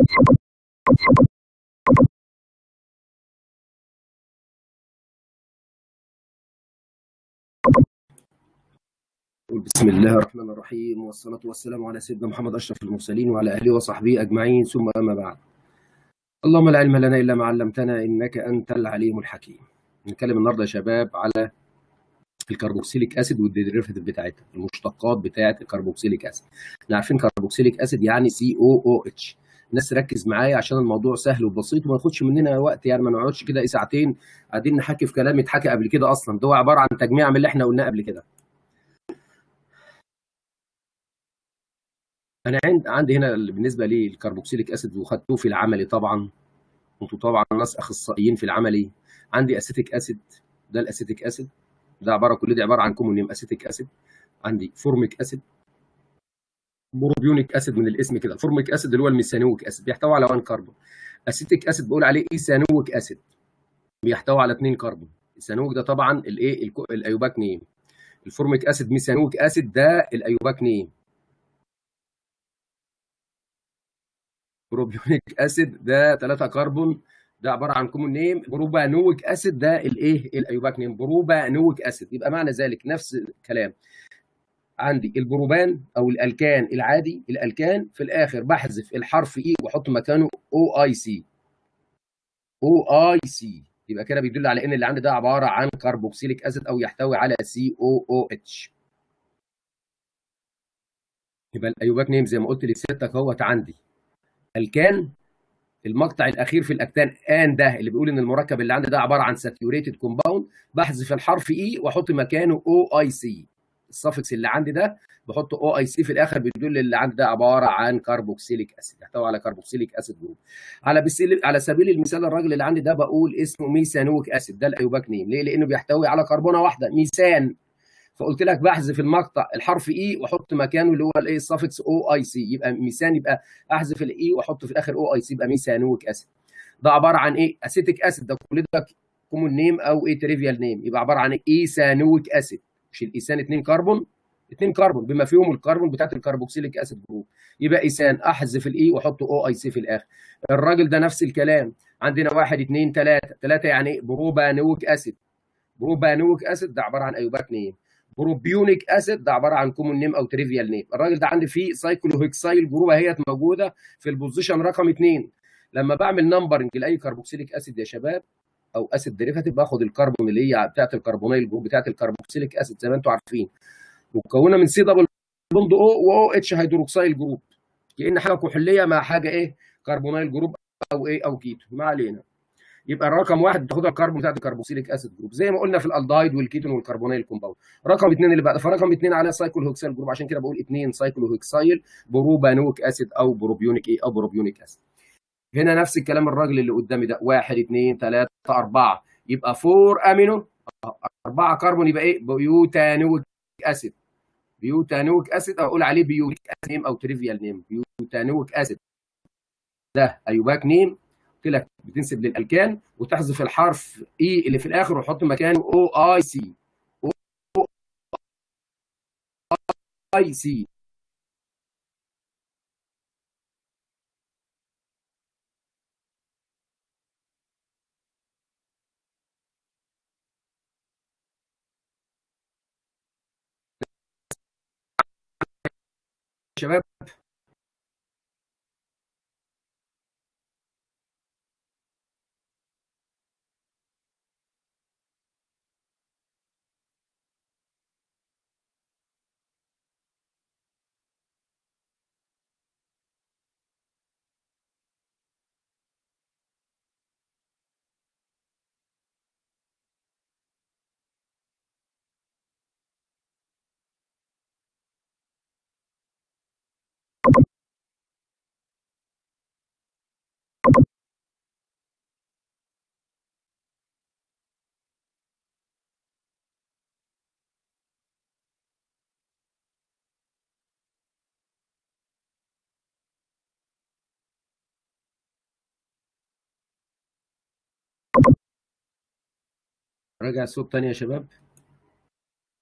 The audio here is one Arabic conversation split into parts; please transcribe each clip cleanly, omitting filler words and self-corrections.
بسم الله الرحمن الرحيم، والصلاة والسلام على سيدنا محمد أشرف المرسلين وعلى آله وصحبه أجمعين، ثم أما بعد. اللهم لا علم لنا إلا ما علمتنا إنك أنت العليم الحكيم. نتكلم النهارده يا شباب على الكربوكسيليك أسيد والديريفاتيف بتاعتها، المشتقات بتاعة الكربوكسيليك أسيد. احنا عارفين كربوكسيليك أسيد يعني COOH. الناس ركز معايا عشان الموضوع سهل وبسيط وما ياخدش مننا وقت، يعني ما نقعدش كده ساعتين قاعدين نحكي في كلام اتحكى قبل كده أصلا. ده عبارة عن تجميع من اللي احنا قلناه قبل كده. انا عندي هنا بالنسبه للكربوكسيليك اسيد وخدتوه في العملي طبعا، انتوا طبعا ناس اخصائيين في العملي. عندي اسيتيك اسيد، ده الاسيتيك اسيد، ده كل ده عباره عن كومون نيم اسيتيك اسيد. عندي فورميك اسيد، بروبيونيك اسيد من الاسم كده. الفورميك اسيد اللي هو الميثانويك اسيد بيحتوي على 1 كربون. اسيتيك اسيد بقول عليه ايثانويك اسيد بيحتوي على 2 كربون. الثانويك ده طبعا الايه الايوباك نيم. الفورميك اسيد ميثانويك اسيد ده الايوباك نيم. بروبيونيك اسيد ده 3 كربون، ده عباره عن كومون نيم. بروبانويك اسيد ده الايوباك نيم، بروبانويك اسيد. يبقى معنى ذلك نفس الكلام. عندي البروبان او الالكان العادي، الالكان في الاخر بحذف الحرف اي واحط مكانه او اي سي. او اي سي يبقى كده بيدل على ان اللي عندي ده عباره عن كربوكسيليك اسيد او يحتوي على COOH. يبقى الايوباك نيم زي ما قلت لسيادتك اهوت عندي الكان. المقطع الاخير في الاكتان ان ده اللي بيقول ان المركب اللي عندي ده عباره عن ساتيوريتد كومباوند، بحذف الحرف اي واحط مكانه او اي سي. السفكس اللي عندي ده بحط او اي سي في الاخر، بيدل اللي عندي ده عباره عن كربوكسيليك اسيد، يحتوي على كربوكسيليك اسيد جروب. على سبيل المثال الراجل اللي عندي ده بقول اسمه ميثانويك اسيد، ده الايوباك نيم. ليه؟ لانه بيحتوي على كربونه واحده ميثان. فقلت لك بحذف المقطع الحرف اي واحط مكانه اللي هو الايه السفكس او اي سي، يبقى ميثان. يبقى احذف الاي واحط في الاخر او اي سي، يبقى ميثانويك اسيد. ده عباره عن ايه؟ اسيتيك اسيد، ده كل ده كومون نيم او ايه تريفيال نيم. يبقى عباره عن ايثانويك اسيد. مش الايثان 2 كربون؟ 2 كربون بما فيهم الكربون بتاعت الكربوكسيليك اسيد جروب. يبقى ايثان، احذف الاي واحط او اي سي في الاخر. الراجل ده نفس الكلام. عندنا 1 2 3 3 يعني بروبانويك اسيد. بروبانويك اسيد ده عباره عن ايوباك نيم. بروبيونيك اسيد ده عباره عن كومون نيم او تريفيال نيم. الراجل ده عندي فيه سايكلوهكسايل جروب اهيت موجوده في البوزيشن رقم 2. لما بعمل نمبرنج لاي كربوكسيليك اسيد يا شباب او اسيد ديريفاتيف، باخد الكربون اللي هي بتاعت الكربونيل جروب بتاعت الكربوكسيليك اسيد زي ما انتم عارفين، مكونه من سي دبل بوند او واو اتش هيدروكسيل جروب، كأن حاجه كحوليه مع حاجه ايه كربونيل جروب او ايه او كيتو، ما علينا. يبقى الرقم 1 بتاخدها الكربون بتاعت الكربوكسيليك اسيد جروب زي ما قلنا في الالدايد والكيتون والكربونيل كومباوند. رقم 2 اللي بعد، فرقم 2 على سايكلو هوكسيل جروب، عشان كده بقول 2 سايكلو هوكسيل بروبانويك اسيد او بروبيونيك ايه او بروبيونيك اسيد. هنا نفس الكلام. الراجل اللي قدامي ده 1 2 3 4 يبقى 4 امينو، 4 كربون، يبقى ايه بيوتانويك اسيد. بيوتانويك اسيد اقول عليه بيوتيك نيم او تريفيال نيم. بيوتانويك اسيد ده ايوباك نيم. قلت لك بتنسب للالكان وتحذف الحرف اي اللي في الاخر وتحط مكانه او اي سي. او اي سي شباب. راجع الصوت تاني يا شباب.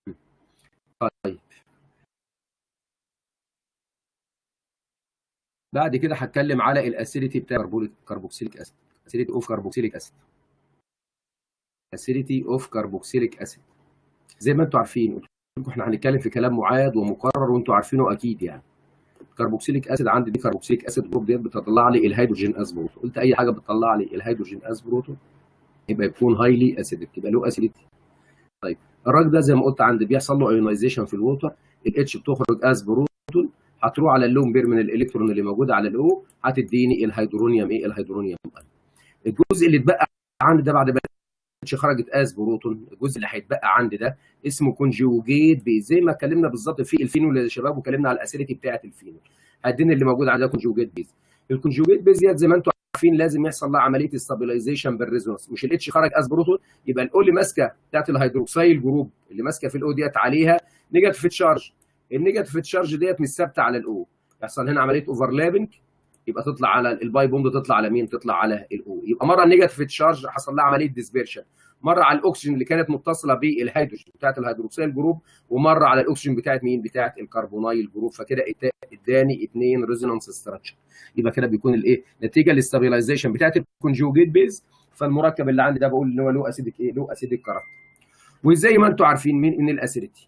طيب بعد كده هتكلم على الاسيديتي بتاع كربوكسيليك اسيد. اسيديتي اوف كربوكسيليك اسيد. اسيديتي اوف كربوكسيليك اسيد. زي ما انتم عارفين قلت لكم احنا هنتكلم في كلام معاد ومكرر وانتم عارفينه اكيد يعني. كربوكسيليك اسيد عندي دي كربوكسيليك اسيد جروب ديت بتطلع لي الهيدروجين اس بروتون. قلت اي حاجه بتطلع لي الهيدروجين اس بروتون يبقى يكون هايلي اسيدك، يبقى له اسيديتي. طيب الراجل ده زي ما قلت عندي بيحصل له ايونايزيشن في الووتر، الاتش بتخرج اس بروتون، هتروح على اللون بير من الالكترون اللي موجود على الاو، هتديني الهيدرونيوم ايه؟ الهيدرونيوم. الجزء اللي اتبقى عندي ده بعد ما الاتش خرجت اس بروتون، الجزء اللي هيتبقى عندي ده اسمه كونجوجيت بيز، زي ما اتكلمنا بالظبط في الفينول يا شباب وكلمنا على الاسيديتي بتاعه الفينول. هدينا اللي موجود عندها كونجوجيت بيز. الكونجوجيت بيز ديت زي ما انتم عارفين لازم يحصل لها عمليه استابيلايزيشن بالريزونانس، مش الاتش خرج اس بروتون يبقى الاو اللي ماسكه بتاعت الهيدروكسيل جروب اللي ماسكه في الاو ديت عليها نيجاتيف تشارج. النيجاتيف تشارج ديت مش ثابته على الاو، يحصل هنا عمليه اوفرلابنج، يبقى تطلع على الباي بوند، تطلع على مين؟ تطلع على الاو. يبقى مره النيجاتيف تشارج حصل لها عمليه ديسبيرشن، مره على الاكسجين اللي كانت متصله بالهيدروجين بتاعت الهيدروكسيل جروب، ومره على الاكسجين بتاعت مين؟ بتاعت الكربونايل جروب، فكده اداني اثنين ريزونانس ستراكشر. يبقى كده بيكون الايه؟ نتيجه للاستابيلايزيشن بتاعت الكونجوجيت بيز، فالمركب اللي عندي ده بقول ان هو له اسيدك ايه؟ له اسيدك كاركتر. وزي ما انتم عارفين من الاسيديتي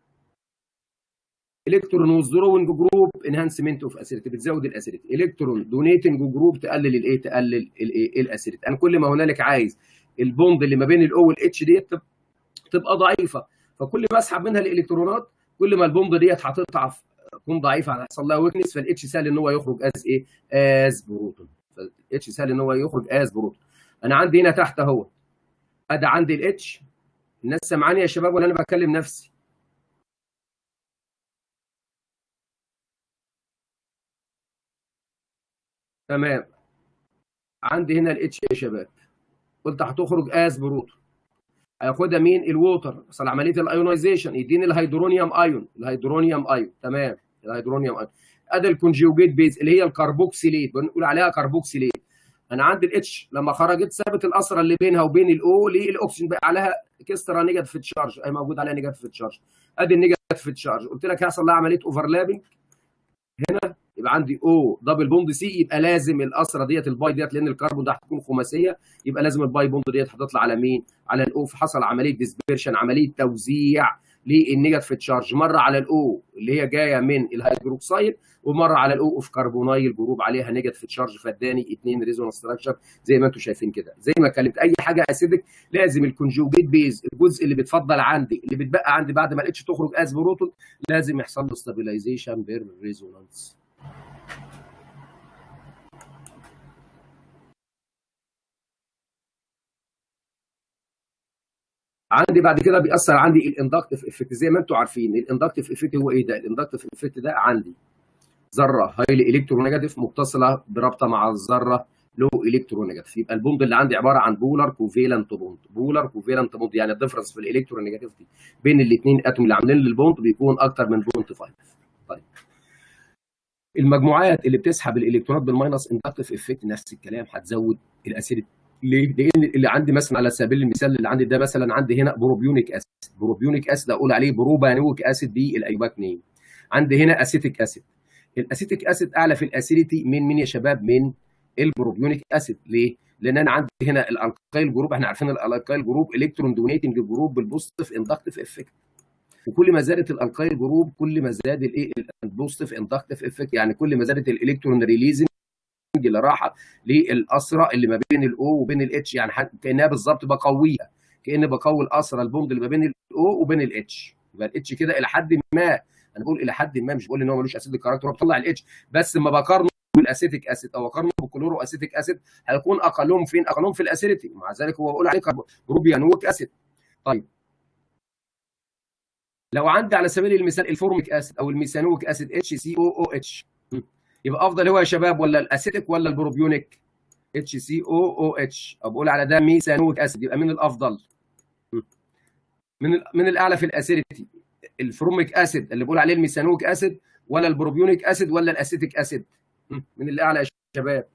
الكترون وذرونج جروب انهانسمنت اوف اسيديتي، بتزود الاسيديتي. الكترون دونيتنج جروب تقلل الايه؟ تقلل الايه؟ الاسيديتي. انا كل ما هنالك عايز البوند اللي ما بين الاو والاتش ديت تبقى ضعيفه، فكل ما اسحب منها الالكترونات كل ما البوند ديت هتضعف، تكون ضعيفه، هيحصل لها ويكنس، فالاتش سهل ان هو يخرج از ايه؟ از بروتون. فالاتش سهل ان هو يخرج از بروتون. انا عندي هنا تحت اهو ادي عندي الاتش. الناس سامعاني يا شباب ولا انا بكلم نفسي؟ تمام. عندي هنا الاتش يا شباب، قلت هتخرج از بروتون، هياخدها مين؟ الووتر، يحصل عمليه الايونايزيشن يديني الهيدرونيوم ايون. الهيدرونيوم ايون تمام، الهيدرونيوم ايون. ادي الكونجوجيت بيز اللي هي الكربوكسيليت، بنقول عليها كربوكسيليت. انا عندي الاتش لما خرجت سابت الاسره اللي بينها وبين الاو للاكسجين، بقى عليها كسره نيجاتيف تشارج، اهي موجود عليها نيجاتيف تشارج. ادي النيجاتيف تشارج قلت لك هيحصل لها عمليه اوفرلابنج هنا، يبقى عندي او دبل بوند سي، يبقى لازم الاسره ديت الباي ديت لان الكربون ده هتكون خماسيه، يبقى لازم الباي بوند ديت هتطلع على مين؟ على الاو. فحصل عمليه ديسبيرشن، عمليه توزيع للنيجاتيف تشارج، مره على الاو اللي هي جايه من الهيدروكسيل، ومره على الاو اوف كربونايل جروب عليها نيجاتيف تشارج، فاداني اثنين ريزونانس ستراكشر زي ما انتم شايفين كده. زي ما اتكلمت اي حاجه اسيدك لازم الكونجوجيت بيز الجزء اللي بيتفضل عندي اللي بيتبقى عندي بعد ما الاتش تخرج از بروتون لازم يحصل له ستابيلايزيشن بالريزونانس. عندي بعد كده بيأثر عندي الاندكتيف افكت. زي ما انتم عارفين الاندكتيف افكت هو ايه ده؟ الاندكتيف افكت ده عندي ذره هايلي الكترونيجاتيف متصله برابطه مع الذره لو الكترونيجاتيف، يبقى البوند اللي عندي عباره عن بولار كوفيلنت بوند. بولار كوفيلنت بوند يعني الديفرنس في الالكترونيجاتيفيتي بين الاثنين اتوم اللي عاملين البوند بيكون اكتر من 0.5. طيب المجموعات اللي بتسحب الالكترونات بالماينس اندكتيف افكت نفس الكلام هتزود الاسيديتي. ليه؟ لان اللي عندي مثلا على سبيل المثال اللي عندي ده مثلا عندي هنا بروبيونيك اسيد، بروبيونيك اسيد اقول عليه بروبانويك اسيد بالايوباك نيم. عندي هنا اسيتيك اسيد، الاسيتيك اسيد اعلى في الاسيديتي من مين يا شباب؟ من البروبيونيك اسيد. ليه؟ لان انا عندي هنا الالكايل جروب، احنا عارفين الالكايل جروب الكترون دونيتنج جروب بالبوزيتيف اندكتيف افكت، وكل ما زادت الالكايل جروب كل ما زاد الايه؟ البوزيتيف اندكتيف افكت، يعني كل ما زادت الالكترون ريليزنج اللي راحه للاسره اللي ما بين الاو وبين الاتش، يعني كانها بالظبط بقويها، كاني بقوي الاسره البوند اللي ما بين الاو وبين الاتش. يبقى الاتش كده الى حد ما، انا بقول الى حد ما، مش بقول ان هو ملوش اسيد كاركتر، هو بيطلع الاتش، بس لما بقارنه بالاسيتيك اسيد او اقارنه بالكلورو اسيتيك اسيد هيكون اقلهم فين؟ اقلهم في الاسيديتي، ومع ذلك هو بقول عليه بروبيانويك اسيد. طيب لو عندي على سبيل المثال الفورميك اسيد او الميثانويك اسيد اتش سي او او اتش، يبقى افضل هو يا شباب ولا الاسيتيك ولا البروبيونيك؟ اتش سي او او اتش، او بقول على ده ميثانويك اسيد، يبقى مين الافضل؟ من الاعلى في الاسيديتي؟ الفورميك اسيد اللي بقول عليه الميثانويك اسيد ولا البروبيونيك اسيد ولا الاسيتيك اسيد؟ من الاعلى يا شباب؟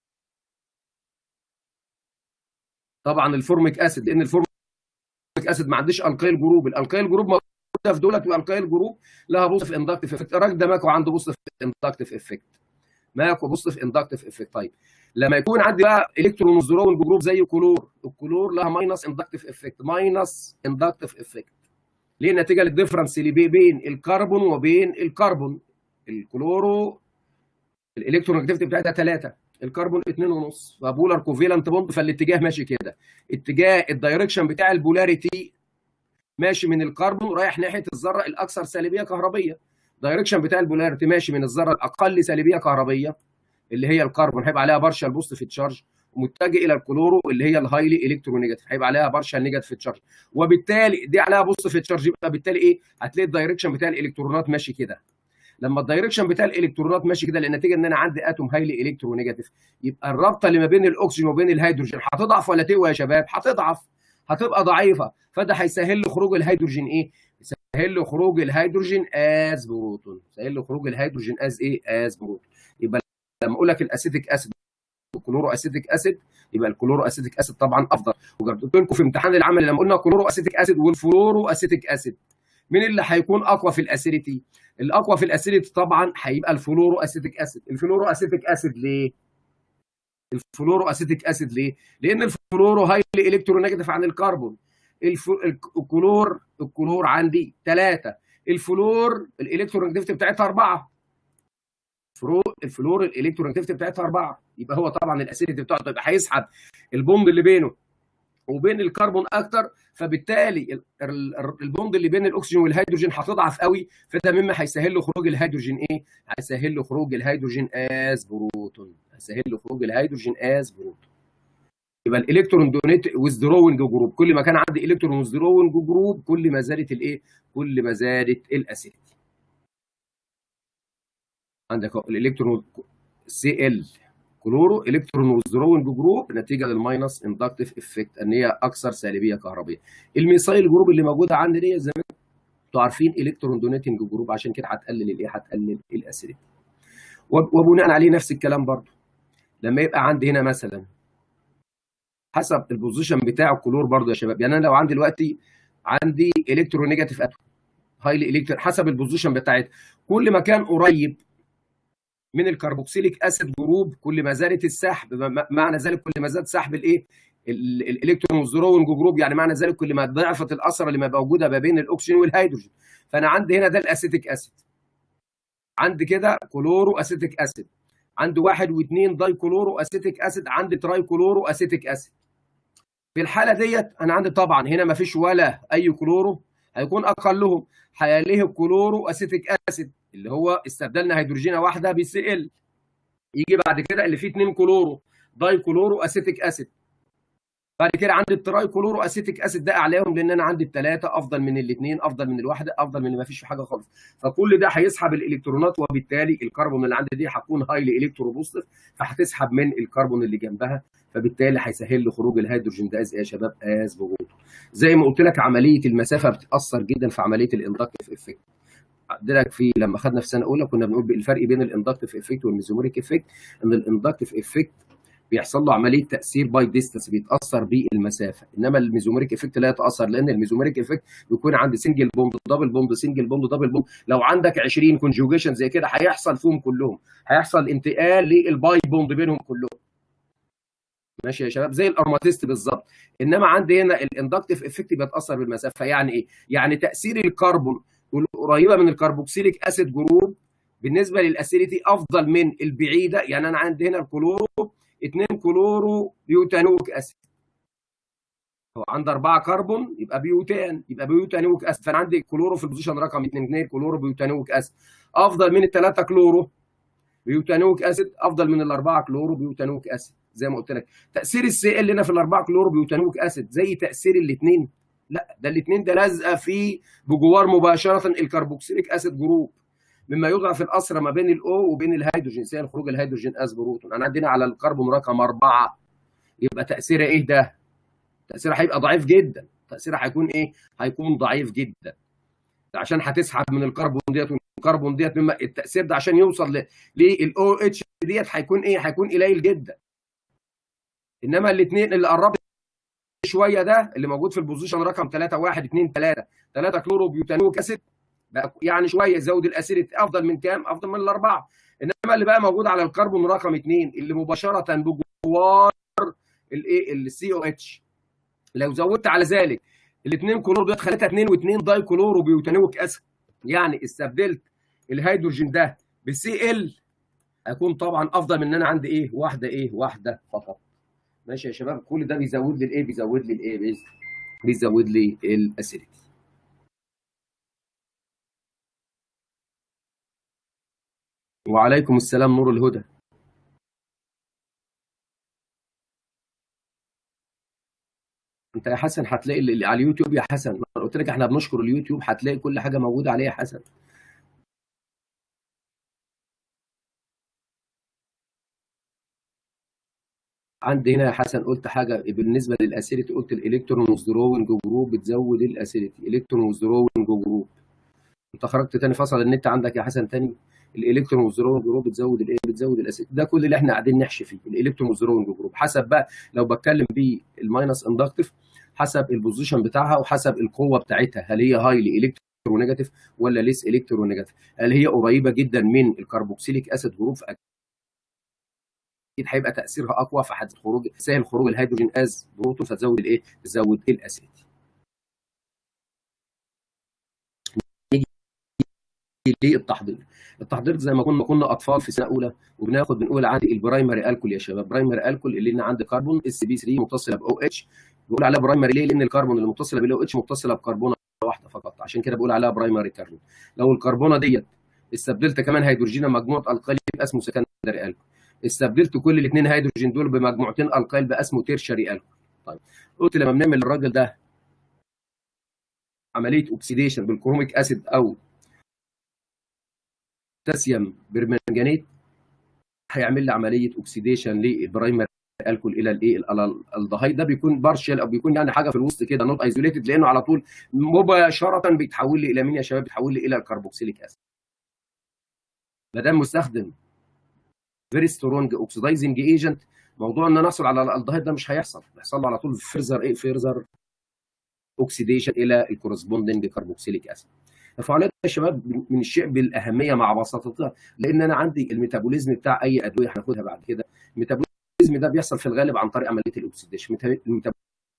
طبعا الفورميك اسيد، لان الفورميك اسيد ما عنديش الكايل جروب، الالكايل جروب موجوده في دولت، والالكايل جروب لها بوزيتيف اندكتيف افكت. الراجل ده ماكو عنده بوزيتيف اندكتيف افكت، ماك وبوزيتيف اندكتيف افكت. طيب لما يكون عندي بقى الكترون وذرون جروب زي الكلور لها ماينس اندكتيف افكت، ماينس اندكتيف افكت. ليه؟ نتيجه للديفرنس اللي بين الكربون وبين الكربون. الكلورو الالكترون نيجاتيفيتي بتاعتها 3، الكربون 2.5، فبولار كوفيلنت بوند، فالاتجاه ماشي كده. اتجاه الدايركشن بتاع البولاريتي ماشي من الكربون رايح ناحيه الذره الاكثر سالبيه كهربيه. دايركشن بتاع البولاريتي ماشي من الذره الاقل سالبيه كهربيه اللي هي الكربون، هيبقى عليها بارشال بوزيتيف تشارج، ومتجه الى الكلورو اللي هي الهايلي الكترونيجاتيف، هيبقى عليها بارشال نيجاتيف تشارج، وبالتالي دي عليها بوزيتيف تشارج. يبقى بالتالي ايه؟ هتلاقي الدايركشن بتاع الالكترونات ماشي كده. لما الدايركشن بتاع الالكترونات ماشي كده للنتيجه ان انا عندي اتوم هايلي الكترونيجاتيف، يبقى الرابطه اللي ما بين الاكسجين وبين الهيدروجين هتضعف ولا تقوى يا شباب؟ هتضعف، هتبقى ضعيفه. فده هيسهل له خروج الهيدروجين ايه؟ يسهل له خروج الهيدروجين از بروتون، يسهل له خروج الهيدروجين از ايه؟ از بروتون. يبقى لما اقول لك الاسيتيك اسيد والكلورو اسيتيك اسيد، يبقى الكلورو اسيتيك اسيد طبعا افضل. وجبت لكم في امتحان العمل لما قلنا كلورو اسيتيك اسيد والفلورو اسيتيك اسيد، مين اللي هيكون اقوى في الاسيديتي؟ الاقوى في الاسيديتي طبعا هيبقى الفلورو اسيتيك اسيد. الفلورو اسيتيك اسيد ليه؟ الفلورو اسيتيك اسيد ليه؟ لان الفلورو هايلي الكترونيجاتيف عن الكربون. الكلور عندي 3، الفلور الالكترونيجاتيفيتي بتاعتها 4. الفلور الالكترونيجاتيفيتي بتاعتها 4، يبقى هو طبعا الاسيديتي بتاعته يبقى هيسحب البوند اللي بينه وبين الكربون اكتر، فبالتالي البوند اللي بين الاكسجين والهيدروجين هتضعف قوي، فده مما هيسهل له خروج الهيدروجين ايه؟ هيسهل له خروج الهيدروجين از بروتون، هيسهل له خروج الهيدروجين از بروتون. يبقى الالكترون دونيت ويزدروينج جروب، كل ما كان عندي الكترون ويزدروينج جروب كل ما زادت الايه؟ كل ما زادت الاسيديتي. عندك الالكترون سي ال كلورو الكترون ويزدروينج جروب نتيجه للماينس اندكتيف افكت ان هي اكثر سالبيه كهربيه. الميثايل جروب اللي موجوده عندي دي زي ما انتوا عارفين الكترون دونيتنج جروب، عشان كده هتقلل الايه؟ هتقلل الاسيديتي. وبناء عليه نفس الكلام برضه لما يبقى عندي هنا مثلا حسب البوزيشن بتاع الكلور برضه يا شباب. يعني انا لو عندي دلوقتي عندي الكترونيجاتيف اتوم هايلي الكترون، حسب البوزيشن بتاعتها كل ما كان قريب من الكربوكسيليك اسيد جروب كل ما زادت السحب، معنى ذلك كل ما زاد سحب الايه؟ الالكترون ويزدروينج جروب، يعني معنى ذلك كل ما ضعفت الاثر اللي موجوده ما بين الاكسجين والهيدروجين. فانا عندي هنا ده الاسيتيك اسيد، عندي كده كلورو اسيتيك اسيد، عندي 1 و2 داي كلورو اسيتيك اسيد، عندي تراي كلورو اسيتيك اسيد. في الحاله ديت انا عندي طبعا هنا ما فيش ولا اي كلورو، هيكون اقلهم هيليه الكلورو اسيتيك اسيد اللي هو استبدلنا هيدروجينه واحده بسي ال. يجي بعد كده اللي فيه 2 كلورو داي كلورو اسيتيك اسيد. بعد كده عندي التراي كلورو اسيتيك اسيد، ده اعلاهم لان انا عندي الثلاثه افضل من الاثنين، افضل من الواحده، افضل من اللي ما فيش حاجه خالص. فكل ده هيسحب الالكترونات، وبالتالي الكربون اللي عندي دي هتكون هايلي الكتروبوزيتيف، فهتسحب من الكربون اللي جنبها، فبالتالي هيسهل له خروج الهيدروجين ده از ايه يا شباب؟ از بروتون. زي ما قلت لك عمليه المسافه بتاثر جدا في عمليه الاندكتيف افكت. عندنا في لما خدنا في سنه اولى كنا بنقول بالفرق بين الاندكتيف افكت والميزوميريك افكت، ان الاندكتيف افكت بيحصل له عمليه تاثير باي ديستنس، بيتاثر بالمسافه، انما الميزوميريك افكت لا يتاثر، لان الميزوميريك افكت بيكون عندي سنجل بوند دبل بوند سنجل بوند دبل بوند. لو عندك 20 كونجوجيشن زي كده هيحصل فيهم كلهم، هيحصل انتقال للباي بوند بينهم كلهم. ماشي يا شباب؟ زي الارماتيست بالظبط. انما عندي هنا الاندكتيف افكت بيتاثر بالمسافه. يعني ايه؟ يعني تاثير الكربون القريبه من الكربوكسيليك اسيد جروب بالنسبه للاسيديتي افضل من البعيده. يعني انا عندي هنا الكلورو 2 كلورو بيوتانويك اسيد، هو عندي 4 كربون يبقى بيوتان، يبقى بيوتانويك اسيد، فانا عندي كلورو في البوزيشن رقم 2 كلورو بيوتانويك اسيد افضل من ال3 كلورو بيوتانويك اسيد، افضل من ال4 كلورو بيوتانويك اسيد. زي ما قلت لك تاثير السي ال هنا في ال4 كلورو بيوتانويك اسيد زي تاثير الاثنين؟ لا، ده الاثنين ده لازقه في بجوار مباشره الكربوكسيليك اسيد جروب، مما يضعف الاثر ما بين الاو وبين الهيدروجين، سيل خروج الهيدروجين از بروتون. انا عندنا على الكربون رقم 4، يبقى تاثيرها ايه ده؟ تاثيرها هيبقى ضعيف جدا، تاثيرها هيكون ايه؟ هيكون ضعيف جدا، عشان هتسحب من الكربون ديت والكربون ديت، مما التاثير ده عشان يوصل للاو اتش ديت هيكون ايه؟ هيكون قليل جدا. انما الاثنين اللي قربت شويه ده اللي موجود في البوزيشن رقم 3 1 2 3 كلورو بيوتانويك اسيد، يعني شويه يزود الاسيديتي، افضل من كام؟ افضل من ال4. انما اللي بقى موجود على الكربون رقم 2 اللي مباشره بجوار الايه السي او اتش، لو زودت على ذلك الاثنين كلور دول خليتها 2 و2 داي كلورو بيوتانيويك اسيد، يعني استبدلت الهيدروجين ده بسي ال، هيكون طبعا افضل من ان انا عندي ايه واحده فقط. ماشي يا شباب، كل ده بيزود لي الايه بيزود لي الاسيديتي. وعليكم السلام نور الهدى. انت يا حسن هتلاقي اللي على اليوتيوب يا حسن، انا قلت لك احنا بنشكر اليوتيوب، هتلاقي كل حاجه موجوده عليه يا حسن. عندي هنا يا حسن قلت حاجه بالنسبه للاسيديتي، قلت الالكترون وذرونج جروب بتزود الاسيديتي، الكترون وذرونج جروب. انت خرجت تاني فصل النت عندك يا حسن تاني. الالكترون والذرون جروب بتزود الايه بتزود الاسيديتي، ده كل اللي احنا قاعدين نحشي فيه الالكترون والذرون جروب، حسب بقى لو بتكلم بالماينس اندكتيف حسب البوزيشن بتاعها وحسب القوه بتاعتها، هل هي هايلي الكترونيجاتيف ولا ليس الكترونيجاتيف، هل هي قريبه جدا من الكربوكسيليك اسيد جروب، اكيد هيبقى تاثيرها اقوى فهتخرج سهل خروج الهيدروجين از بروتون فتزود الايه تزود الاسيديتي. ليه التحضير؟ التحضير زي ما كنا اطفال في سنه اولى بنقول عندي البرايمري الكول يا شباب، برايمري الكول اللي لنا عندي كربون اس بي 3 متصله باو اتش، بقول عليها برايمري ليه؟ لان الكربون اللي متصله بالاو اتش متصله بكربونه واحده فقط، عشان كده بقول عليها برايمري كربون. لو الكربونه ديت استبدلت كمان هيدروجين مجموعه القيل يبقى اسمه سكندري الكول، استبدلت كل الاثنين هيدروجين دول بمجموعتين القيل بقى اسمه تيرشري الكول. طيب قلت لما بنعمل للراجل ده عمليه اوكسيديشن بالكروميك اسيد او بوتاسيوم برمنجانيت هيعمل لي عمليه اوكسيديشن للبرايمري الكول الى الايه الالدهايد، ده بيكون بارشال او بيكون يعني حاجه في الوسط كده نوت ايزوليتد، لانه على طول مباشره بيتحول لي الى مين يا شباب؟ بيتحول لي الى الكربوكسيليك اسيد. ما دام مستخدم فيري سترونج اوكسيدايزنج ايجنت، موضوع ان انا احصل على الالدهايد ده مش هيحصل، بيحصل له على طول فيرزر اوكسيديشن الى الكورسبوندنج كربوكسيليك اسيد. الفعاليات يا شباب من الشيء بالاهميه مع بساطتها، لان انا عندي الميتابوليزم بتاع اي ادويه هناخدها بعد كده، الميتابوليزم ده بيحصل في الغالب عن طريق عمليه الاكسيديشن. الميتابوليزم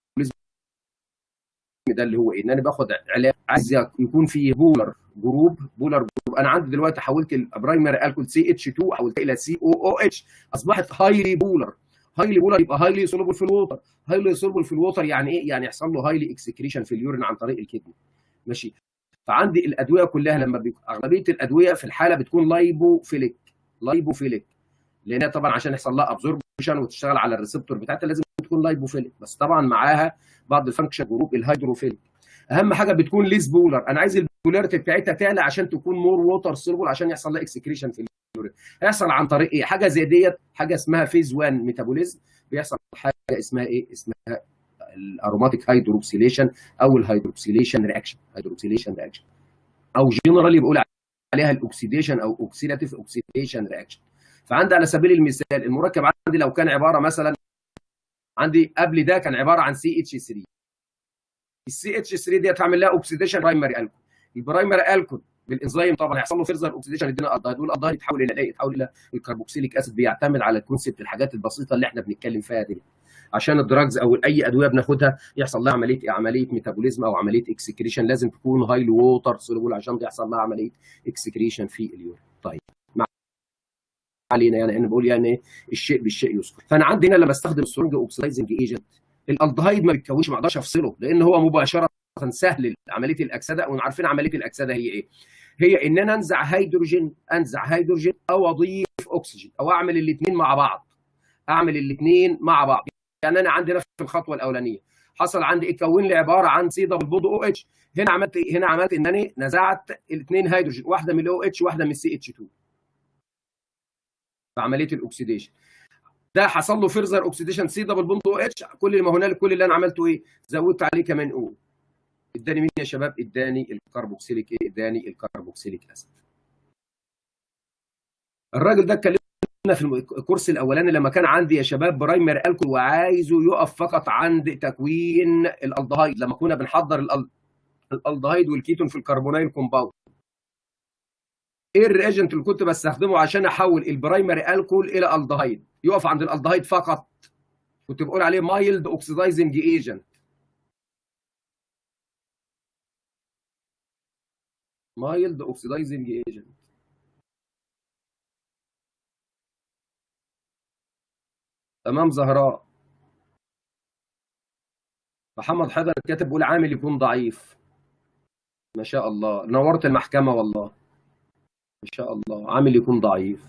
ده اللي هو ايه؟ ان انا باخد علاج عايز يكون فيه بولر جروب، انا عندي دلوقتي حولت البرايمري الكول سي اتش 2 حولتها الى سي او او اتش، اصبحت هايلي بولر يبقى هايلي سولوبل في الووتر، هايلي سولوبل في الووتر يعني ايه؟ يعني يحصل له هايلي اكسكريشن في اليورين عن طريق الكدني. ماشي. فعندي الادويه كلها لما اغلبيه الادويه في الحاله بتكون لايبوفيليك، لانها طبعا عشان يحصل لها ابزوربشن وتشتغل على الريسبتور بتاعتها لازم تكون لايبوفيليك، بس طبعا معاها بعض الفانكشن جروب الهيدروفيليك. اهم حاجه بتكون ليس بولر، انا عايز البولاريتي بتاعتها تعلى عشان تكون مور ووتر سولبل عشان يحصل لها اكسكريشن في اليورين. هيحصل عن طريق ايه؟ حاجه زي ديت، حاجه اسمها فيز 1 ميتابوليزم، بيحصل حاجه اسمها ايه؟ اسمها الاروماتيك هيدروكسيليشن او الهيدروكسيليشن رياكشن، او جنرالي بقول عليها الاكسيديشن او اوكسيداتيف اوكسيديشن رياكشن. فعندي على سبيل المثال المركب عندي لو كان عباره مثلا عندي قبل ده كان عباره عن سي اتش 3، السي اتش 3 دي هتعمل لها اوكسيديشن برايمري الكول، البرايمري الكول بالانزيم طبعا هيحصل له فيرزر اوكسيديشن يدينا الدهيد، والدهيد يتحول الى ايه؟ يتحول الى الكربوكسيليك اسيد. بيعتمد على الكونسيبت الحاجات البسيطه اللي احنا بنتكلم فيها دي، عشان الدراجز او اي ادويه بناخدها يحصل لها عمليه ميتابوليزم او عمليه اكسكريشن لازم تكون هايلي ووتر سولوبل عشان يحصل لها عمليه اكسكريشن في اليورين. طيب علينا يعني انا بقول يعني ايه الشيء بالشيء يذكر. فانا عندي هنا لما استخدم سترونج اوكسيدايزنج ايجنت الالدهايد ما بيتكونش، ما اقدرش افصله لان هو مباشره سهل عمليه الاكسده، وعارفين عمليه الاكسده هي ايه؟ هي ان انا انزع هيدروجين او اضيف اكسجين او اعمل الاثنين مع بعض. يعني انا عندنا في الخطوه الاولانيه حصل عندي اتكون لي عباره عن سي دبل بوند او اتش، هنا عملت ان انا نزعت الاثنين هيدروجين، واحده من الاو اتش واحده من السي اتش 2 في عمليه الاكسيديشن. ده حصل له فيرزر اوكسيديشن سي دبل بوند او اتش، كل ما هنالك كل اللي انا عملته ايه؟ زودت عليه كمان او، اداني مين يا شباب؟ اداني الكربوكسيليك ايه؟ اداني الكربوكسيليك اسيد. الراجل ده اتكلمنا في الكورس الاولاني لما كان عندي يا شباب برايمر الكول وعايزه يقف فقط عند تكوين الالدهايد، لما كنا بنحضر الالدهايد والكيتون في الكربونايل كومباوند. ايه الرياجنت اللي كنت بستخدمه عشان احول البرايمري الكول الى الدهايد؟ يقف عند الالدهايد فقط، كنت بقول عليه مايلد اوكسيدايزنج ايجنت. مايلد اوكسيدايزنج ايجنت. تمام زهراء. محمد حيدر الكاتب بيقول عامل يكون ضعيف. ما شاء الله، نورت المحكمة والله. ما شاء الله، عامل يكون ضعيف.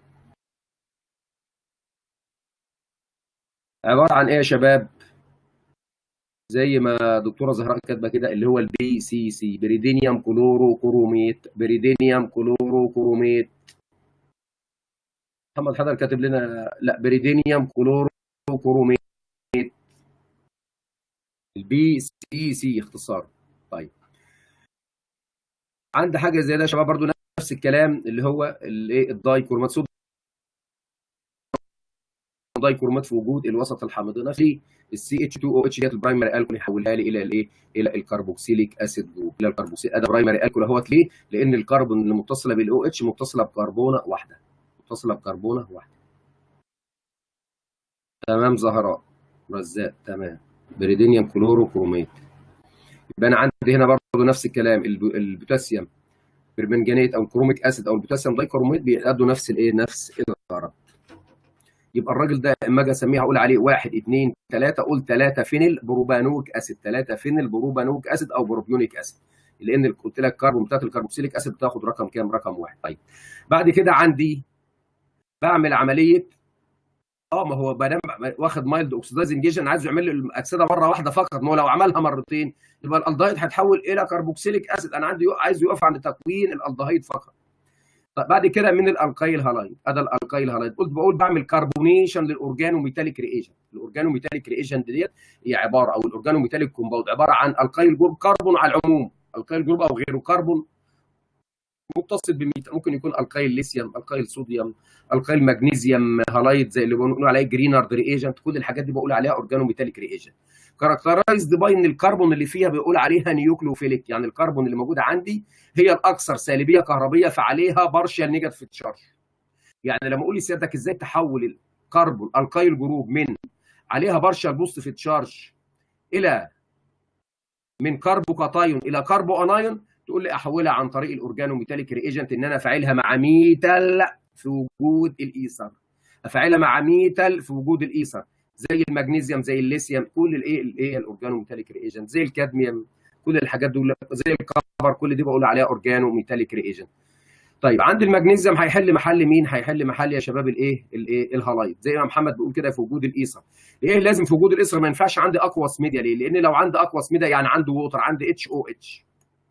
عبارة عن ايه يا شباب؟ زي ما دكتورة زهراء كاتبة كده، اللي هو البي سي سي، بريدينيوم كلورو كروميت، بريدينيوم كلورو كروميت. محمد حيدر كاتب لنا لا، بريدينيوم كلورو كروميت، البي سي سي اختصار. طيب، عندي حاجه زي ده يا شباب برضو، نفس الكلام، اللي هو الايه، الدايكرومات، صوت دايكرومات في وجود الوسط الحامض، نفس السي اتش 2 او اتش ديت البرايمري الكول يحولها لي الى الايه، الى الكربوكسيليك اسيد جروب، الى الكربوكسيل. ده برايمري الكول اهوت. ليه؟ لان الكربون اللي متصله بالاو اتش متصله بكربونه واحده، متصله بكربونه واحده. تمام زهراء رزاق، تمام. بريدينيوم كلورو كروميت. يبقى انا عندي هنا برضو نفس الكلام، البوتاسيوم برمنجانيت او الكروميك اسيد او البوتاسيوم دايكروميت بيأدوا نفس الايه، نفس الغرض. يبقى الراجل ده اما اجي اسميه هقول عليه 1 2 3، قول 3 فينيل بروبانويك اسيد، 3 فينيل بروبانويك اسيد او بروبيونيك اسيد، لان قلت لك الكربون بتاعت الكربوكسيليك اسيد بتاخد رقم كام؟ رقم 1. طيب بعد كده عندي بعمل عمليه، ما هو ما دام واخد مايلد اوكسيدايزنج ايجنت عايز يعمل لي الاكسده مره واحده فقط، ما هو لو عملها مرتين يبقى الالدهيد هيتحول الى كربوكسيليك اسيد. انا عندي عايز يقف عند تكوين الالدهيد فقط. طيب بعد كده من الالقايل هالايد، ادي الالقايل هالايد، قلت بقول بعمل كربونيشن للاورجانوميتاليك رياجنت. الاورجانوميتاليك رياجنت ديت هي عباره، او الاورجانوميتاليك كومباوند عباره عن القايل جروب كربون على العموم، القايل جروب او غيره كربون متصل بميتا، ممكن يكون القايل ليثيوم، القايل صوديوم، القايل مغنيسيوم هالايد، زي اللي بنقول عليه جرينارد رياجنت. كل الحاجات دي بقول عليها اورجانوميتاليك رياجنت. كاركترايزد باي ان الكربون اللي فيها بيقول عليها نيوكليوفيليك، يعني الكربون اللي موجوده عندي هي الاكثر سالبيه كهربيه، فعليها بارشال نيجاتيف تشارج. يعني لما اقول لسيادتك ازاي تحول الكربون القايل جروب من عليها بارشال بوزيتيف تشارج الى من كربو كاتايون الى كربو انايون، تقول لي احولها عن طريق الاورجانوميتاليك رياجنت، ان انا افعلها مع ميتال في وجود الايثر، افعلها مع ميتال في وجود الايثر، زي المغنيسيوم، زي الليثيوم، كل الايه الاورجانوميتاليك رياجنت، زي الكادميوم، كل الحاجات دول، زي الكبر، كل دي بقول عليها اورجانوميتاليك رياجنت. طيب عند المغنيسيوم هيحل محل مين؟ هيحل محل يا شباب الايه الهالايد، زي ما محمد بيقول كده في وجود الايثر. ايه لازم في وجود الايثر؟ ما ينفعش عندي اكواس ميديا. ليه؟ لان لو عندي اكواس ميديا يعني عنده ووتر، عندي اتش او اتش.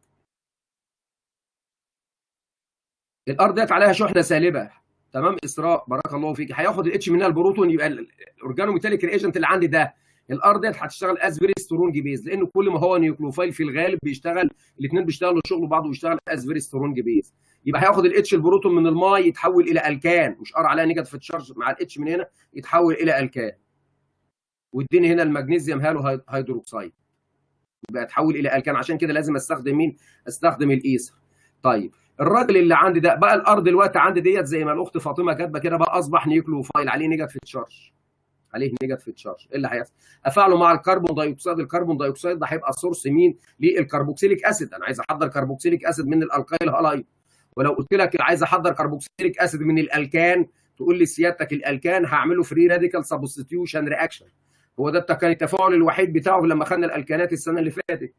الارض ديت عليها شحنه سالبه، تمام اسراء بارك الله فيك، هياخد الاتش منها البروتون، يبقى الاورجانوميتاليك رياجنت اللي عندي ده الارض ديت هتشتغل از فيري سترونج بيز، لان كل ما هو نيوكلوفايل في الغالب بيشتغل، الاثنين بيشتغلوا شغل بعض ويشتغل از فيري سترونج بيز. يبقى هياخد الاتش البروتون من الماء يتحول الى الكان، مش قرا عليها نيجاتيف تشارج مع الاتش من هنا يتحول الى الكان، واديني هنا المغنيسيوم هالو هيدروكسيد، يبقى يتحول الى الكان. عشان كده لازم استخدم مين؟ استخدم الايثر. طيب الراجل اللي عندي ده بقى الارض دلوقتي عندي ديت زي ما الاخت فاطمه كاتبه كده، بقى اصبح نيوكليوفايل عليه نيجاتيف تشارج، عليه نيجاتيف تشارج. ايه اللي هيحصل؟ افعله مع الكربون دايوكسيد، الكربون دايوكسيد ده هيبقى سورس مين؟ للكربوكسيليك اسيد. انا عايز احضر كربوكسيليك اسيد من الالقايل هالايد، ولو قلت لك عايز احضر كربوكسيليك اسيد من الالكان، تقول لي سيادتك الالكان هعمله فري راديكال سبستيوشن رياكشن. هو ده كان التفاعل الوحيد بتاعه لما خدنا الالكانات السنه اللي فاتت.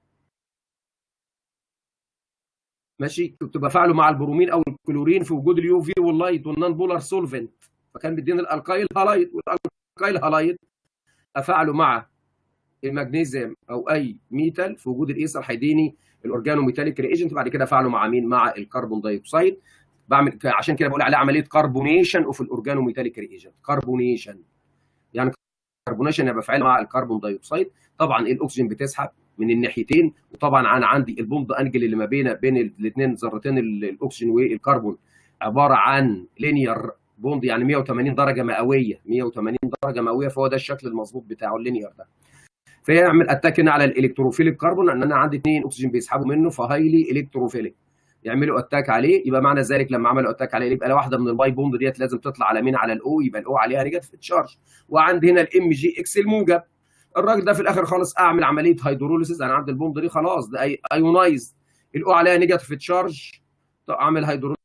ماشي، كنت بفعله مع البرومين او الكلورين في وجود اليو في واللايت والنون بولار سولفنت، فكان بيدينا الالقايل هالايد، والالقايل هالايد افعله مع المغنيسيوم او اي ميتال في وجود الايثر هيديني الاورجانوميتاليك رياجنت. بعد كده افعله مع مين؟ مع الكربون دايوكسيد. بعمل عشان كده بقول عليه عمليه كربونيشن اوف الاورجانوميتاليك رياجنت. كربونيشن يعني كربونيشن يبقى بفعله مع الكربون دايوكسيد. طبعا الاكسجين بتسحب من الناحيتين، وطبعا انا عندي البوند انجل اللي ما بين الاثنين ذرتين الاكسجين والكربون عباره عن لينير بوند، يعني 180 درجه مئويه، 180 درجه مئويه، فهو ده الشكل المظبوط بتاعه اللينير ده. فيعمل اتاك هنا على الالكتروفيليك كربون، ان انا عندي اثنين اكسجين بيسحبوا منه، فهايلي الكتروفيليك. يعملوا اتاك عليه. يبقى معنى ذلك لما عملوا اتاك عليه يبقى واحده من الباي بوند ديت لازم تطلع على مين؟ على الاو، يبقى الاو عليها نيجاتيف تشارج. وعندي هنا الام جي اكس الموجب. الراجل ده في الاخر خالص اعمل عمليه هيدروليسيس، انا عند البوند دي خلاص ده ايونايز، الاو عليها نيجاتيف تشارج، اعمل هيدروليسيس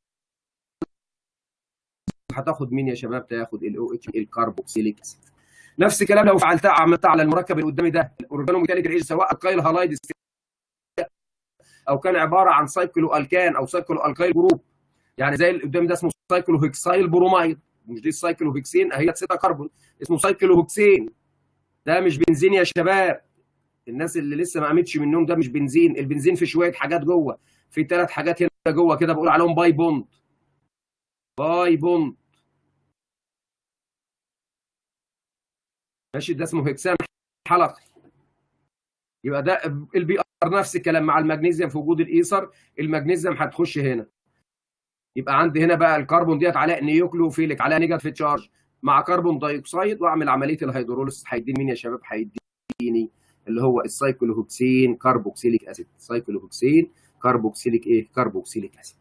هتاخد مين يا شباب؟ تاخد الاو اتش الكربوكسيليك اسيد. نفس الكلام لو فعلتها عملتها على المركب اللي قدامي ده الاورجانوميتاليك ريج، سواء الكايل هالايد او كان عباره عن سايكلو الكان او سايكلو الكايل جروب، يعني زي اللي قدام ده اسمه سايكلو هيكسايل برومايد، مش دي السايكلو هيكسين اهي 6 كربون، اسمه سايكلو هيكسين. ده مش بنزين يا شباب، الناس اللي لسه ما قامتش من النوم، ده مش بنزين. البنزين في شويه حاجات جوه، في 3 حاجات هنا جوه كده بقول عليهم باي بوند. باي بوند ماشي، ده اسمه هكسان حلقي. يبقى ده البي ار نفس الكلام مع المغنيسيوم في وجود الايثر، المغنيسيوم هتخش هنا. يبقى عندي هنا بقى الكربون ديت على نيوكليوفيليك على نيجاتيف تشارج مع كربون دايوكسيد، واعمل عمليه الهيدروليس. هيديني مين يا شباب؟ هيديني اللي هو السايكلوهوكسين كربوكسيليك اسيد. سايكلوهوكسين كربوكسيليك ايه؟ كربوكسيليك اسيد.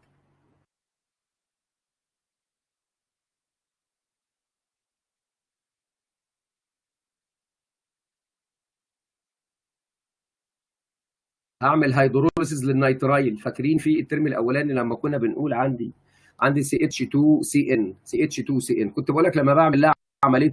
هعمل هيدروليسيس للنيترايل. فاكرين في الترم الاولاني لما كنا بنقول عندي سي اتش 2 سي ان، سي اتش 2 سي ان، كنت بقول لك لما بعمل لها عمليه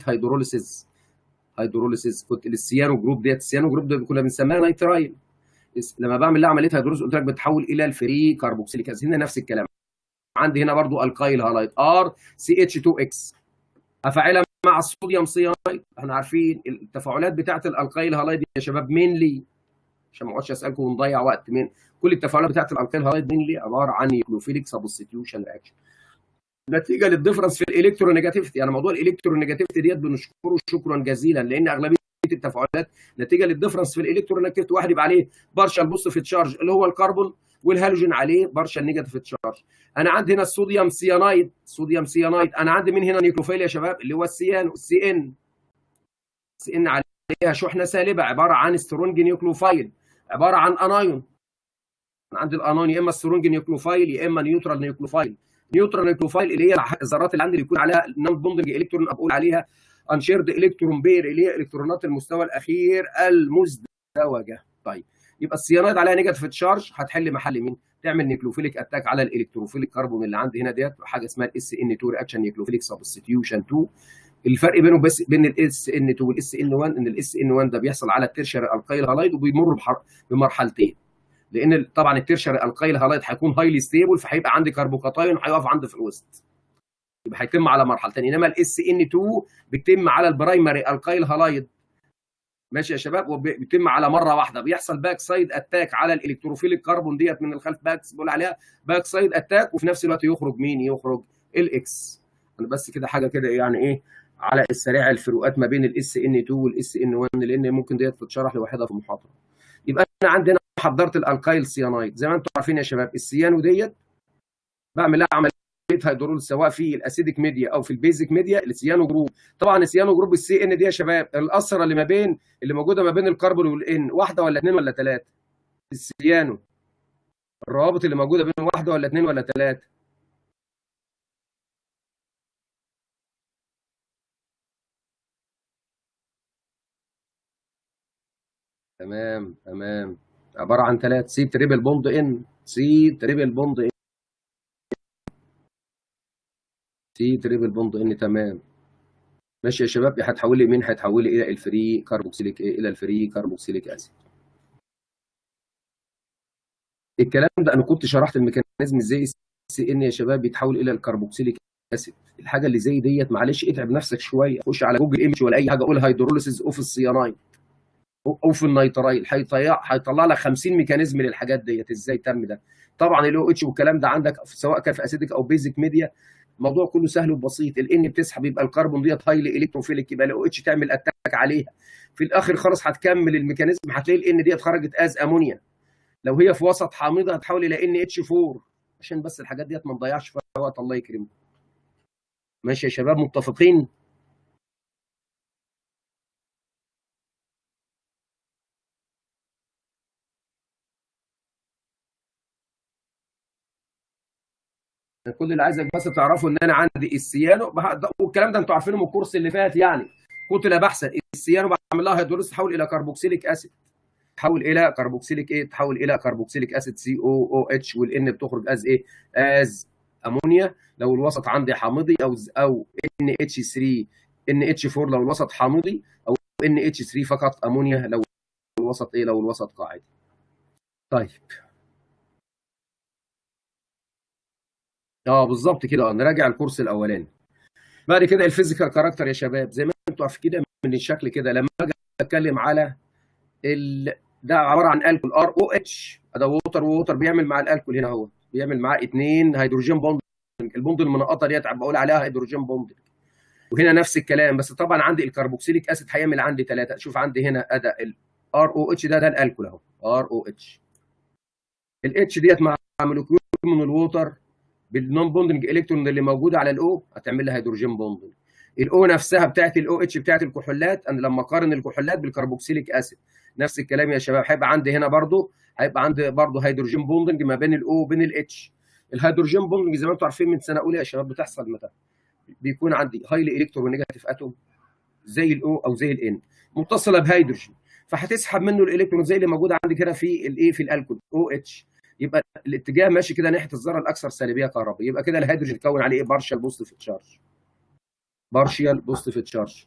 هيدروليسيس كنت للسيانو جروب ديت، السيانو جروب ده كنا بنسميها نيترايل. لما بعمل لها عمليه هيدروليسيس قلت لك بتحول الى الفري كربوكسيليك اسيد. هنا نفس الكلام، عندي هنا برضو الكايل هالايد ار سي اتش 2 اكس، افعلها مع الصوديوم سيانايد. احنا عارفين التفاعلات بتاعت الالكايل هالايد يا شباب مينلي، عشان ما اقعدش اسالكم ونضيع وقت، من كل التفاعلات بتاعت الالكايل هالايد مينلي عباره عن نيوكليوفيليك سبستيتيوشن رياكشن نتيجه للديفرنس في الالكترونيجاتيفيتي. يعني موضوع الالكترونيجاتيفيتي ديت بنشكره شكرا جزيلا، لان اغلبيه التفاعلات نتيجه للديفرنس في الالكترونيجاتيفيتي، واحد يبقى عليه بارشال بوزيتيف تشارج اللي هو الكربون، والهالوجين عليه بارشال نيجاتيف تشارج. انا عندي هنا الصوديوم سيانايد، انا عندي من هنا نيوكليوفيل يا شباب اللي هو السيان، السي ان عليها شحنه سالبه عباره عن سترونج نيوكليوفايل، عباره عن انايون. انا عندي الانايون يا اما سترونج نيوكليوفايل يا اما نيوترال نيوكليوفايل. نيوترال نيوكليوفايل اللي هي الذرات اللي عندي اللي يكون عليها نون بوندنج الكترون، بقول عليها انشيرد الكترون بير، اللي هي الكترونات المستوى الاخير المزدوجه. طيب يبقى السيانايد عليها نيجاتيف تشارج، هتحل محل مين؟ تعمل نيوكليوفيليك اتاك على الالكتروفيليك كربون اللي عندي هنا ديت، حاجه اسمها الاس ان 2 رياكشن نيوكليوفيليك سبستيتيوشن 2. الفرق بينهم بس بين الاس ان 2 والاس ان 1 ان الاس ان 1 ده بيحصل على الترشري الكايل هالايد وبيمر بمرحلتين، لان طبعا الترشري الكايل هالايد هيكون هايلي ستيبل، فهيبقى عندي كربوكاتايون هيقف عندي في الوسط، يبقى هيتم على مرحلتين. انما الاس ان 2 بيتم على البرايمري الكايل هالايد، ماشي يا شباب، وبيتم على مره واحده. بيحصل باك سايد اتاك على الالكتروفيليك كربون ديت من الخلف، بقول عليها باك سايد اتاك، وفي نفس الوقت يخرج مين؟ يخرج الاكس. انا بس كده حاجه كده يعني ايه على السريع الفروقات ما بين الاس ان 2 والاس ان 1، لان ممكن ديت تتشرح لوحدها في المحاضره. يبقى انا عندنا حضرت الالكايل سيانايد زي ما انتم عارفين يا شباب. السيانو ديت بعمل لها عمليه هيدرول سواء في الاسيديك ميديا او في البيزك ميديا السيانو جروب. طبعا السيانو جروب السي ان دي يا شباب الاسره اللي موجوده ما بين الكربون والان، واحده ولا اثنين ولا ثلاثه؟ السيانو الروابط اللي موجوده بين واحده ولا اثنين ولا ثلاثه؟ تمام عباره عن ثلاث سي تريبل بوند ان، سي تريبل بوند ان، سي تريبل بوند ان. تمام ماشي يا شباب. هتحول لي مين؟ هتحول لي الى الفري كربوكسيليك ايه؟ الى الفري كربوكسيليك اسيد. الكلام ده انا كنت شرحت الميكانيزم ازاي السي ان يا شباب بيتحول الى الكربوكسيليك اسيد. الحاجه اللي زي ديت معلش اتعب نفسك شويه، خش على جوجل ايمج ولا اي حاجه، قول هيدروليسيس اوف السيانايد او في النيترايل، هيطلع لك 50 ميكانيزم للحاجات ديت ازاي تم ده. طبعا الاو اتش والكلام ده عندك سواء كان في اسيدك او بيزك ميديا، الموضوع كله سهل وبسيط. الان بتسحب يبقى الكربون ديت هايلي الكتروفيليك، يبقى الاو اتش تعمل اتاك عليها. في الاخر خالص هتكمل الميكانيزم، هتلاقي الان ديت خرجت از امونيا. لو هي في وسط حامضه هتحول الى ان اتش 4، عشان بس الحاجات ديت ما نضيعش فيها وقت، الله يكرمك. ماشي يا شباب، متفقين؟ كل اللي عايزك بس تعرفه ان انا عندي السيانو والكلام ده انتوا عارفينه من الكورس اللي فات يعني، كتله بحثا. السيانو بعمل لها هيدروليز تحول الى كربوكسيليك اسيد، تحول الى كربوكسيليك ايه، تحول الى كربوكسيليك اسيد COOH، والان بتخرج از ايه، از امونيا لو الوسط عندي حامضي، او NH3 NH4 لو الوسط حامضي، او NH3 فقط امونيا لو الوسط ايه، لو الوسط قاعدي. طيب بالظبط كده، نراجع الكورس الاولاني. بعد كده الفيزيكال كاركتر يا شباب، زي ما انتوا عارفين كده من الشكل كده، لما اجي اتكلم على ده عباره عن الكول ROH، ده ووتر، ووتر بيعمل مع الالكول هنا، هو بيعمل معاه اثنين هيدروجين بوند، البوند المنقطه ديت بقول عليها هيدروجين بوند. وهنا نفس الكلام، بس طبعا عندي الكربوكسيليك اسيد هيعمل عندي ثلاثه. شوف عندي هنا ادى ROH، ده الالكول اهو ROH. الاتش ديت مع مولكيول من الووتر بالنون بوندنج الكترون اللي موجوده على الاو هتعمل لها هيدروجين بوندنج. الاو نفسها بتاعت الاو اتش بتاعت الكحولات، انا لما اقارن الكحولات بالكربوكسيليك اسيد نفس الكلام يا شباب، هيبقى عندي هنا برضو، هيبقى عندي برضو هيدروجين بوندنج ما بين الاو وبين الاتش. الهيدروجين بوندنج زي ما انتم عارفين من سنه اولى يا شباب بتحصل متى؟ بيكون عندي هايلي الكترونيجاتيف اتوم زي الاو او زي الان متصله بهيدروجين، فهتسحب منه الالكترون زي اللي موجود عندي كده في الايه، في الالكول OH. يبقى الاتجاه ماشي كده ناحيه الذره الاكثر سالبيه كهرباء، يبقى كده الهيدروجين اتكون عليه ايه، بارشال بوزيتيف تشارج، بارشال بوزيتيف تشارج.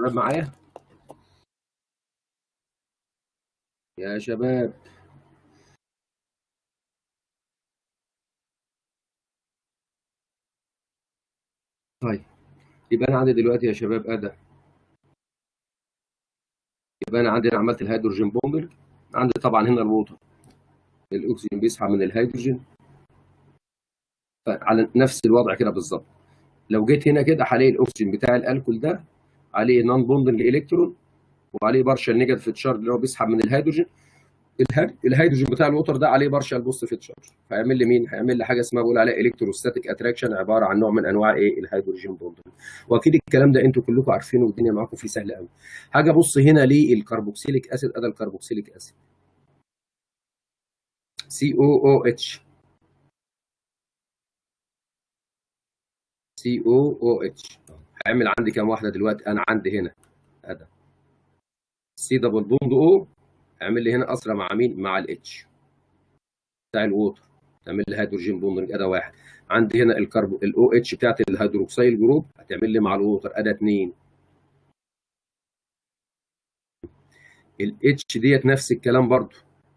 شباب معايا يا شباب؟ طيب يبقى انا عندي دلوقتي يا شباب ادى، يبقى انا عملت الهيدروجين بوندنج. عندي طبعا هنا الووتر، الاكسجين بيسحب من الهيدروجين على نفس الوضع كده بالظبط. لو جيت هنا كده هلاقي الاكسجين بتاع الالكول ده عليه نون بوندنج الكترون وعليه بارشال نيجاتيف تشارج اللي هو بيسحب من الهيدروجين. الهيدروجين بتاع الووتر ده عليه بارشال بوزيتيف تشارج، هيعمل لي مين؟ هيعمل لي حاجه اسمها بقول عليها الكتروستاتيك اتراكشن، عباره عن نوع من انواع ايه؟ الهيدروجين بوندنج. واكيد الكلام ده انتوا كلكم عارفينه والدنيا معاكم فيه سهله قوي. حاجه بص هنا للكربوكسيليك اسيد، ادي الكربوكسيليك اسيد COOH، COOH هيعمل عندي كام واحده دلوقتي؟ انا عندي هنا ادي سي دبل بوند او، اعمل لي هنا اسرع مع مين؟ مع الاتش بتاع الووتر، تعمل لي هيدروجين بوندنج اداه واحد. عندي هنا الاو اتش بتاعت الهيدروكسيل جروب هتعمل لي مع الووتر اداه اثنين. الاتش ديت نفس الكلام برضو،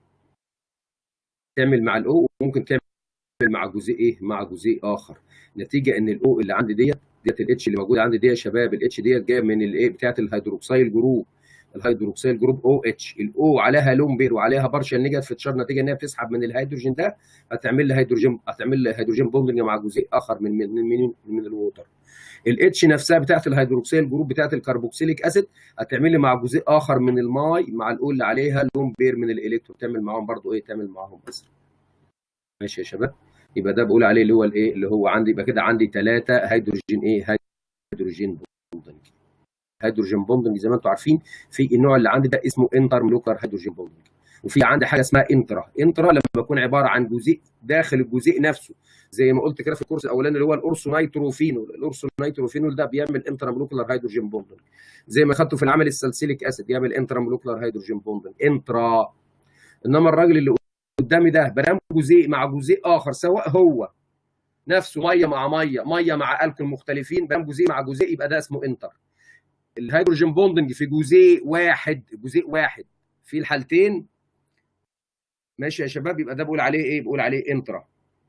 تعمل مع الاو وممكن تعمل مع جزيء ايه؟ مع جزيء اخر. نتيجه ان الاو اللي عندي ديت الاتش اللي موجوده عندي دي يا شباب، الاتش ديت جايه من الايه؟ بتاعت الهيدروكسيل جروب. الهيدروكسيل جروب او اتش، الاو عليها لون بير وعليها بارشال نيجاتيف تشارج، نتيجه ان هي بتسحب من الهيدروجين ده، هتعمل لي هيدروجين بوندنج مع جزيء اخر من الووتر. الاتش نفسها بتاعت الهيدروكسيل جروب بتاعت الكربوكسيليك اسيد هتعمل لي مع جزيء اخر من الماي مع الاو اللي عليها لون بير من الالكترون، تعمل معاهم برضو ايه؟ تعمل معاهم اسر. ماشي يا شباب؟ يبقى ده بقول عليه اللي هو الايه؟ اللي هو عندي، يبقى كده عندي 3 هيدروجين ايه؟ هيدروجين بوندنج. هيدروجين بوندنج زي ما انتم عارفين في النوع اللي عندي ده اسمه انتر مولكيولار هيدروجين بوندنج، وفي عندي حاجه اسمها انترا لما بكون عباره عن جزيء داخل الجزيء نفسه، زي ما قلت كده في الكورس الاولاني اللي هو الاورثونيتروفينول ده بيعمل انترا مولكيولار هيدروجين بوندنج، زي ما خدته في العمل السلسليك اسيد يعمل انترا مولكيولار هيدروجين بوندنج انترا. انما الراجل اللي قدامي ده برام جزيء مع جزيء اخر، سواء هو نفسه ميه مع ميه مع الكول مختلفين، برام جزيء مع جزيء، يبقى ده اسمه انتر. الهيدروجين بوندنج في جزيء واحد في الحالتين. ماشي يا شباب؟ يبقى ده بقول عليه ايه؟ بقول عليه انترا.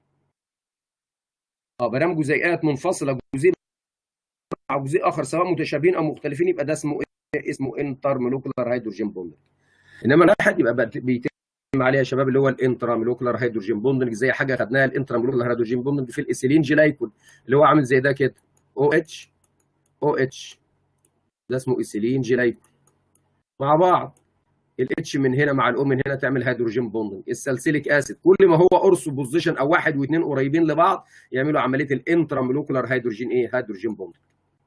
برام جزيئات منفصله، جزيء مع جزيء اخر سواء متشابهين او مختلفين، يبقى ده اسمه ايه؟ اسمه انتر مولكيولار هيدروجين بوندنج. انما الواحد يبقى بيتم عليه يا شباب اللي هو الانترا مولكيولار هيدروجين بوندنج، زي حاجه خدناها الانترا مولكيولار هيدروجين بوندنج في الايثيلين جلايكول اللي هو عامل زي ده كده، او اتش ده اسمه ايثيلين جلايكول مع بعض. الاتش من هنا مع الاو من هنا تعمل هيدروجين بوندنج. السلسليك اسيد كل ما هو اورثو بوزيشن او واحد واثنين قريبين لبعض يعملوا عمليه الانترا مولكيولار هيدروجين ايه؟ هيدروجين بوندنج.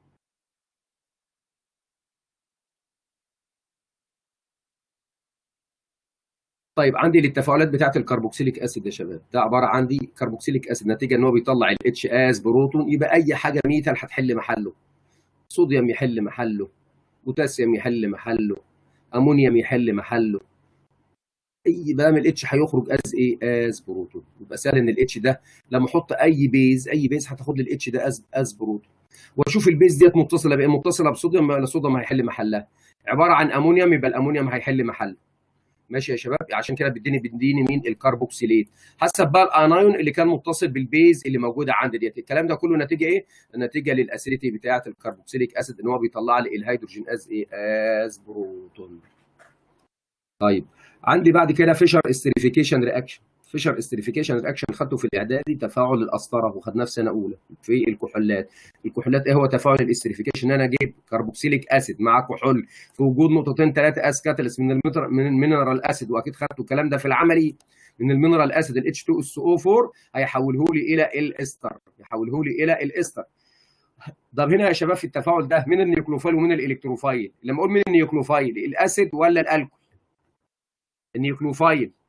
طيب عندي التفاعلات بتاعت الكربوكسيليك اسيد يا شباب، ده عباره عندي كربوكسيليك اسيد نتيجه ان هو بيطلع الاتش از بروتون، يبقى اي حاجه ميتال هتحل محله، صوديوم يحل محله، بوتاسيوم يحل محله، امونيوم يحل محله، اي بقى من الاتش هيخرج از ايه؟ از بروتون. يبقى سهل ان الاتش ده لما احط اي بيز هتاخد لي الاتش ده از بروتون، واشوف البيز ديت متصله بايه؟ متصله بصوديوم، ولا صوديوم هيحل محلها؟ عباره عن امونيوم، يبقى الامونيوم هيحل محله. ماشي يا شباب؟ عشان كده بيديني مين؟ الكربوكسيليت، حسب بقى الانايون اللي كان متصل بالبيز اللي موجوده عندي ديت. الكلام ده كله نتيجه ايه؟ نتيجه للاسيديتي بتاعه الكربوكسيليك اسيد ان هو بيطلع لي الهيدروجين از ايه؟ از بروتون. طيب عندي بعد كده فيشر استريفيكيشن رياكشن. فيشر استريفيكيشن رياكشن خدته في الاعدادي، تفاعل القسطره، وخدناه في سنه اولى في الكحولات. الكحولات ايه هو تفاعل الاستريفيكيشن؟ ان انا اجيب كربوكسيليك اسيد مع كحول في وجود نقطتين 3 اس كاتاليست من المينرال اسيد، واكيد خدتوا الكلام ده في العملي. من المينرال اسيد ال H2SO4 هيحوله لي الى الاستر، طب هنا يا شباب في التفاعل ده مين النيوكلوفايل ومين الالكتروفايل؟ لما اقول مين النيوكلوفايل، الاسيد ولا الالكول؟ النيوكلوفايل.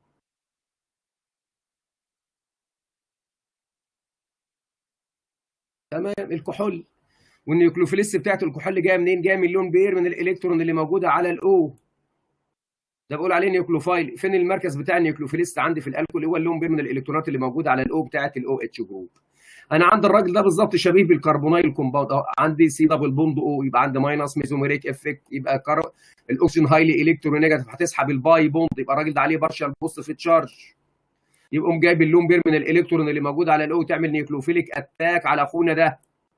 تمام، الكحول. والنيوكلوفيليس بتاعت الكحول جايه منين؟ جايه من اللون بير من الالكترون اللي موجوده على الاو، ده بقول عليه نيوكلوفايل. فين المركز بتاع النيوكلوفيليس عندي في الالكول؟ هو اللون بير من الالكترونات اللي موجوده على الاو بتاعت الاو اتش جروب. انا عند الراجل ده بالظبط شبيه بالكربونايل كومباوند اهو، عندي سي دبل بوند او، يبقى عندي ماينس ميزوميريك افكت، يبقى الاكسجين هايلي الكترونيجاتيف، هتسحب الباي بوند، يبقى الراجل ده عليه بارشال بوزيتيف تشارج، يقوم جايب اللون بير من الالكترون اللي موجود على الاو، تعمل نيوكلوفيليك اتاك على اخونا ده.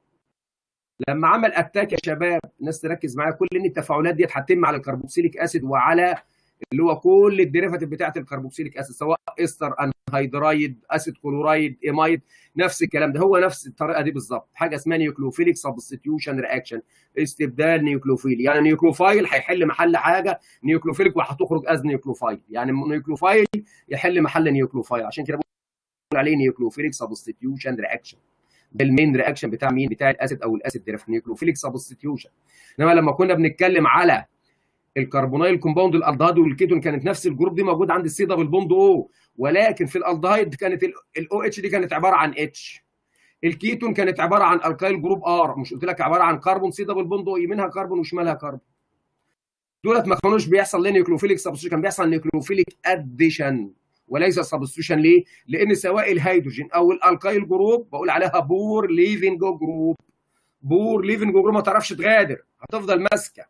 لما عمل اتاك يا شباب، الناس تركز معايا، كل ان التفاعلات ديت هتتم على الكربوكسيليك اسيد وعلى اللي هو كل الديريفاتيف بتاعت الكربوكسيليك اسيد، سواء استر انهيدرايد اسيد كلورايد امايد، نفس الكلام ده، هو نفس الطريقه دي بالظبط، حاجه اسمها نيوكلوفيليك سبستيوشن رياكشن، استبدال نيوكلوفيل، يعني نيوكلوفايل هيحل محل حاجه نيوكلوفيليك وهتخرج از نيوكلوفايل، يعني نيوكلوفايل يحل محل نيوكلوفايل، عشان كده بقول عليه نيوكلوفيليك سبستيوشن رياكشن. ده المين رياكشن بتاع مين؟ بتاع الاسيد او الاسيد ديريفاتيف، نيوكلوفيليك سبستيوشن. انما لما كنا بنتكلم على الكربونايل كومباوند، الالدهايد والكيتون، كانت نفس الجروب دي موجود عند السي دبل بوند او، ولكن في الالدهايد كانت الاو اتش دي كانت عباره عن اتش، الكيتون كانت عباره عن الكايل جروب ار، مش قلت لك عباره عن كربون سي دبل بوند او، يمينها كربون وشمالها كربون. دولت ما كانوش بيحصل ليه نيوكلوفيليك سبستيوشن، كان بيحصل نيوكلوفيليك اديشن وليس سبستيوشن. ليه؟ لان سواء الهيدروجين او الالكايل جروب بقول عليها بور ليفنج جروب، بور ليفنج جروب ما تعرفش تغادر، هتفضل ماسكه،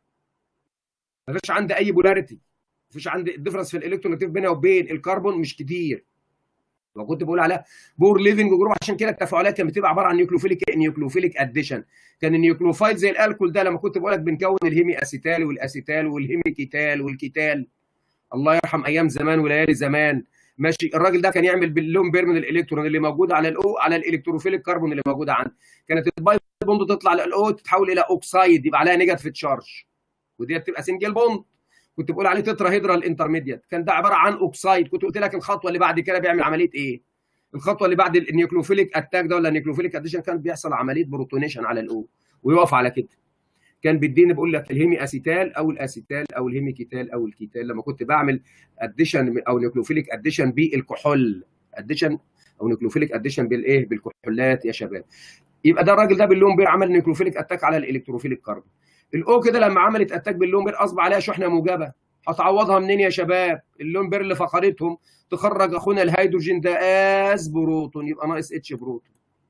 ما فيش عندي اي بولاريتي، ما فيش عندي الديفرنس في الالكترونيجاتيف بينها وبين الكربون مش كتير، وكنت بقول عليها بور ليفنج جروب. عشان كده التفاعلات كانت بتبقى عباره عن نيوكلوفيليك اديشن. كان النيوكلوفايل زي الالكول ده، لما كنت بقول لك بنكون الهيمي اسيتال والاسيتال والهيمي كيتال والكيتال، الله يرحم ايام زمان وليالي زمان، ماشي، الراجل ده كان يعمل باللون بير من الالكترون اللي موجود على الاو على الالكتروفيليك كربون اللي موجوده عنده، كانت الباي بوند تطلع للاو تتحول الى اوكسايد يبقى عليها نيجاتيف تشارج، ودي بتبقى سنجل بوند، كنت بقول عليه تترا هيدرال انترميديت، كان ده عباره عن اوكسايد. كنت قلت لك الخطوه اللي بعد كده بيعمل عمليه ايه؟ الخطوه اللي بعد النيوكلوفيليك اتاك ده ولا النيوكلوفيليك اديشن، كان بيحصل عمليه بروتونيشن على الاو ويقف على كده. كان بيديني بقول لك الهيمي اسيتال او الاسيتال او الهيمي كيتال او الكيتال، لما كنت بعمل اديشن او نيوكلوفيليك اديشن بالكحول، اديشن او نيوكلوفيليك اديشن بالايه؟ بالكحولات يا شباب. يبقى ده الراجل ده باللون بير عمل نيوكلوفيليك اتاك على الالكتروفيليك كربون. الاو كده لما عملت اتاك باللون بير اصبح عليها شحنه موجبه، هتعوضها منين يا شباب؟ اللون بير اللي فقدتهم تخرج اخونا الهيدروجين ده از بروتون، يبقى ناقص اتش بروتون.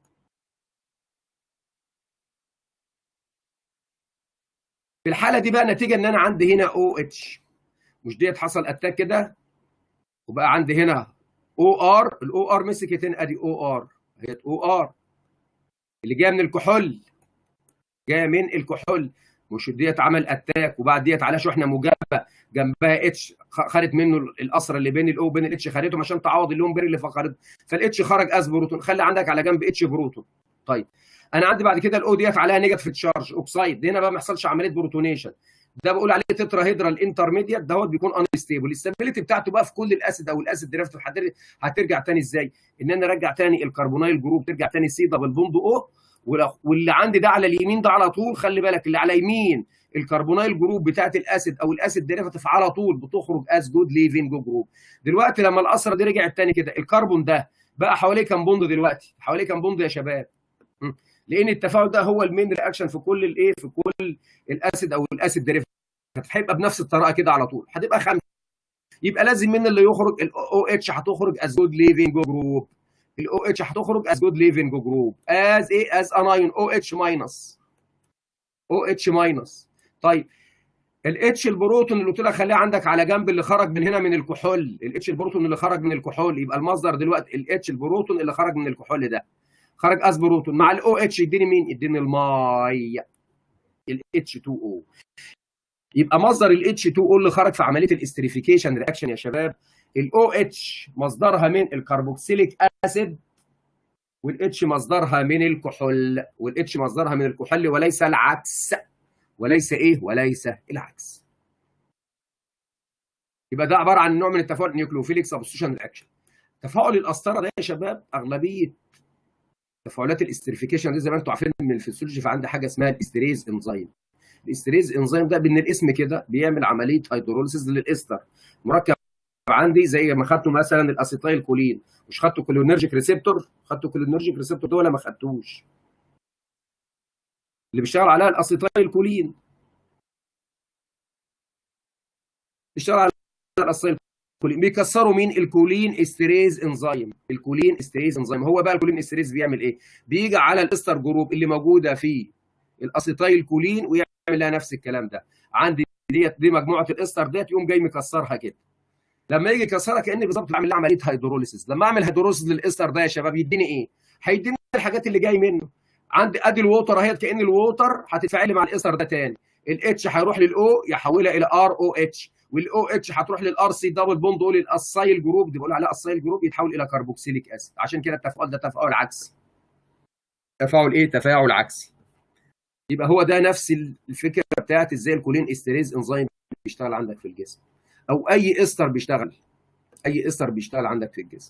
في الحاله دي بقى نتيجه ان انا عندي هنا او اتش، مش ديت حصل اتاك كده وبقى عندي هنا او ار، الاو ار مسكت هنا، ادي او ار، هي او ار اللي جايه من الكحول، جايه من الكحول، مش ديت عمل اتاك وبعد ديت على شحنه موجبه جنبها اتش، خدت منه الاسره اللي بين الاو وبين الاتش، خدتهم عشان تعوض اللون بير اللي فقدته، فالاتش خرج از بروتون، خلي عندك على جنب اتش بروتون. طيب انا عندي بعد كده الاو ديت عليها نيجاتيف تشارج اوكسايد، هنا بقى ما يحصلش عمليه بروتونيشن، ده بقول عليه تترا هيدرال انترميديت، دوت بيكون انستيبل، الاستابيليتي بتاعته بقى في كل الاسيد او الاسيد ديريفاتيف هترجع تاني ازاي؟ ان انا ارجع تاني الكربونايل جروب ترجع تاني سي دبل بوند او، واللي عندي ده على اليمين ده على طول، خلي بالك اللي على يمين الكربونايل جروب بتاعت الاسيد او الاسيد ديريفاتيف على طول بتخرج از جود ليفنج جروب. دلوقتي لما الاسره دي رجعت تاني كده، الكربون ده بقى حواليه كام بوند دلوقتي؟ حواليه كام بوند يا شباب؟ لان التفاعل ده هو المين رياكشن في كل الايه؟ في كل الاسيد او الاسيد ديريفاتيف، هيبقى بنفس الطريقه كده على طول، هتبقى 5، يبقى لازم من اللي يخرج الاو اتش هتخرج از جود ليفنج جروب، الاو اتش هتخرج از جود ليفنج جروب از ايه؟ از انايون او اتش ماينس، او اتش ماينس. طيب الاتش البروتون اللي قلت لك خليه عندك على جنب اللي خرج من هنا من الكحول، الاتش البروتون اللي خرج من الكحول، يبقى المصدر دلوقتي الاتش البروتون اللي خرج من الكحول ده خرج از بروتون مع الاو اتش، يديني مين؟ يديني الماي، الاتش 2 او. يبقى مصدر الاتش 2 او اللي خرج في عمليه الاستريفيكيشن رياكشن يا شباب، الاو اتش مصدرها من الكربوكسيليك اسيد، والاتش مصدرها من الكحول، والاتش مصدرها من الكحول وليس العكس، وليس ايه؟ وليس العكس. يبقى ده عباره عن نوع من التفاعل نيوكليوفيليك سبستيوشن رياكشن. تفاعل القسطره ده يا شباب اغلبيه تفاعلات الاستريفيكيشن دي زي ما انتم عارفين من الفسيولوجي، فعندي حاجه اسمها الاستريز انزيم. الاستريز انزيم ده من الاسم كده بيعمل عمليه هيدروليسيس للاستر، مركب عندي زي ما خدته مثلا الاسيتايل كولين، مش خدته كولينرجيك ريسبتور؟ خدته كولينرجيك ريسبتور ده ولا ما خدتوش؟ اللي بيشتغل عليها الاسيتايل كولين، بيشتغل على الاسيتايل بيكسروا مين؟ الكولين استريز انزيم. الكولين استريز انزيم هو بقى الكولين استريز بيعمل ايه؟ بيجي على الاستر جروب اللي موجوده في الاسيتايل كولين ويعمل لها نفس الكلام ده. عندي دي مجموعه الاستر ديت، يقوم جاي مكسرها كده. لما يجي يكسرها كاني بالظبط بعمل لها عمليه هيدروليسيس. لما اعمل هيدروليسيس للاستر ده يا شباب يديني ايه؟ هيديني الحاجات اللي جاي منه. عندي ادي الووتر اهي، كان الووتر هتتفاعل مع الاستر ده تاني. الاتش هيروح للاو يحولها الى ار او اتش، والاو اتش هتروح للار سي دبل بوند دول الاسايل جروب، دي بقول عليها اسايل جروب، يتحول الى كربوكسيليك اسيد. عشان كده التفاعل ده تفاعل عكسي. تفاعل ايه؟ تفاعل عكسي. يبقى هو ده نفس الفكره بتاعت ازاي الكولين استريز انزيم بيشتغل عندك في الجسم، او اي استر بيشتغل، اي استر بيشتغل عندك في الجسم.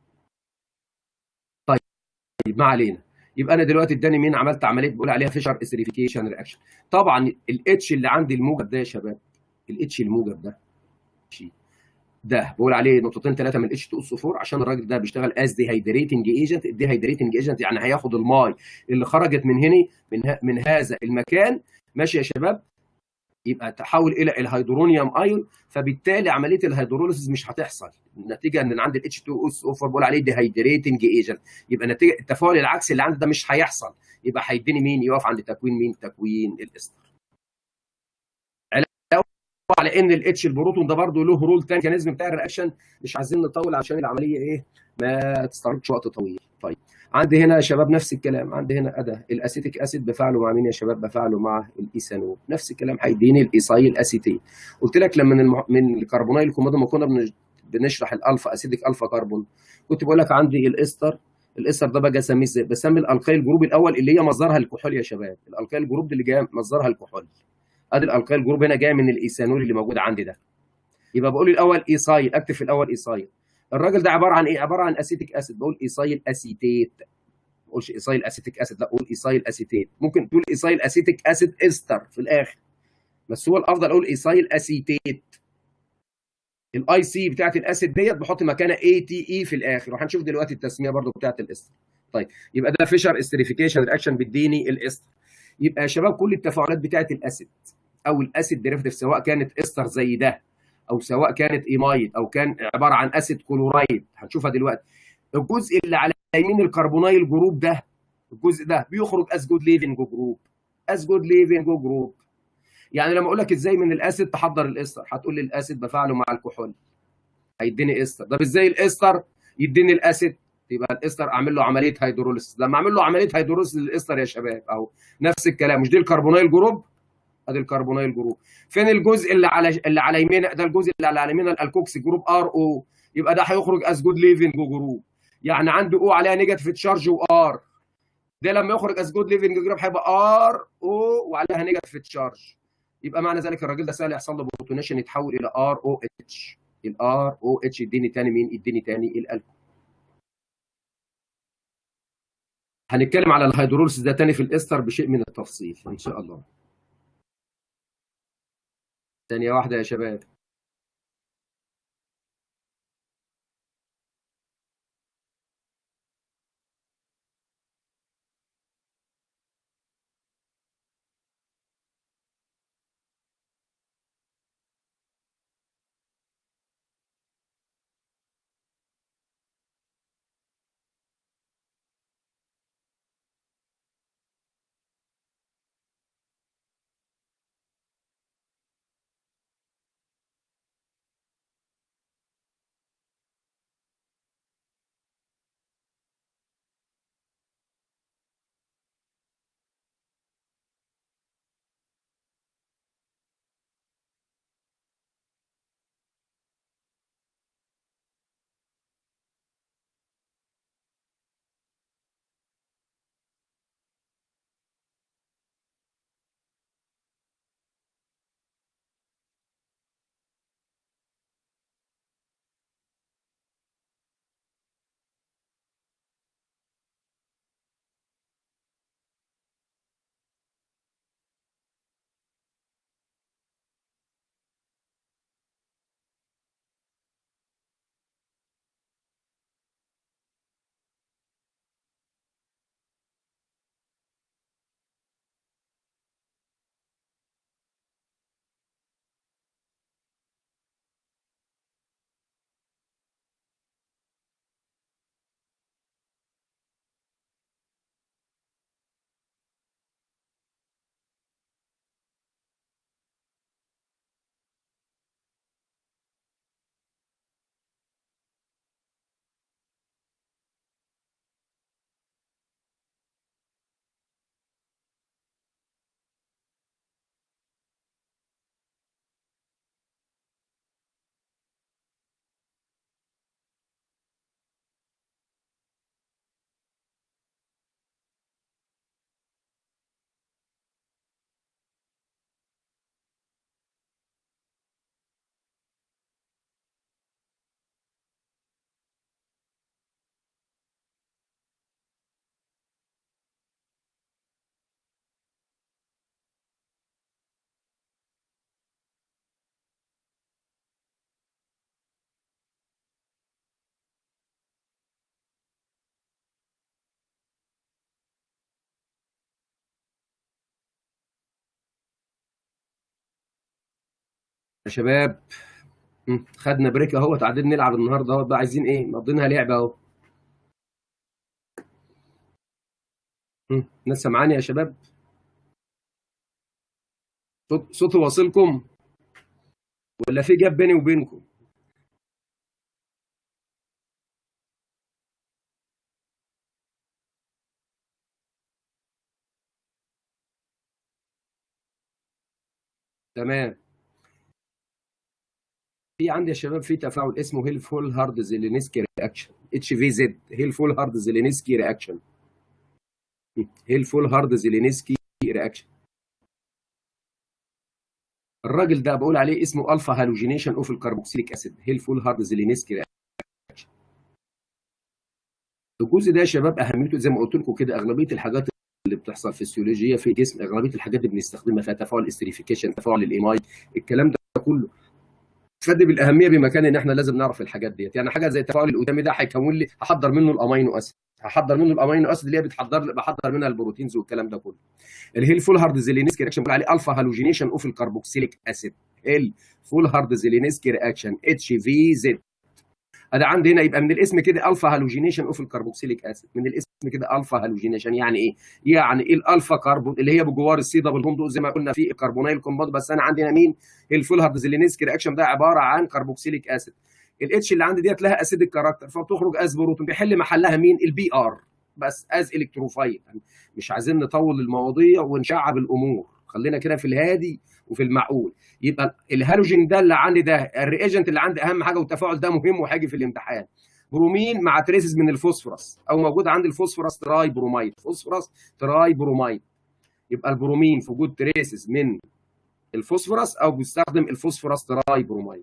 طيب ما علينا. يبقى انا دلوقتي اداني مين؟ عملت عمليه بقول عليها فيشر استريفيكيشن رياكشن. طبعا الاتش اللي عندي الموجب ده يا شباب، الاتش الموجب ده بقول عليه نقطتين ثلاثه من اتش 2 اس 4 عشان الراجل ده بيشتغل از ديهايدريتنج ايجنت. الديهايدريتنج ايجنت يعني هياخد الماء اللي خرجت من هنا من هذا المكان، ماشي يا شباب، يبقى تحول الى الهيدرونيوم ايون، فبالتالي عمليه الهيدروليسيس مش هتحصل. النتيجه ان عندي الاتش 2 اس 4 بقول عليه ديهايدريتنج ايجنت، يبقى نتيجه التفاعل العكسي اللي عندي ده مش هيحصل، يبقى هيديني مين؟ يقف عند تكوين مين؟ تكوين الاستر. على ان الاتش البروتون ده برضه له رول تاني ميكانيزم بتاع الرياكشن، مش عايزين نطول عشان العمليه ايه ما تستغرقش وقت طويل. طيب عندي هنا يا شباب نفس الكلام، عندي هنا الاسيتيك اسيد بفعله مع مين يا شباب؟ بفعله مع الايثانول. نفس الكلام هيديني الايثايل اسيتيت. قلت لك لما من الكربونيل الكومودو ما كنا بنشرح الالفا اسيديك الفا كربون، كنت بقول لك عندي الاستر ده بقى اسميه ازاي؟ بسمي الالقيل جروب الاول اللي هي مصدرها الكحول يا شباب. الالقيل جروب اللي جايه مصدرها الكحول، ادي الالقيل جروب هنا جاي من الايثانول اللي موجود عندي ده. يبقى بقول الاول ايثايل، اكتب في الاول ايثايل. الراجل ده عباره عن ايه؟ عباره عن اسيتيك اسيد، بقول ايثايل اسيتيت. ما اقولش ايثايل اسيتيك اسيد، لا اقول ايثايل اسيتيت. ممكن تقول ايثايل اسيتيك اسيد استر في الاخر، بس هو الافضل اقول ايثايل اسيتيت. الاي سي بتاعت الاسيد ديت بحط مكانها اي تي اي في الاخر، وهنشوف دلوقتي التسميه برضو بتاعت الاستر. طيب يبقى ده فيشر استريفيكيشن رياكشن بيديني الاستر. يبقى يا شباب كل التفاعلات بتاعت الاسيد او الاسيد ديريفيتيف، سواء كانت استر زي ده او سواء كانت ايمايد او كان عباره عن اسيد كلورايد، هنشوفها دلوقتي. الجزء اللي على يمين الكربونايل جروب ده، الجزء ده بيخرج از جود ليفنج جروب. از جود ليفنج جروب يعني لما اقول لك ازاي من الاسيد تحضر الاستر، هتقول لي الاسيد بفعله مع الكحول هيديني استر. طب ازاي الاستر يديني الاسيد؟ يبقى الاستر اعمل له عمليه هيدروليسيس. لما اعمل له عمليه هيدروليسيس للاستر يا شباب اهو نفس الكلام، مش دي الكربونايل جروب؟ ادي الكربونايل جروب. فين الجزء اللي على يمين ده؟ الجزء اللي على يمين الالكوكسي جروب ار او، يبقى ده هيخرج از جود ليفنج جروب. يعني عندي او عليها نيجاتيف تشارج وار، ده لما يخرج از جود ليفنج جروب هيبقى ار او وعليها نيجاتيف تشارج. يبقى معنى ذلك الراجل ده سهل يحصل له بروتونيشن يتحول الى ار او اتش. الار او اتش يديني تاني مين؟ يديني تاني الالكول. هنتكلم على الهيدروليسيس ده تاني في الاستر بشيء من التفصيل ان شاء الله. ثانيه واحده يا شباب. شباب. خدنا بريك اهوت، قاعدين نلعب النهارده اهوت بقى، عايزين ايه؟ مقضينها لعبه اهو. الناس سامعاني يا شباب؟ صوتي واصلكم ولا في جاب بيني وبينكم؟ تمام. في عندي يا شباب في تفاعل اسمه هيلفول هارد زيلينسكي رياكشن، اتش في زد، هيلفول هارد زيلينسكي رياكشن. هيلفول هارد زيلينسكي رياكشن. الراجل ده بقول عليه اسمه الفا هالوجينيشن اوف الكربوكسيليك اسيد، هيلفول هارد زيلينسكي رياكشن. الجزء ده يا شباب اهميته زي ما قلت لكم كده، اغلبيه الحاجات اللي بتحصل فيسيولوجيه في الجسم، اغلبيه الحاجات اللي بنستخدمها فيها تفاعل استريفيكيشن، تفاعل الايماي، الكلام ده كله فد بالاهميه بمكان ان احنا لازم نعرف الحاجات ديت. يعني حاجه زي التفاعل اللي قدامي ده هيكون لي، هحضر منه الامينو اسيد، اللي هي بحضر منها البروتينز والكلام ده كله. الهيلفول هارد زيلينسكي رياكشن بنقول عليه الفا هالوجينيشن اوف الكربوكسيليك اسيد، الفول هارد زيلينسكي رياكشن، اتش في زد. انا عندي هنا يبقى من الاسم كده الفا هالوجينيشن اوف الكربوكسيليك اسيد، من الاسم كده الفا هالوجينيشن. يعني ايه؟ يعني ايه الالفا كربون اللي هي بجوار السي دبل بوند زي ما قلنا في الكربونيل كومباوند، بس انا عندي هنا مين؟ الفول هارد زيلينسكي رياكشن ده عباره عن كربوكسيليك اسيد. الاتش اللي عندي ديت لها اسيدك كاركتر، فبتخرج از بروتون، بيحل محلها مين؟ البي ار، بس از الكتروفايل. يعني مش عايزين نطول المواضيع ونشعب الامور، خلينا كده في الهادي وفي المعقول. يبقى الهالوجين ده اللي عندي ده الرياجنت اللي عندي اهم حاجه، والتفاعل ده مهم وهيجي في الامتحان. برومين مع تريسز من الفوسفورس، او موجود عندي الفوسفورس تراي بروميد، فوسفورس تراي بروميد. يبقى البرومين في وجود تريسز من الفوسفورس، او بيستخدم الفوسفورس تراي بروميد،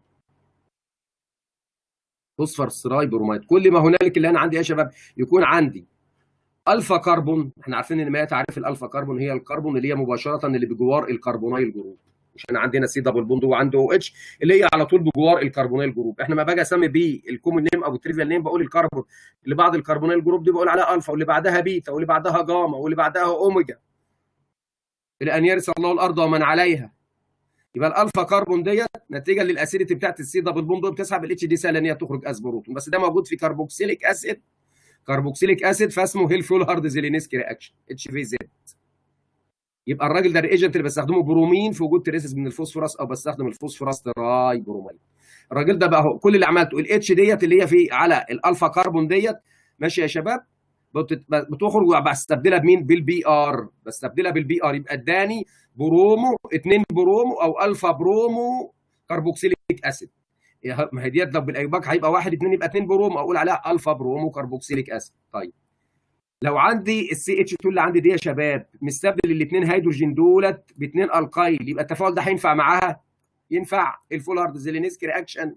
فوسفورس تراي بروميد. كل ما هنالك اللي انا عندي يا شباب يكون عندي الفا كربون. احنا عارفين ان ما تعريف الالفا كربون هي الكربون اللي هي مباشره اللي بجوار الكربونيل جروب، مش انا عندنا سي دبل بوند وعنده او اتش اللي هي على طول بجوار الكربونيل جروب. احنا ما باجي اسمي بيه الكومن نيم او التريفيال نيم بقول الكربون اللي بعد الكربونيل جروب دي بقول عليها الفا، واللي بعدها بيتا، واللي بعدها جاما، واللي بعدها اوميجا، الى ان يرث الله الارض ومن عليها. يبقى الالفا كربون ديت نتيجه للاسيديتي بتاعت السي دبل بوند بتسحب الاتش دي سهل ان هي تخرج از بروتون، بس ده موجود في كربوكسيليك اسيد، فاسمه هيلفول هارد زيلينسكي رياكشن، اتش في زد. يبقى الراجل ده الريجنت اللي بستخدمه برومين في وجود تريسز من الفوسفورس، او بستخدم الفوسفورس تراي بروميد. الراجل ده بقى هو كل اللي عملته الاتش ديت اللي هي في على الالفا كربون ديت، ماشي يا شباب، بتخرج بستبدلها بمين؟ بالبي ار، بستبدلها بالبي ار، يبقى اداني برومو 2 برومو او الفا برومو كربوكسيليك اسيد. ما هي ديت لو بالايباك هيبقى 1 2 يبقى 2 برومو، اقول عليها الفا برومو كربوكسيليك اسيد. طيب لو عندي السي اتش 2 اللي عندي دي يا شباب مستبدل الاثنين هيدروجين دولت باثنين القايل، يبقى التفاعل ده هينفع معاها؟ ينفع الفول هارد زيلينسكي رياكشن؟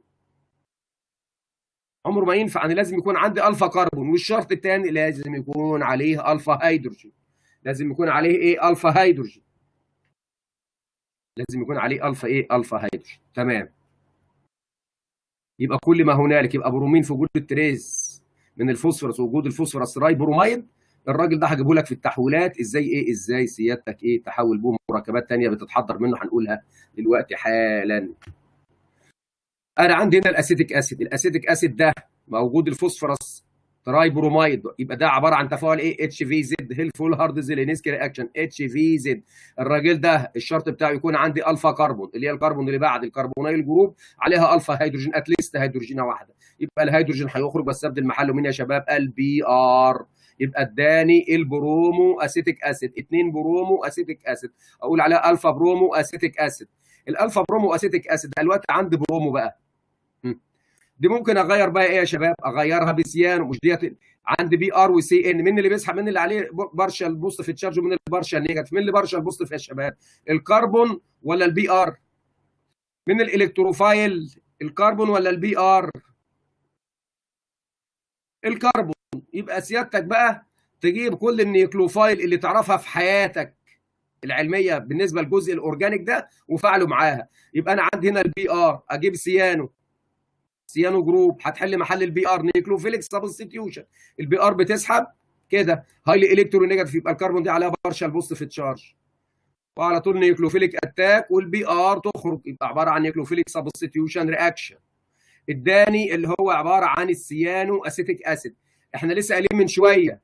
عمره ما ينفع. انا لازم يكون عندي الفا كربون، والشرط الثاني لازم يكون عليه الفا هيدروجين. لازم يكون عليه ايه؟ الفا هيدروجين. لازم يكون عليه الفا ايه؟ الفا هيدروجين. تمام. يبقى كل ما هنالك يبقى برومين في وجود التريس من الفوسفورس ووجود الفوسفورس تراي بروميد. الراجل ده هجيبه لك في التحويلات ازاي ايه؟ ازاي سيادتك ايه تحول بهم مركبات ثانيه بتتحضر منه، هنقولها دلوقتي حالا. انا عندي هنا الاسيتيك اسيد، الاسيتيك اسيد ده موجود الفوسفورس تراي بروميد، يبقى ده عباره عن تفاعل ايه؟ اتش في زد، هيلفول هارد زيلينسكي رياكشن، اتش في زد. الراجل ده الشرط بتاعه يكون عندي الفا كربون اللي هي الكربون اللي بعد الكربونيل جروب عليها الفا هيدروجين، اتليست هيدروجينه واحده، يبقى الهيدروجين هيخرج بستبدل محله مين يا شباب؟ البي ار. يبقى اداني البرومو اسيتيك اسيد، 2 برومو اسيتيك اسيد، اقول عليها الفا برومو اسيتيك اسيد. الالفا برومو اسيتيك اسيد دلوقتي عندي برومو بقى، دي ممكن اغير بقى ايه يا شباب؟ اغيرها بسيانو، مش ديت عندي بي ار وسي ان. مين اللي بيسحب؟ مين اللي عليه بارشال بوزيتيف تشارج ومين اللي بارشال نيجاتيف؟ مين اللي بارشال بوزيتيف يا شباب؟ الكربون ولا البي ار؟ مين الالكتروفايل؟ الكربون ولا البي ار؟ الكربون. يبقى سيادتك بقى تجيب كل النيوكلوفايل اللي تعرفها في حياتك العلميه بالنسبه للجزء الاورجانيك ده وفعله معاها. يبقى انا عندي هنا البي ار، اجيب سيانو جروب هتحل محل البي ار، نيوكلوفيليك سبستيتيوشن. البي ار بتسحب كده هايلي الكترونيجاتيف، يبقى الكربون دي عليها بارشال بوزيتيف تشارج. وعلى طول نيوكلوفيليك اتاك والبي ار تخرج، يبقى عباره عن نيوكلوفيليك سبستيوشن رياكشن. اداني اللي هو عباره عن السيانو اسيتيك اسيد. احنا لسه قايلين من شويه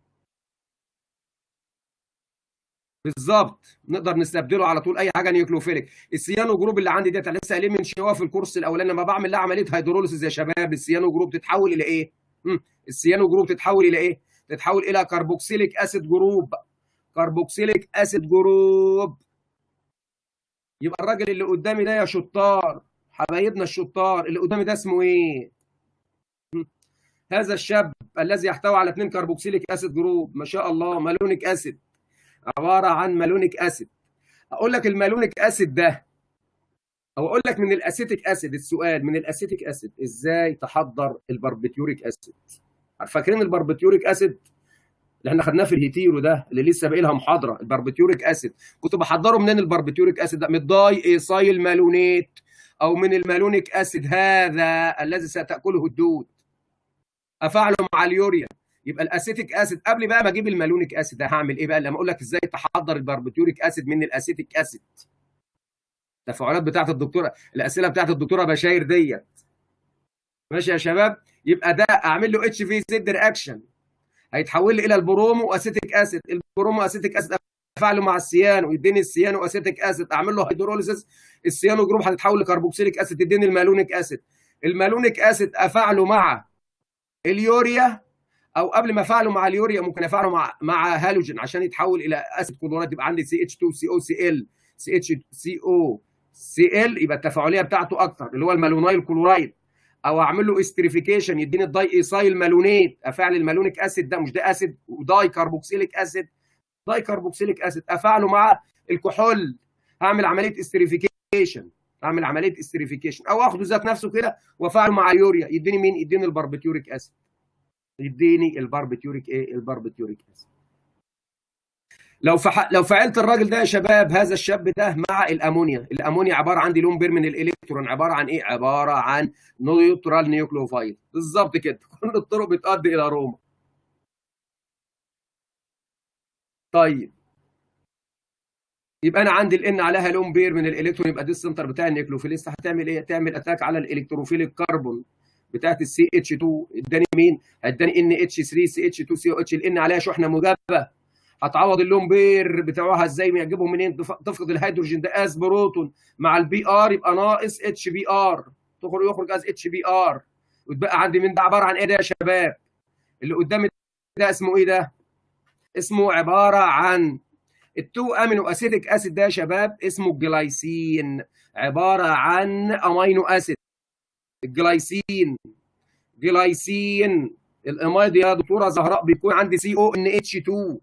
بالظبط نقدر نستبدله على طول اي حاجه نيوكلوفيليك. السيانو جروب اللي عندي ديت لسه قايلين من شويه في الكورس الاولاني لما بعمل لها عمليه هيدروليسيس يا شباب، السيانو جروب تتحول الى ايه؟ السيانو جروب تتحول الى ايه؟ تتحول الى كربوكسيليك اسيد جروب. كربوكسيليك اسيد جروب. يبقى الراجل اللي قدامي ده يا شطار حبايبنا الشطار اللي قدامي ده اسمه ايه؟ هذا الشاب الذي يحتوي على 2 كربوكسيليك اسيد جروب، ما شاء الله مالونيك اسيد، عباره عن مالونيك اسيد. اقول لك المالونيك اسيد ده او اقول لك من الاسيتيك اسيد، السؤال من الاسيتيك اسيد ازاي تحضر الباربيتيوريك اسيد؟ فاكرين الباربيتيوريك اسيد اللي احنا خدناه في الهيتيرو ده اللي لسه باقي لها محاضره، الباربيتيوريك اسيد كنت بحضره منين؟ الباربيتيوريك اسيد ده من الداي ايسايل مالونيت او من المالونيك اسيد هذا الذي ستاكله الدود، افعله مع اليوريا. يبقى الاسيتيك اسيد قبل بقى ما اجيب المالونيك اسيد ده هعمل ايه بقى؟ لما اقول لك ازاي تحضر الباربيتيوريك اسيد من الاسيتيك اسيد. التفاعلات بتاعت الدكتوره، الاسئله بتاعت الدكتوره بشاير ديت ماشي يا شباب. يبقى ده اعمل له اتش في زد رياكشن هيتحول لي الى البرومو اسيتيك اسيد. البرومو اسيتيك اسيد افعله مع السيانو يديني السيانو اسيتيك اسيد، اعمل له هيدروليسيس السيانو جروب هتتحول لكربوكسيليك اسيد تديني المالونيك اسيد. المالونيك اسيد افعله مع اليوريا او قبل ما افعله مع اليوريا ممكن افعله مع هالوجين عشان يتحول الى اسيد كلورايد، يبقى عندي CH2COCl CHCOCl يبقى التفاعليه بتاعته اكتر اللي هو المالونايل كلورايد. او اعمل له استريفيكيشن يديني الداي ايسايل مالونيت، افعل المالونيك اسيد ده مش ده اسيد وداي كربوكسيليك اسيد، داي كربوكسيليك اسيد افعله مع الكحول هعمل عمليه استريفيكيشن، اعمل عمليه استريفيكيشن او اخده ذات نفسه كده وافعله مع يوريا يديني مين؟ يديني الباربيتيوريك اسيد، يديني الباربيتيوريك ايه؟ الباربيتيوريك اسيد. لو فعلت الراجل ده يا شباب، هذا الشاب ده مع الامونيا، الامونيا عباره عن دي لون بير من الالكترون، عباره عن ايه؟ عباره عن نيوترال نيوكليوفايد بالظبط كده. كل الطرق بتؤدي الى روما. طيب يبقى انا عندي الان عليها لون بير من الالكترون، يبقى دي السنتر بتاع النيوكليوفيليس هتعمل ايه؟ تعمل اتاك على الالكتروفيليك كربون بتاعت السي اتش 2 اداني مين؟ اداني ان اتش 3 سي اتش 2 سي او اتش، الان عليها شحنه موجبه هتعوض اللون بير بتاعها ازاي؟ يجيبهم منين؟ تفقد الهيدروجين ده از بروتون مع البي ار يبقى ناقص اتش بي ار، يخرج از اتش بي ار وتبقى عندي من ده عباره عن ايه ده يا شباب؟ اللي قدامي ده اسمه ايه ده؟ اسمه عباره عن التو امينو اسيتيك اسيد ده يا شباب اسمه الجلايسين، عباره عن امينو اسيد. الجلايسين جلايسين الامايد يا دكتوره زهراء بيكون عندي CONH2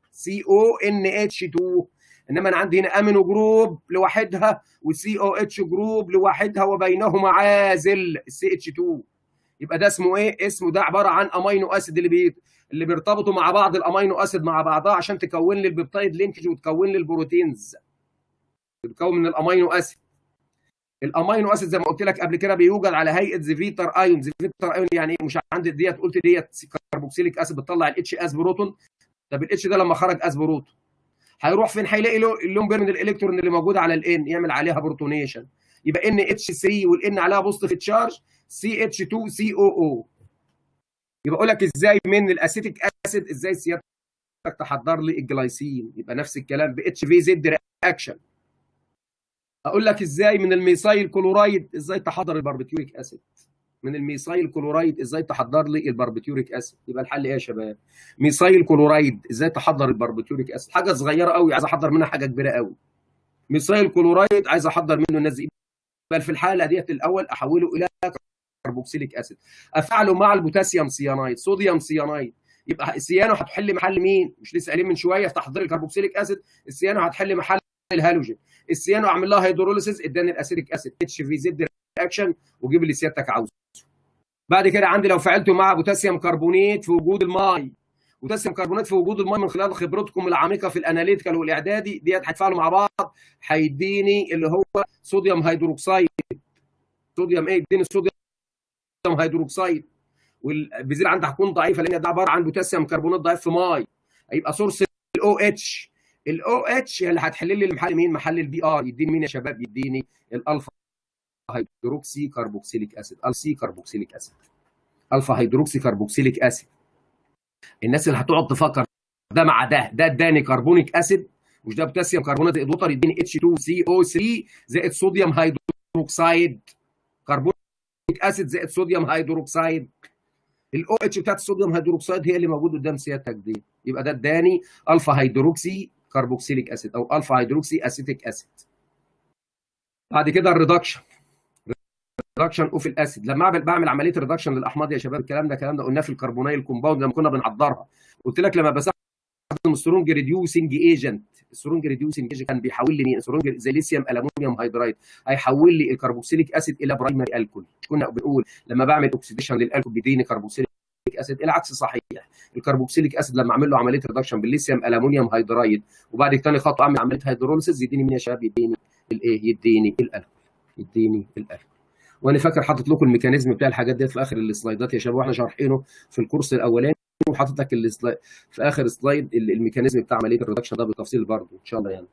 CONH2، انما انا عندي هنا امينو جروب لوحدها وCOH جروب لوحدها وبينهما عازل CH2. يبقى ده اسمه ايه؟ اسمه ده عباره عن امينو اسيد اللي بيرتبطوا مع بعض الامينو اسيد مع بعضها عشان تكون لي البيبتايد لينكج وتكون لي البروتينز، بتكون من الامينو اسيد. الامينو اسيد زي ما قلت لك قبل كده بيوجد على هيئه زفيتر ايون. زفيتر ايون يعني ايه؟ مش عندي ديت قلت ديت كربوكسيليك اسيد بتطلع الاتش اس بروتون. طب الاتش ده لما خرج اس بروتون هيروح فين؟ هيلاقي اللون بير من الالكترون اللي موجود على الان يعمل عليها بروتونيشن، يبقى ان اتش 3 والان عليها بوزيتيف تشارج سي اتش 2 سي او او. يبقى اقول لك ازاي من الاسيتيك اسيد ازاي سيادتك تحضر لي الجلايسين، يبقى نفس الكلام ب اتش في زد رياكشن. اقول لك ازاي من الميثايل كلورايد ازاي تحضر الباربيتيوريك اسيد، من الميثايل كلورايد ازاي تحضر لي الباربيتيوريك اسيد. يبقى الحل ايه يا شباب؟ ميثايل كلورايد ازاي تحضر الباربيتيوريك اسيد، حاجه صغيره قوي عايز احضر منها حاجه كبيره قوي. ميثايل كلورايد عايز احضر منه الناس دي، بل في الحاله ديت الاول احوله الى كربوكسيليك اسيد، افعله مع البوتاسيوم سيانايد صوديوم سيانايد، يبقى السيانو هتحل محل مين؟ مش لسه قايلين من شويه في تحضير الكربوكسيليك اسيد السيانو هتحل محل الهالوجين. السيانو اعمل لها هيدروليسيس اداني الاسيتيك اسيد اتش في زد رياكشن وجيب اللي سيادتك عاوزه. بعد كده عندي لو فعلته مع بوتاسيوم كربونات في وجود الماء، بوتاسيوم كربونات في وجود الماء من خلال خبرتكم العميقه في الاناليتيكال والاعدادي ديت هيتفاعلوا مع بعض هيديني اللي هو صوديوم هيدروكسيد. صوديوم ايه؟ يديني صوديوم هيدروكسيد، والبذير عندي هتكون ضعيفه لان ده عباره عن بوتاسيوم كربونات ضعيف في ماء، هيبقى سورس الاو اتش الاو اتش هي اللي هتحل لي المحل مين؟ محل البي ار. يديني مين يا شباب؟ يديني الالفا هيدروكسي كربوكسيليك اسيد، السي كربوكسيليك اسيد، الفا هيدروكسي كربوكسيليك اسيد. الناس اللي هتقعد تفكر ده مع ده اداني كربونيك اسيد، مش ده بوتاسيوم كربونات زائد ووتر، يديني H2CO3 زائد صوديوم هيدروكسيد، كربونيك اسيد زائد صوديوم هيدروكسيد. الاو اتش بتاعت الصوديوم هيدروكسيد هي اللي موجود قدام سيادتك دي، يبقى ده اداني الفا هيدروكسي كربوكسيليك اسيد او الفا هيدروكسي اسيتيك اسيد. بعد كده الريدكشن، ريدكشن اوف الاسيد. لما بعمل عمليه ريدكشن للاحماض يا شباب، الكلام ده قلناه في الكربونايل كومباوند لما كنا بنحضرها. قلت لك لما بستخدم سترونج ريديوسنج ايجنت، السترونج ريديوسنج ايجنت كان بيحول لي سترونج زي ليثيوم الومنيوم هيدرايد، هيحول لي الكربوكسيليك اسيد الى برايمري الكول. كنا بنقول لما بعمل اوكسيديشن للالكول بيديني كربوكسيليك اسيد، العكس صحيح. الكربوكسيليك اسيد لما اعمل له عمليه ريدكشن بالليثيوم الومنيوم هيدرايد وبعد ثاني خطوه اعمل عمليه هيدروليسيس، يديني مين يا شباب؟ يديني الايه؟ يديني الالكول، يديني الالكول. وانا فاكر حاطط لكم الميكانيزم بتاع الحاجات ديت في اخر السلايدات يا شباب، واحنا شارحينه في الكورس الاولاني، وحاطط لك في اخر سلايد الميكانيزم بتاع عمليه الريدكشن ده بالتفصيل برضه ان شاء الله. يعني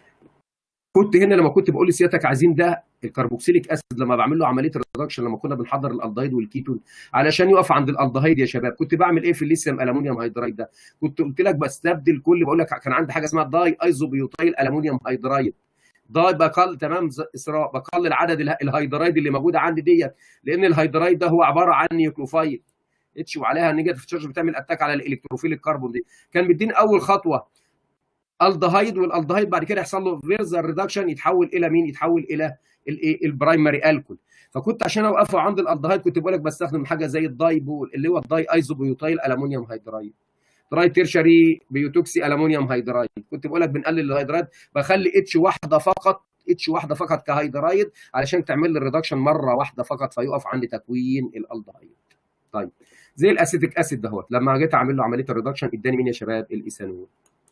كنت هنا لما كنت بقول لسيادتك عايزين ده الكربوكسيليك اسيد لما بعمل له عمليه الريدكشن، لما كنا بنحضر الالدهيد والكيتون علشان يقف عند الالدهيد يا شباب، كنت بعمل ايه في الليثيوم الومنيوم هيدرايد ده؟ كنت قلت لك بستبدل كل، بقول لك كان عندي حاجه اسمها داي ايزوبيوتايل الومنيوم هيدرايد، ده بقل تمام اسراء، بقلل عدد الهيدرايد اللي موجوده عندي ديت، لان الهيدرايد ده هو عباره عن نيوكلوفايل اتش وعليها نيجاتيف تشارج بتعمل اتاك على الالكتروفيل الكربون دي. كان بيديني اول خطوه الدهيد، والالدهيد بعد كده يحصل له فيرزال ريدكشن، يتحول الى مين؟ يتحول الى البرايمري الكول. فكنت عشان اوقفه عند الالدهيد كنت بقول لك بستخدم حاجه زي الدايبول اللي هو الداي ايزوبيوتايل الومنيوم هيدرايد، تراي تيرشري بيوتوكسي الومنيوم هيدرايد. كنت بقول لك بنقلل الهيدرايد، بخلي اتش واحده فقط، اتش واحده فقط كهيدرايد علشان تعمل لي الريدكشن مره واحده فقط فيقف عند تكوين الالدهيد. طيب زي الاسيتيك اسيد دهوت لما جيت اعمل له عمليه الريدكشن اداني مين يا شباب؟ الايثانول.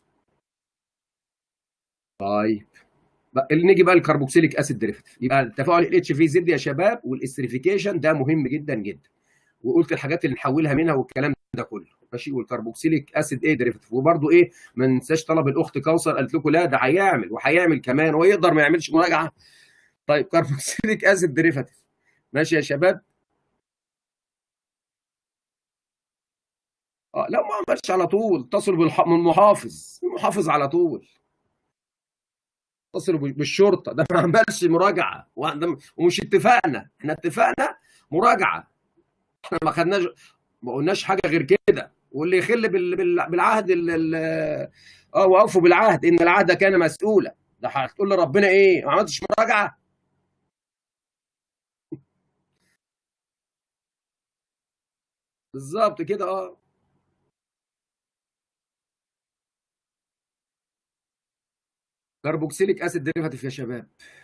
طيب نيجي بقى الكربوكسيليك اسيد ديريفيتيف. يبقى تفاعل الاتش في زد يا شباب والاستريفيكيشن ده مهم جدا جدا، وقلت الحاجات اللي نحولها منها والكلام ده كله ماشي. والكربوكسيليك اسيد ايه ديريفيتيف. وبرده ايه ما ننساش طلب الاخت كوثر، قالت لكم لا ده هيعمل وهيعمل كمان ويقدر ما يعملش مراجعه. طيب كربوكسيليك اسيد ديريفيتيف ماشي يا شباب. لا ما عملش على طول، اتصلوا بالمحافظ، المحافظ على طول اتصلوا بالشرطه، ده ما عملش مراجعه ومش اتفقنا، احنا اتفقنا مراجعه، احنا ما خدناش ما قلناش حاجه غير كده. واللي يخل بالعهد وقفوا بالعهد ان العهد كان مسؤولا، ده هتقول لربنا ايه؟ ما عملتش مراجعه. بالظبط كده. كربوكسيليك اسيد ديريفاتيف يا شباب.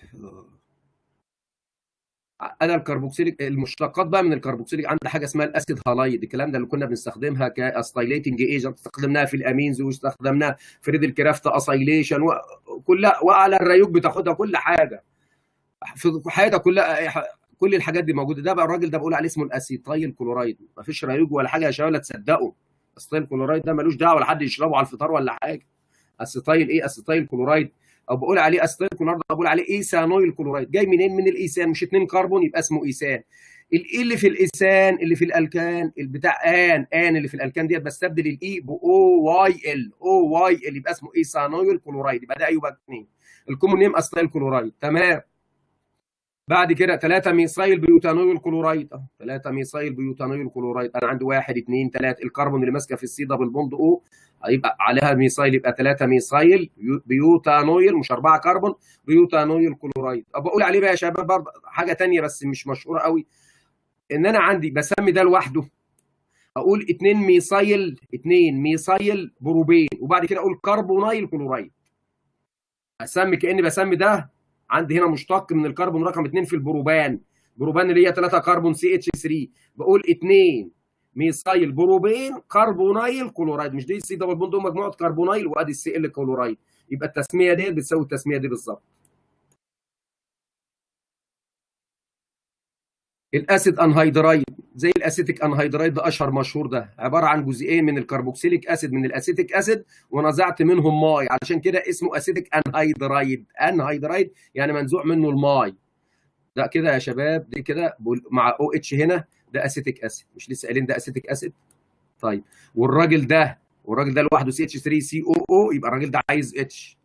انا الكربوكسيليك المشتقات بقى من الكربوكسيليك عندي حاجه اسمها الاسيد هالايد، الكلام ده اللي كنا بنستخدمها كاستايليتنج ايجنت، استخدمناها في الامينز واستخدمناها في ريدل كرافت اسايليشن وكلها، وعلى الريوج بتاخدها كل حاجه في حياتك كلها، كل الحاجات دي موجوده. ده بقى الراجل ده بقول عليه اسمه الاسيتايل كلورايد، ما فيش ريوج ولا حاجه يا شباب لا تصدقوا. اسيتايل كلورايد ده ملوش دعوه ولا حد يشربه على الفطار ولا حاجه. اسيتايل ايه؟ اسيتايل كلورايد، او بقول عليه اسيتايل كلورايد، بقول عليه ايثانويل كلورايد. جاي منين؟ من الايثان، مش 2 كربون يبقى اسمه ايثان. الاي اللي في الايثان اللي في الالكان بتاع ان اللي في الالكان ديت بستبدل الاي باو واي ال، او واي ال يبقى اسمه ايثانويل كلورايد، يبقى ده يبقى 2. الكومون نيم اسيتايل كلورايد تمام. بعد كده 3 ميثايل بيوتانويل كلورايد، 3 ميثايل بيوتانويل كلورايد. انا عندي 1 2 3 الكربون اللي ماسكه في السي دبل بوند او هيبقى عليها ميثايل، يبقى 3 ميثايل بيوتانويل، مش 4 كربون، بيوتانويل كلورايد. بقول عليه بقى يا شباب برضه حاجه ثانيه بس مش مشهوره قوي، ان انا عندي بسمي ده لوحده، اقول 2 ميثايل، 2 ميثايل بروبين، وبعد كده اقول كربونايل كلورايد. اسمي كاني بسمي ده عندي هنا مشتق من الكربون رقم 2 في البروبان، بروبان اللي هي 3 كربون سي اتش 3، بقول 2 ميثايل بروبين كربونايل كلورايد، مش دي سي دبل بوند مجموعه كربونايل وادي السي ال كلورايد، يبقى التسميه دي بتساوي التسميه دي بالظبط. الاسيد انهيدرايد زي الاسيتيك انهيدرايد ده اشهر مشهور، ده عباره عن جزئين من الكربوكسيليك اسيد من الاسيتيك اسيد ونزعت منهم ماي، علشان كده اسمه اسيتيك انهيدرايد. انهيدرايد يعني منزوع منه الماي. ده كده يا شباب، دي كده مع او اتش هنا، ده اسيتيك اسيد، مش لسه قايلين ده اسيتيك اسيد؟ طيب والراجل ده لوحده سي اتش 3 سي او او، يبقى الراجل ده عايز اتش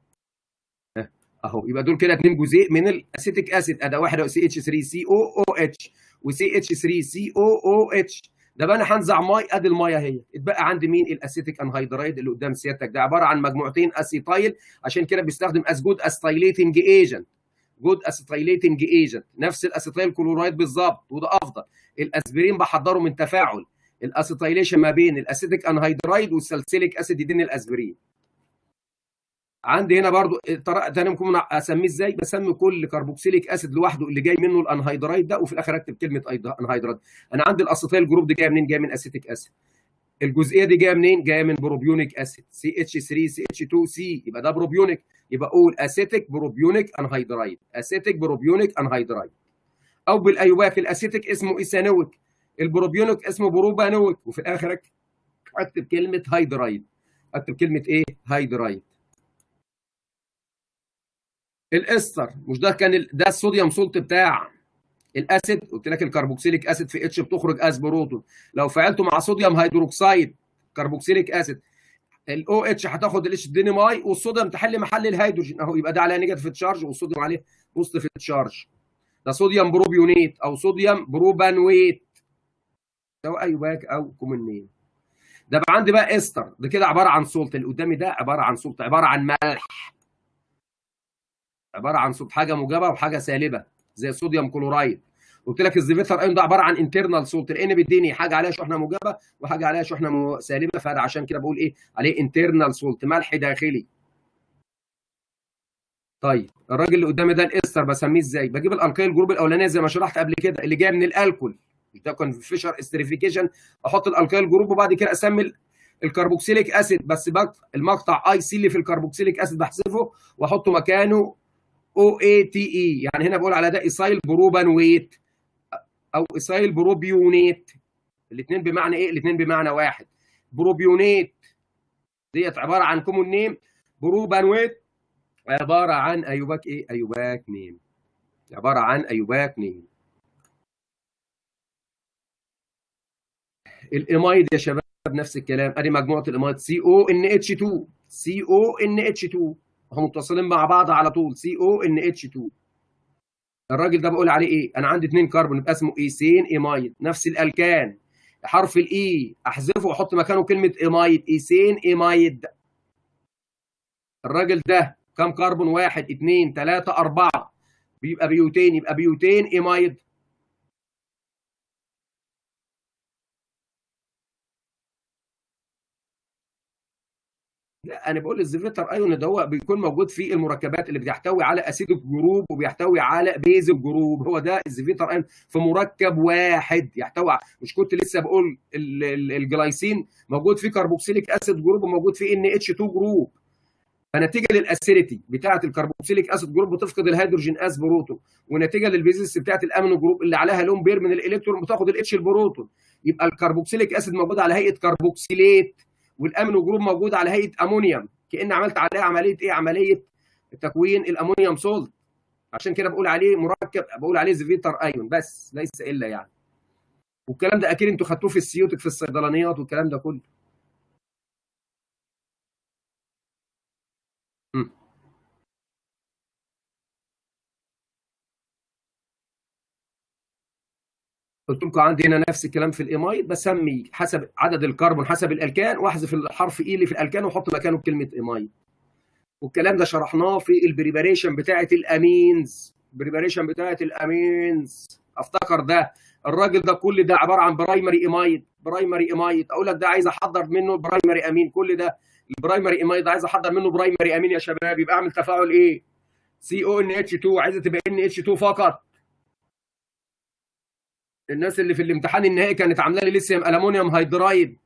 اهو. يبقى دول كده اتنين جزيء من الاسيتيك اسيد، اداه واحده سي اتش 3 سي او او اتش وسي اتش 3 سي او او اتش. ده بقى انا هنزع ماي، ادي المايه اهي. اتبقى عندي مين؟ الاسيتيك انهيدرايد اللي قدام سيادتك، ده عباره عن مجموعتين اسيتايل، عشان كده بيستخدم از جود اسيتايليتنج ايجنت. جود اسيتايليتنج ايجنت، نفس الاسيتايل كلورايد بالظبط، وده افضل. الاسبرين بحضره من تفاعل الاسيتايليشن ما بين الاسيتيك انهيدرايد والسالسيليك اسيد يديني الاسبرين. عندي هنا برضو طريقه ثانيه ممكن اسميه ازاي، بسمي كل كربوكسيليك اسيد لوحده اللي جاي منه الانهيدرايد ده، وفي الاخر اكتب كلمه انهيدرايد. انا عندي الاسيتايل جروب دي جايه منين؟ جايه من اسيتيك اسيد. الجزئيه دي جايه منين؟ جايه من بروبيونيك اسيد سي اتش 3 سي اتش 2 سي، يبقى ده بروبيونيك. يبقى اقول اسيتيك بروبيونيك انهيدرايد، اسيتيك بروبيونيك انهيدرايد. او بالايوباك الاسيتيك اسمه ايثانويك، البروبيونيك اسمه بروبانويك، وفي الاخر اكتب كلمه هيدرايد. اكتب كلمه ايه؟ هيدرايد. الاستر، مش ده كان ده الصوديوم سولت بتاع الاسيد؟ قلت لك الكربوكسيليك اسيد في اتش بتخرج از بروتون، لو فعلته مع صوديوم هيدروكسيد كربوكسيليك اسيد الاو اتش هتاخد الاتش تديني ماي، والصوديوم تحل محل الهيدروجين اهو، يبقى ده عليه نيجاتيف تشارج والصوديوم عليه بوزيتيف تشارج. ده صوديوم بروبيونيت او صوديوم بروبانويت، سواء ايوباك او كومنين. ده بقى عندي بقى استر، ده كده عباره عن سولت، اللي قدامي ده عباره عن سولت، عباره عن ملح، عباره عن صوت حاجه موجبه وحاجه سالبه زي الصوديوم كلورايد. قلت لك الزيفيتر ايون ده عباره عن انترنال سولت، لان بيديني حاجه عليها شحنه موجبه وحاجه عليها شحنه سالبه، فده عشان كده بقول ايه عليه انترنال سولت، ملح داخلي. طيب الراجل اللي قدامي ده الاستر بسميه ازاي؟ بجيب الالكيل جروب الاولانيه زي ما شرحت قبل كده اللي جايه من الالكول، ده كان فيشر استريفيكيشن، احط الالكيل جروب وبعد كده اسمي الكربوكسيليك اسيد، بس المقطع اي سي اللي في الكربوكسيليك اسيد بحذفه واحطه مكانه او اي تي اي، يعني هنا بقول على ده ايثايل بروبانويت او ايثايل بروبيونيت. الاثنين بمعنى ايه؟ الاثنين بمعنى واحد. بروبيونيت ديت عباره عن كومون نيم، بروبانويت عباره عن ايوباك ايه؟ ايوباك نيم، عباره عن ايوباك نيم. الامايد يا شباب نفس الكلام، ادي مجموعه الامايد سي او ان اتش 2 سي او ان اتش 2 هم متصلين مع بعض على طول، سي او ان اتش 2. الراجل ده بقول عليه ايه؟ انا عندي 2 كربون يبقى اسمه ايثين ايمايد، نفس الالكان حرف الاي احذفه واحط مكانه كلمه ايمايد، ايثين ايمايد. الراجل ده كم كربون؟ 1 2 3 4، بيبقى بيوتين، يبقى بيوتين ايمايد. لا انا بقول الزيفيتر ايون ده هو بيكون موجود في المركبات اللي بتحتوي على اسيد الجروب وبيحتوي على بيز الجروب، هو ده الزيفيتر ايون في مركب واحد يحتوي مش كنت لسه بقول الجلايسين موجود فيه كربوكسيليك اسيد جروب وموجود فيه ان اتش 2 جروب، فنتيجه للاسيديتي بتاعه الكربوكسيليك اسيد جروب بتفقد الهيدروجين از بروتون، ونتيجه للبيزنس بتاعه الامينو جروب اللي عليها لون بير من الالكترون بتاخد الاتش البروتون، يبقى الكربوكسيليك اسيد موجود على هيئه كربوكسيليت والامينو جروب موجود على هيئه امونيوم، كأن عملت عليها عمليه ايه؟ عمليه تكوين الامونيوم سولت. عشان كده بقول عليه مركب، بقول عليه زيفيتر ايون بس ليس الا يعني. والكلام ده اكيد انتوا خدتوه في السيوتك في الصيدلانيات والكلام ده كله. قلت لكم عندي هنا نفس الكلام في الايمايد، بسمي حسب عدد الكربون حسب الالكان واحذف الحرف اي اللي في الالكان واحط مكانه كلمه ايمايد. والكلام ده شرحناه في البريباريشن بتاعه الامينز، بريباريشن بتاعه الامينز افتكر ده. الراجل ده كل ده عباره عن برايمري ايمايد، برايمري ايمايد اقول لك ده عايز احضر منه برايمري امين، كل ده البرايمري ايمايد عايز احضر منه برايمري امين يا شباب، يبقى اعمل تفاعل ايه؟ سي او ان اتش 2 عايزه تبقى ان اتش 2 فقط. الناس اللي في الامتحان النهائي كانت عامله لي ليثيوم الومنيوم هيدرايد.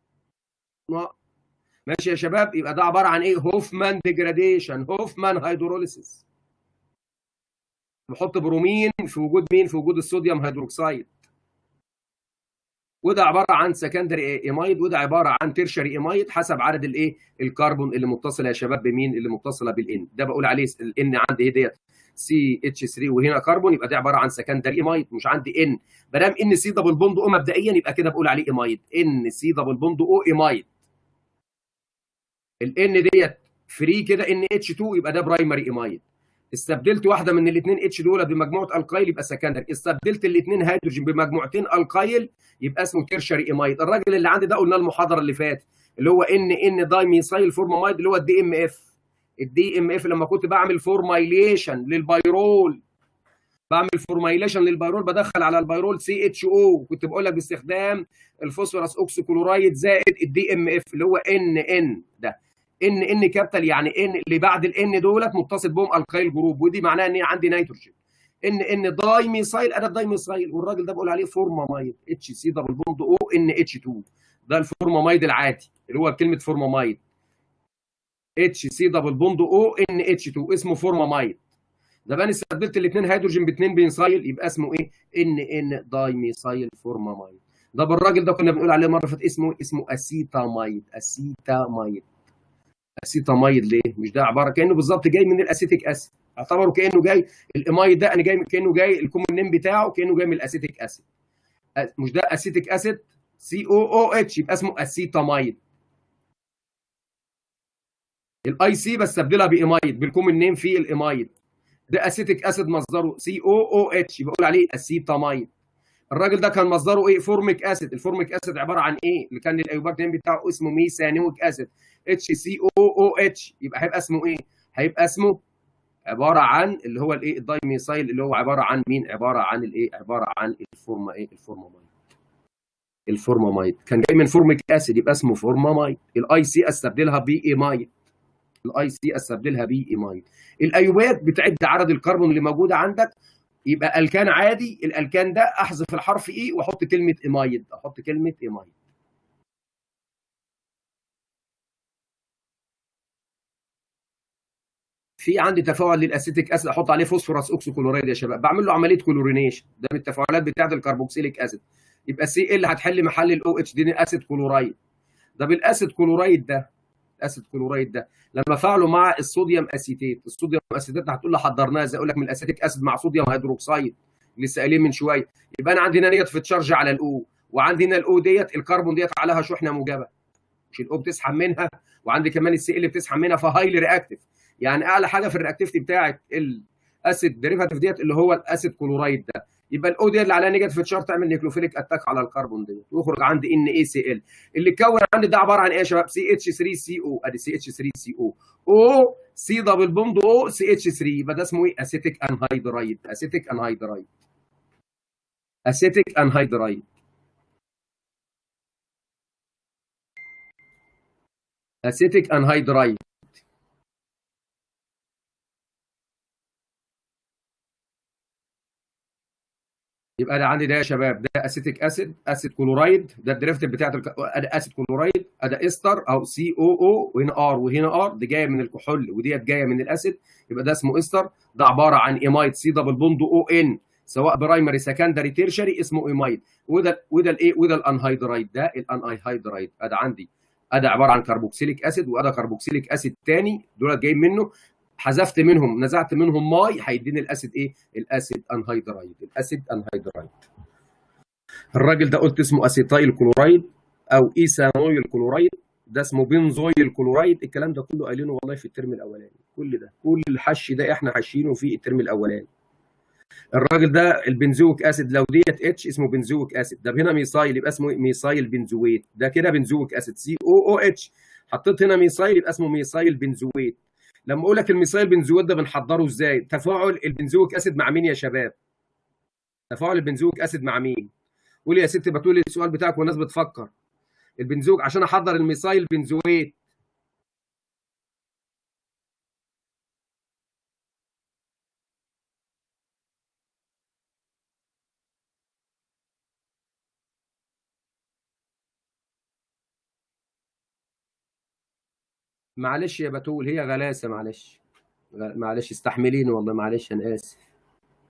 ماشي يا شباب، يبقى ده عباره عن ايه؟ هوفمان ديجراديشن، هوفمان هيدروليسيس. بحط برومين في وجود مين؟ في وجود الصوديوم هيدروكسيد. وده عباره عن سكندري ايمايد، وده عباره عن تيرشري ايمايد حسب عدد الايه؟ الكربون اللي متصله يا شباب بمين؟ اللي متصله بالان. ده بقول عليه الان عندي ديت سي اتش 3 وهنا كربون، يبقى ده عباره عن سكندري ايمايد. مش عندي ان، ما دام ان سي دبل بوند او مبدئيا يبقى كده بقول عليه ايمايد، ان سي دبل بوند او ايمايد. الان ديت فري كده ان اتش 2 يبقى ده برايمري ايمايد. استبدلت واحده من الاثنين اتش دول بمجموعه القايل يبقى سكندري. استبدلت الاثنين هيدروجين بمجموعتين القايل يبقى اسمه تيرشري ايمايد. الراجل اللي عندي ده قلنا المحاضره اللي فاتت اللي هو ان داي ميثايل فورماميد اللي هو الدي ام اف. الدي ام اف لما كنت بعمل فورمايليشن للبيرول، بدخل على البيرول سي اتش او، كنت بقول لك باستخدام الفوسفورس اوكسيكلورايد زائد الدي ام اف اللي هو ان ده. ان كابيتال يعني ان اللي بعد الان دولت متصل بهم القايل جروب، ودي معناها ان عندي نيتروجين. ان داي ميثايل، انا داي ميثايل، والراجل ده بقول عليه فورماميد اتش سي دبل بوند او ان اتش 2. ده الفورماميد العادي اللي هو كلمه فورماميد اتش سي دبل بوند او ان اتش 2 اسمه فورماميد. ده بقى استبدلت الاثنين هيدروجين باثنين بينسايل يبقى اسمه ايه؟ ان داي ميثايل فورماميد. ده بالراجل ده كنا بنقول عليه مره فاتت اسمه اسيتاميد. اسيتاميد ليه؟ مش ده عباره كانه بالظبط جاي من الاسيتيك اسيد، اعتبره كانه جاي الامايد ده، انا جاي كانه جاي الكومن نيم بتاعه كانه جاي من الاسيتيك اسيد. مش ده اسيتيك اسيد سي او اتش يبقى اسمه اسيتاميد. الاي سي بستبدلها بامايد بالكومن نيم في الامايد. ده اسيتيك اسيد مصدره سي او اتش بقول عليه اسيتاميد. الراجل ده كان مصدره ايه؟ فورميك اسيد. الفورميك اسيد عباره عن ايه؟ اللي كان الايوباك نيم بتاعه اسمه ميثانويك اسيد اتش سي او اتش، يبقى هيبقى اسمه ايه؟ هيبقى اسمه عباره عن اللي هو الايه؟ الدايميثايل اللي هو عباره عن مين؟ عباره عن الايه؟ عباره عن الفورما ايه؟ الفورماميد كان جاي من فورميك اسيد يبقى اسمه فورماميد. الاي سي استبدلها بايمايد. الايوبات بتعد عدد الكربون اللي موجوده عندك، يبقى الكان عادي، الالكان ده احذف الحرف اي واحط كلمه ايمايد، في عندي تفاعل للاسيتيك اسيد احط عليه فوسفورس اوكسيكلورايد يا شباب، بعمل له عمليه كلورينيشن، ده من التفاعلات بتاعه الكربوكسيليك اسيد، يبقى سي ال هتحل محل الاو اتش دي اسيد كلورايد. ده بالاسيد كلورايد ده، لما فعله مع الصوديوم اسيتيت، هتقول لي حضرناها ازاي؟ اقول لك من الاسيتيك اسيد مع صوديوم هيدروكسيد لسه قايلين من شويه. يبقى انا عندي هنا نيجاتيف تشارج على الاو، وعندي هنا الاو ديت الكربون ديت عليها شحنه موجبه، مش الاو بتسحب منها، وعندي كمان السي ال بتسحب منها، فهايلي رياكتيف. يعني اعلى حاجه في الرياكتيفيتي بتاعه الاسيد ديريفاتيف ديت اللي هو الاسيد كلورايد ده. يبقى الاو دي اللي عليها نيجاتيف تشارج تعمل نيكلوفيليك اتاك على الكربون ديت، ويخرج عندي ان اي سي ال. اللي اتكون عندي ده عباره عن ايه يا شباب؟ سي اتش 3 سي او، ادي سي اتش 3 سي او، او سي دبل بوند او سي اتش 3، يبقى ده اسمه ايه؟ اسيتيك انهيدرايد. اسيتيك انهيدرايد. يبقى انا عندي ده يا شباب، ده اسيتيك اسيد كلورايد، ده الديريفاتيف بتاعت ده اسيد كلورايد، ده استر او سي او وهنا ار وهنا ار، دي جايه من الكحول وديت جايه من الاسيد، يبقى ده اسمه استر. ده عباره عن ايمايد سي دبل بوند او ان، سواء برايمري سكندري تيرشري اسمه ايمايد. وده الايه؟ وده الانهيدرايد، ده الانهيدرايد. ده عندي ده عباره عن كربوكسيليك اسيد، وده كربوكسيليك اسيد ثاني، دول جايين منه، حذفت منهم نزعت منهم ماي، هيديني الاسيد ايه؟ الاسيد انهيدرايد. الراجل ده قلت اسمه اسيتايل كلورايد او ايثانويل كلورايد، ده اسمه بنزويل كلورايد. الكلام ده كله قايلينه والله في الترم الاولاني، كل الحش ده احنا حاشينه في الترم الاولاني. الراجل ده البنزويك اسيد لو ديت اتش اسمه بنزويك اسيد، ده هنا ميثايل يبقى اسمه ميثايل بنزويت، ده كده بنزويك اسيد سي او اتش، حطيت هنا ميثايل يبقى اسمه ميثايل بنزويت. لما اقول لك الميثايل بنزويت ده بنحضره ازاي؟ تفاعل البنزويك اسيد مع مين يا شباب؟ تفاعل البنزويك اسيد مع مين؟ قولي يا ست بتقولي السؤال بتاعك والناس بتفكر. البنزويك عشان احضر الميثايل بنزويت، معلش يا بتول هي غلاسه، معلش استحمليني والله، معلش انا اسف.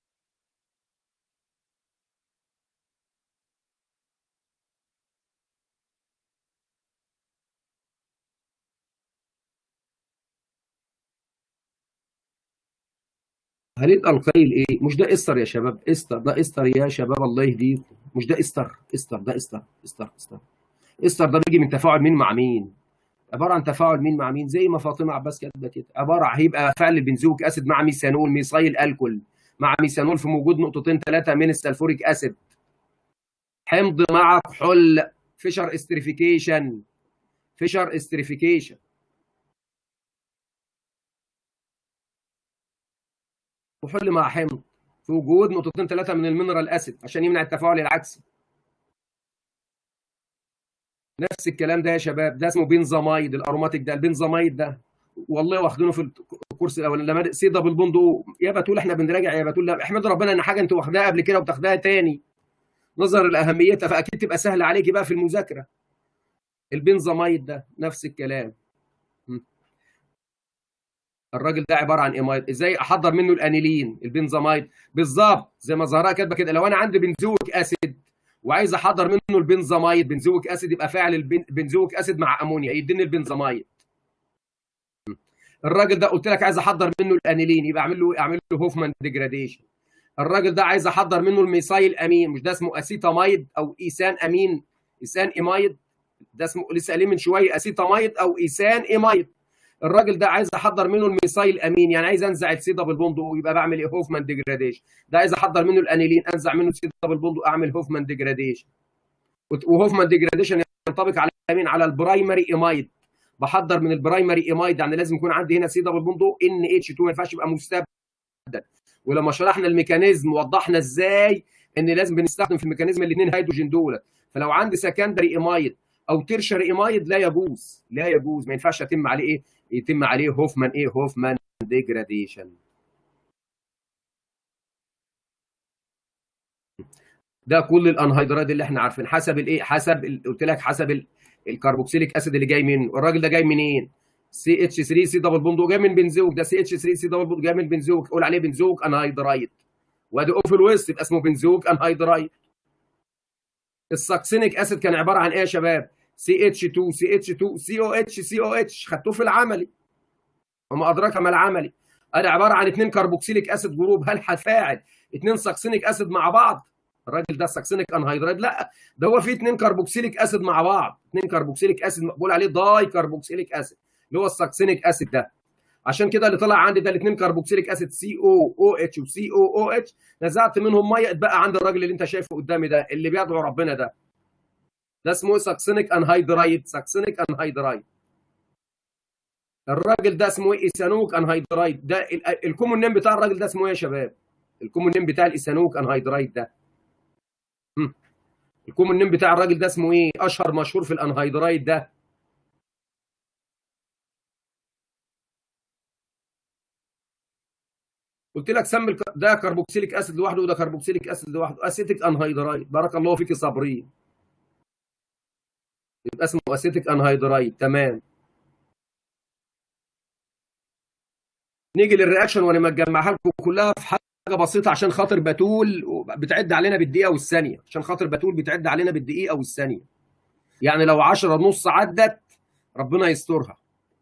هليد القيل ايه؟ مش ده استر يا شباب، استر ده استر يا شباب، الله يهديكم. مش ده استر، استر ده استر استر استر. استر ده بيجي من تفاعل مين مع مين؟ عباره عن تفاعل مين مع مين، زي ما فاطمه عباس كاتبه كده، عباره هيبقى فعل البنزويك اسيد مع ميثانول، ميثايل الكول مع ميثانول في وجود نقطتين ثلاثه من السلفوريك اسيد، حمض مع كحول، فيشر استريفيكيشن، فيشر استريفيكيشن. كحول مع حمض في وجود نقطتين ثلاثه من المينرال اسيد عشان يمنع التفاعل العكسي. نفس الكلام ده يا شباب، ده اسمه بنزامايد الاروماتيك، ده البنزامايد ده والله واخدينه في الكورس الاول لما سي دبل بوند او. يا بتقول احنا بنراجع، يا بتقول لا احمد ربنا ان حاجه انت واخداها قبل كده وبتاخدها تاني نظرا لاهميتها، فاكيد تبقى سهله عليكي بقى في المذاكره. البنزامايد ده نفس الكلام. الراجل ده عباره عن ايمايد، ازاي احضر منه الانيلين البنزامايد بالظبط زي ما زهراء كاتبه كده. لو انا عندي بنزويك اسيد وعايز احضر منه البنزامايد، بنزويك اسيد يبقى فاعل البنزويك اسيد مع امونيا يديني البنزامايد. الراجل ده قلت لك عايز احضر منه الانيلين يبقى اعمل له هوفمان ديجراديشن. الراجل ده عايز احضر منه الميثايل امين، مش ده اسمه اسيتامايد او ايثان امين، ايثان ايمايد، ده اسمه لسه قايلين من شويه اسيتامايد او ايثان ايمايد. الراجل ده عايز احضر منه الميثايل امين، يعني عايز انزع السي دبل بوند يبقى بعمل ايه؟ هوفمان ديجراديشن. ده عايز احضر منه الانيلين، انزع منه السي دبل بوند اعمل هوفمان ديجراديشن. وهوفمان ديجراديشن ينطبق على مين؟ على البرايمري ايمايد. بحضر من البرايمري ايمايد، يعني لازم يكون عندي هنا سي دبل بوند ان اتش 2، ما ينفعش يبقى مستبدل. ولما شرحنا الميكانيزم وضحنا ازاي ان لازم بنستخدم في الميكانيزم الاثنين هيدروجين دول. فلو عندي سكندري ايمايد او تيرشري ايمايد لا يجوز، لا يجوز، ما ينفعش يتم عليه ايه؟ يتم عليه هوفمان ايه؟ هوفمان ديجراديشن. ده كل الانهيدرات اللي احنا عارفين حسب الايه؟ حسب قلت لك حسب الكربوكسيليك اسيد اللي جاي منه. الراجل ده جاي منين؟ سي اتش 3 سي دبل بوند جاي من بنزويك، ده سي اتش 3 سي دبل بوند جاي من بنزويك، قول عليه بنزويك انهيدرايت. وادي او في الوسط يبقى اسمه بنزويك انهيدرايت. الساكسينيك اسيد كان عباره عن ايه يا شباب؟ سي اتش 2 سي اتش 2 سي او اتش سي او اتش، خدتوه في العملي وما ادراك ما العملي. ادي عباره عن اثنين كربوكسيليك اسيد جروب، هل هتفاعل اثنين ساكسينيك اسيد مع بعض؟ الراجل ده ساكسينيك انهيدرايد؟ لا، ده هو في اثنين كربوكسيليك اسيد مع بعض، اثنين كربوكسيليك اسيد بقول عليه داي كربوكسيليك اسيد اللي هو الساكسينيك اسيد ده. عشان كده اللي طلع عندي ده الاثنين كربوكسيليك اسيد سي او او اتش وسي او او اتش، نزعت منهم ميه اتبقى عند الراجل اللي انت شايفه قدامي ده اللي بيدعو ربنا ده. ده اسمه ساكسينيك انهيدرايد، ساكسينيك انهيدرايد. الراجل ده اسمه ايه؟ ايثانويك انهيدرايد. ده الكومون نيم بتاع الراجل ده اسمه ايه يا شباب؟ الكومون نيم بتاع الايثانويك انهيدرايد ده، الكومون نيم بتاع الراجل ده اسمه ايه؟ اشهر مشهور في الانهيدرايد ده. قلت لك سمي ده كربوكسيليك اسيد لوحده وده كربوكسيليك اسيد لوحده، اسيتيك انهيدرايد. بارك الله فيك صابرين، يبقى اسمه اسيتيك انهيدرايد. تمام. نيجي للرياكشن وانا مجمعها لكم كلها في حاجه بسيطه عشان خاطر بتول بتعد علينا بالدقيقه والثانيه، عشان خاطر بتول بتعد علينا بالدقيقه والثانيه. يعني لو 10 نص عدت ربنا يسترها.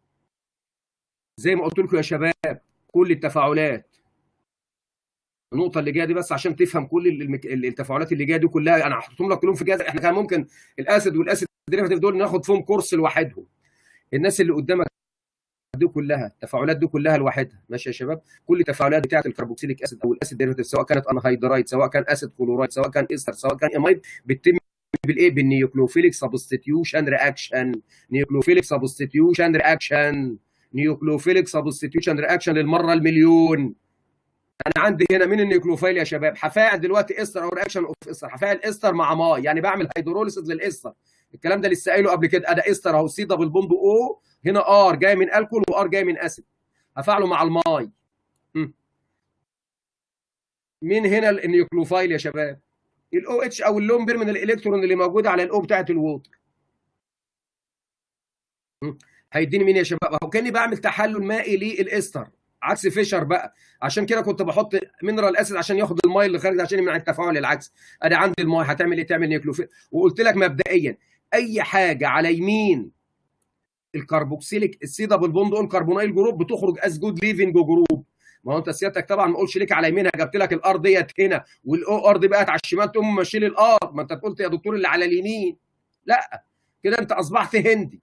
زي ما قلت لكم يا شباب كل التفاعلات، النقطه اللي جايه دي بس عشان تفهم كل التفاعلات اللي جايه دي كلها انا هحطهم لك كلهم في جهاز. احنا كان ممكن الاسيد والاسيد ديريفاتيف دول ناخد فيهم كورس لوحدهم. الناس اللي قدامك دي كلها التفاعلات دي كلها لوحدها، ماشي يا شباب؟ كل التفاعلات بتاعت الكربوكسيليك اسيد او الاسيد ديريفاتيف سواء كانت انهيدرايد سواء كان اسيد كلورايد سواء كان استر سواء كان امايد بتتم بالايه؟ بالنيوكليوفيليك سبستيتيوشن رياكشن. نيوكليوفيليك سبستيتيوشن رياكشن، نيوكليوفيليك سبستيتيوشن رياكشن للمره المليون. انا عندي هنا مين النيوكليوفيل يا شباب؟ هفاعل دلوقتي استر او رياكشن اوف استر، هفاعل استر مع ماي، يعني بعمل هيدروليسيس للاستر. الكلام ده لسه قايله قبل كده. ادي استر اهو سي دبل بوند او، هنا ار جاي من الكول وار جاي من اسيد، هفاعله مع الماي. مين هنا النيوكليوفيل يا شباب؟ الاو اتش او اللون بير من الالكترون اللي موجوده على الاو بتاعت الووتر. هيديني مين يا شباب؟ اهو كاني بعمل تحلل مائي للاستر عكس فيشر بقى. عشان كده كنت بحط مينرال اسيد عشان ياخد الماء اللي خارج عشان يمنع التفاعل العكسي. ادي عندي الماء هتعمل ايه؟ تعمل نيوكليوفيل. وقلت لك مبدئيا اي حاجه على يمين الكربوكسيليك السي دبل بوند اون كربونايل جروب بتخرج از جود ليفنج جروب. ما هو انت سيادتك طبعا ما اقولش ليك على يمينها، جبت لك الار ديت هنا والاو ار دي بقت على الشمال، تقوم ماشي لي الار، ما انت قلت يا دكتور اللي على اليمين. لا كده انت اصبحت هندي.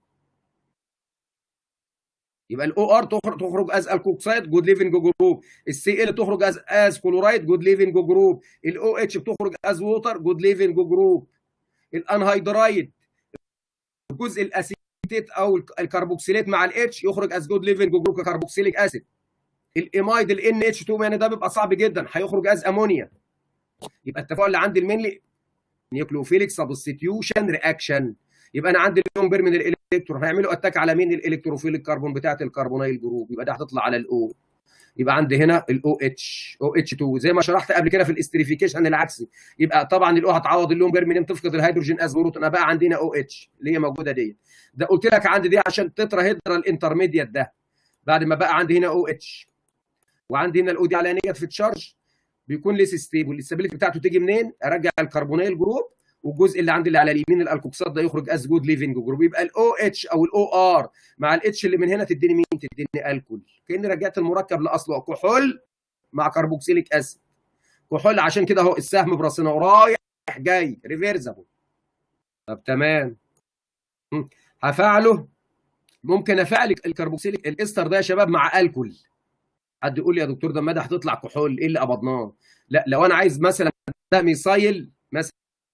يبقى الاو ار تخرج از الكوكسايد جود ليفنج جروب، السي ال تخرج از كلورايد جود ليفنج جروب، الاو اتش بتخرج از ووتر جود ليفنج جروب، الانهيدرايد الجزء الاسيتيت او الكربوكسيليت مع الاتش يخرج از جود ليفنج جروب ككربوكسيليك اسيد. الامايد ال ان اتش 2 يعني ده بيبقى صعب جدا، هيخرج از امونيا. يبقى التفاعل اللي عندي المينلي نيوكليوفيليك سبستيتيوشن رياكشن. يبقى انا عندي اللون بير من الالكترون هيعملوا اتاك على مين؟ الالكتروفيليك كربون بتاعه الكربونايل جروب، يبقى ده هتطلع على الاو. يبقى عندي هنا الاو اتش او اتش 2 زي ما شرحت قبل كده في الاستريفيكيشن العكسي. يبقى طبعا الاو هتعوض اللون بير منين؟ تفقد الهيدروجين از بروتون، بقى عندنا او اتش اللي هي موجوده ديت. ده قلت لك عندي دي عشان تتراهيدرال انترميديت ده. بعد ما بقى عندي هنا او اتش وعندي هنا الاو دي على نيجاتيف تشارج بيكون ليس ستيبل، الاستابيليتي بتاعته تيجي منين؟ ارجع الكربونيل جروب والجزء اللي عندي اللي على اليمين الالكوكسات ده يخرج از جود ليفنج جروب. يبقى الاو اتش او الاو ار مع الاتش اللي من هنا تديني مين؟ تديني الكول. كاني رجعت المركب لاصله، كحول مع كربوكسيليك اسيد. كحول عشان كده اهو السهم براسنا ورايح جاي ريفيرسبل. طب تمام، هفعله. ممكن افعل الكربوكسيليك الاستر ده يا شباب مع الكول. حد يقول لي يا دكتور ده مدى هتطلع كحول ايه اللي قبضناه؟ لا لو انا عايز مثلا ده ميثايل، مثلا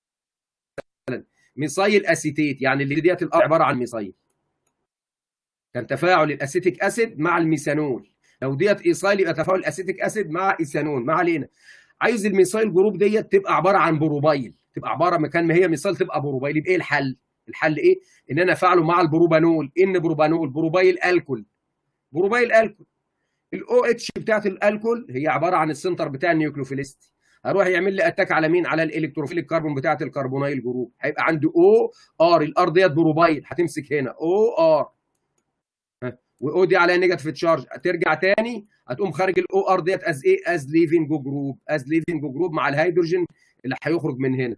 ميثايل اسيتيت، يعني اللي ديت عباره عن ميثايل، كان تفاعل الاسيتيك اسيد مع الميثانول. لو ديت ايثايل يبقى تفاعل الاسيتيك اسيد مع ايثانول، ما علينا. عايز الميثايل جروب ديت تبقى عباره عن بروبايل، تبقى عباره مكان ما هي ميثايل تبقى بروبايل. يبقى ايه الحل؟ الحل ايه؟ ان انا افعله مع البروبانول، ان بروبانول بروبايل الكول، بروبايل الكول. الاو اتش بتاعت الالكول هي عباره عن السنتر بتاع النيوكليوفيلستي، هروح يعمل لي اتاك على مين؟ على الالكتروفيليك كربون بتاعت الكربونايل جروب. هيبقى عندي او ار، الار ديت بروبايل هتمسك هنا او ار، واو دي عليها نيجاتيف تشارج، ترجع تاني هتقوم خارج الاو ار ديت از ايه؟ از ليفنج جروب، از ليفنج جروب مع الهيدروجين اللي هيخرج من هنا.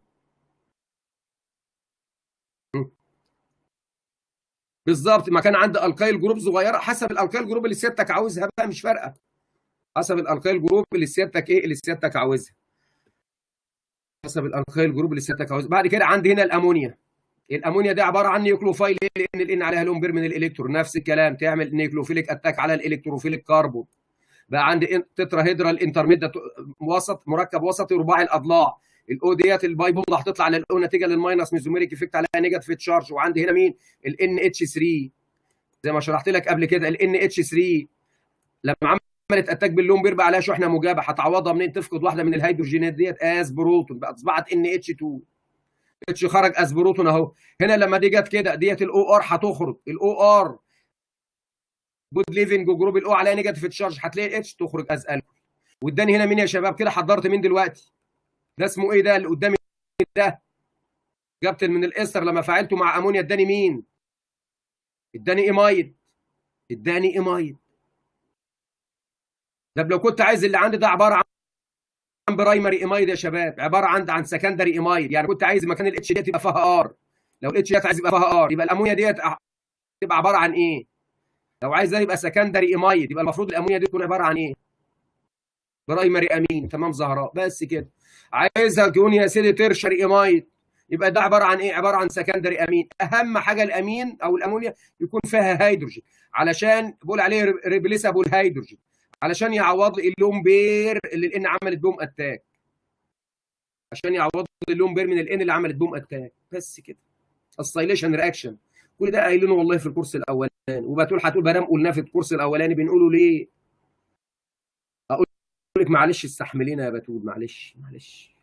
بالظبط، ما كان عندي الكايل جروب صغيره، حسب الالكايل جروب اللي سيادتك عاوزها بقى، مش فارقه، حسب الالكايل جروب اللي سيادتك ايه؟ اللي سيادتك عاوزها، حسب الالكايل جروب اللي سيادتك عاوزها. بعد كده عندي هنا الامونيا. الامونيا دي عباره عن نيوكلوفايل، لان الان عليها لون بير من الالكترون، نفس الكلام تعمل نيوكلوفيليك اتاك على الالكتروفيليك كربون. بقى عندي تتراهيدرال انترميديت وسط، مركب وسطي رباعي الاضلاع. الاو ديت الباي بوند هتطلع للاو نتيجه للماينس ميزوميريك افكت عليها نيجاتيف تشارج. وعندي هنا مين؟ الان اتش 3 زي ما شرحت لك قبل كده. الان اتش 3 لما عملت اتاك باللون بيربع عليها شحنه موجبه، هتعوضها منين؟ تفقد واحده من الهيدروجينات ديت از بروتون، بقى اصبحت ان اتش 2. اتش خرج از بروتون اهو. هنا لما دي جت كده ديت الاو ار هتخرج، الاو ار جود ليفنج جروب، الاو عليها نيجاتيف تشارج، هتلاقي الاتش تخرج از الكول. واداني هنا مين يا شباب؟ كده حضرت مين دلوقتي؟ ده اسمه ايه ده اللي قدامي ده؟ جبت من الاستر لما فعلته مع امونيا اداني مين؟ اداني ايمايد، اداني ايمايد. ده لو كنت عايز اللي عندي ده عباره عن برايمري ايمايد يا شباب، عباره عن سكندري ايمايد، يعني كنت عايز مكان الاتش ديت يبقى فيها ار. لو الاتش ديت عايز يبقى فيها ار، يبقى الامونيا ديت تبقى عباره عن ايه؟ لو عايز ده يبقى سكندري ايمايد، يبقى المفروض الامونيا دي تكون عباره عن ايه؟ برايمري امين. تمام زهراء، بس كده. عايزها تكون يا سيدي تيرشري ايمايد، يبقى ده عباره عن ايه؟ عباره عن سكندري امين. اهم حاجه الامين او الامونيا يكون فيها هيدروجين، علشان بقول عليه ريبليسابل هيدروجين، علشان يعوض لي اللون بير اللي الان عملت بوم اتاك، عشان يعوض لي اللون بير من الان اللي عملت بوم اتاك. بس كده. السايليشن رياكشن كل ده قايلينه والله في الكورس الاولاني، وبتقول هتقول برام قلناه في الكورس الاولاني، بنقوله ليه؟ اقول لك معلش استحملينا يا بتول، معلش معلش.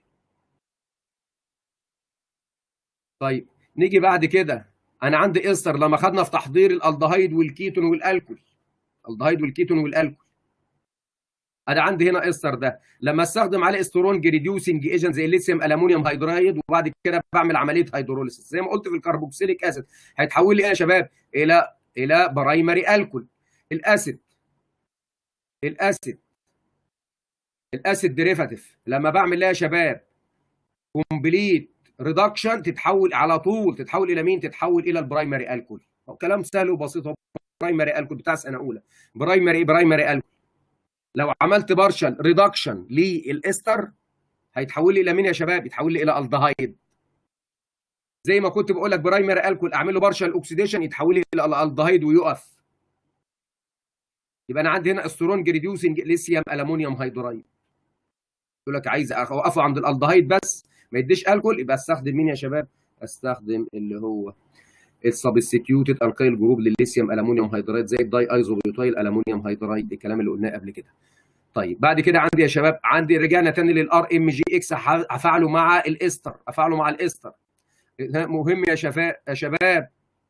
طيب نيجي بعد كده، انا عندي استر لما خدنا في تحضير الالدهيد والكيتون والالكول، الدهيد والكيتون والالكول. انا عندي هنا استر ده لما استخدم عليه سترونج ريديوسنج ايجنت زي الليثيوم الومنيوم هيدرايد، وبعد كده بعمل عمليه هيدروليسيس زي ما قلت في الكربوكسيليك اسيد، هيتحول لي ايه يا شباب؟ الى برايمري الكول. الاسيد الاسيد الاسيد ديريفاتيف لما بعمل لها يا شباب كومبليت ريدكشن تتحول على طول، تتحول الى مين؟ تتحول الى البرايمري الكول. كلام سهل وبسيط، برايمري الكول بتاع سنه اولى، برايمري الكول. لو عملت بارشل ريدكشن للاستر هيتحول لي الى مين يا شباب؟ يتحول لي الى الدهايد. زي ما كنت بقول لك برايمري الكول اعمل له بارشل اوكسيديشن يتحول لي الى الدهايد ويقف. يبقى انا عندي هنا سترونج ريديوسنج ليثيوم الومنيوم هيدرايد. يقول لك عايز اوقفه عند الالدهايد بس ما يديش الكول، يبقى استخدم مين يا شباب؟ استخدم اللي هو السبستيوتد الكايل جروب للليثيوم الومنيوم هيدرايد زي الداي ايزوبيوتايل الومنيوم هيدرايد، الكلام اللي قلناه قبل كده. طيب بعد كده عندي يا شباب، عندي رجعنا تاني للار ام جي اكس، هفعله مع الاستر، افعله مع الاستر. مهم يا شباب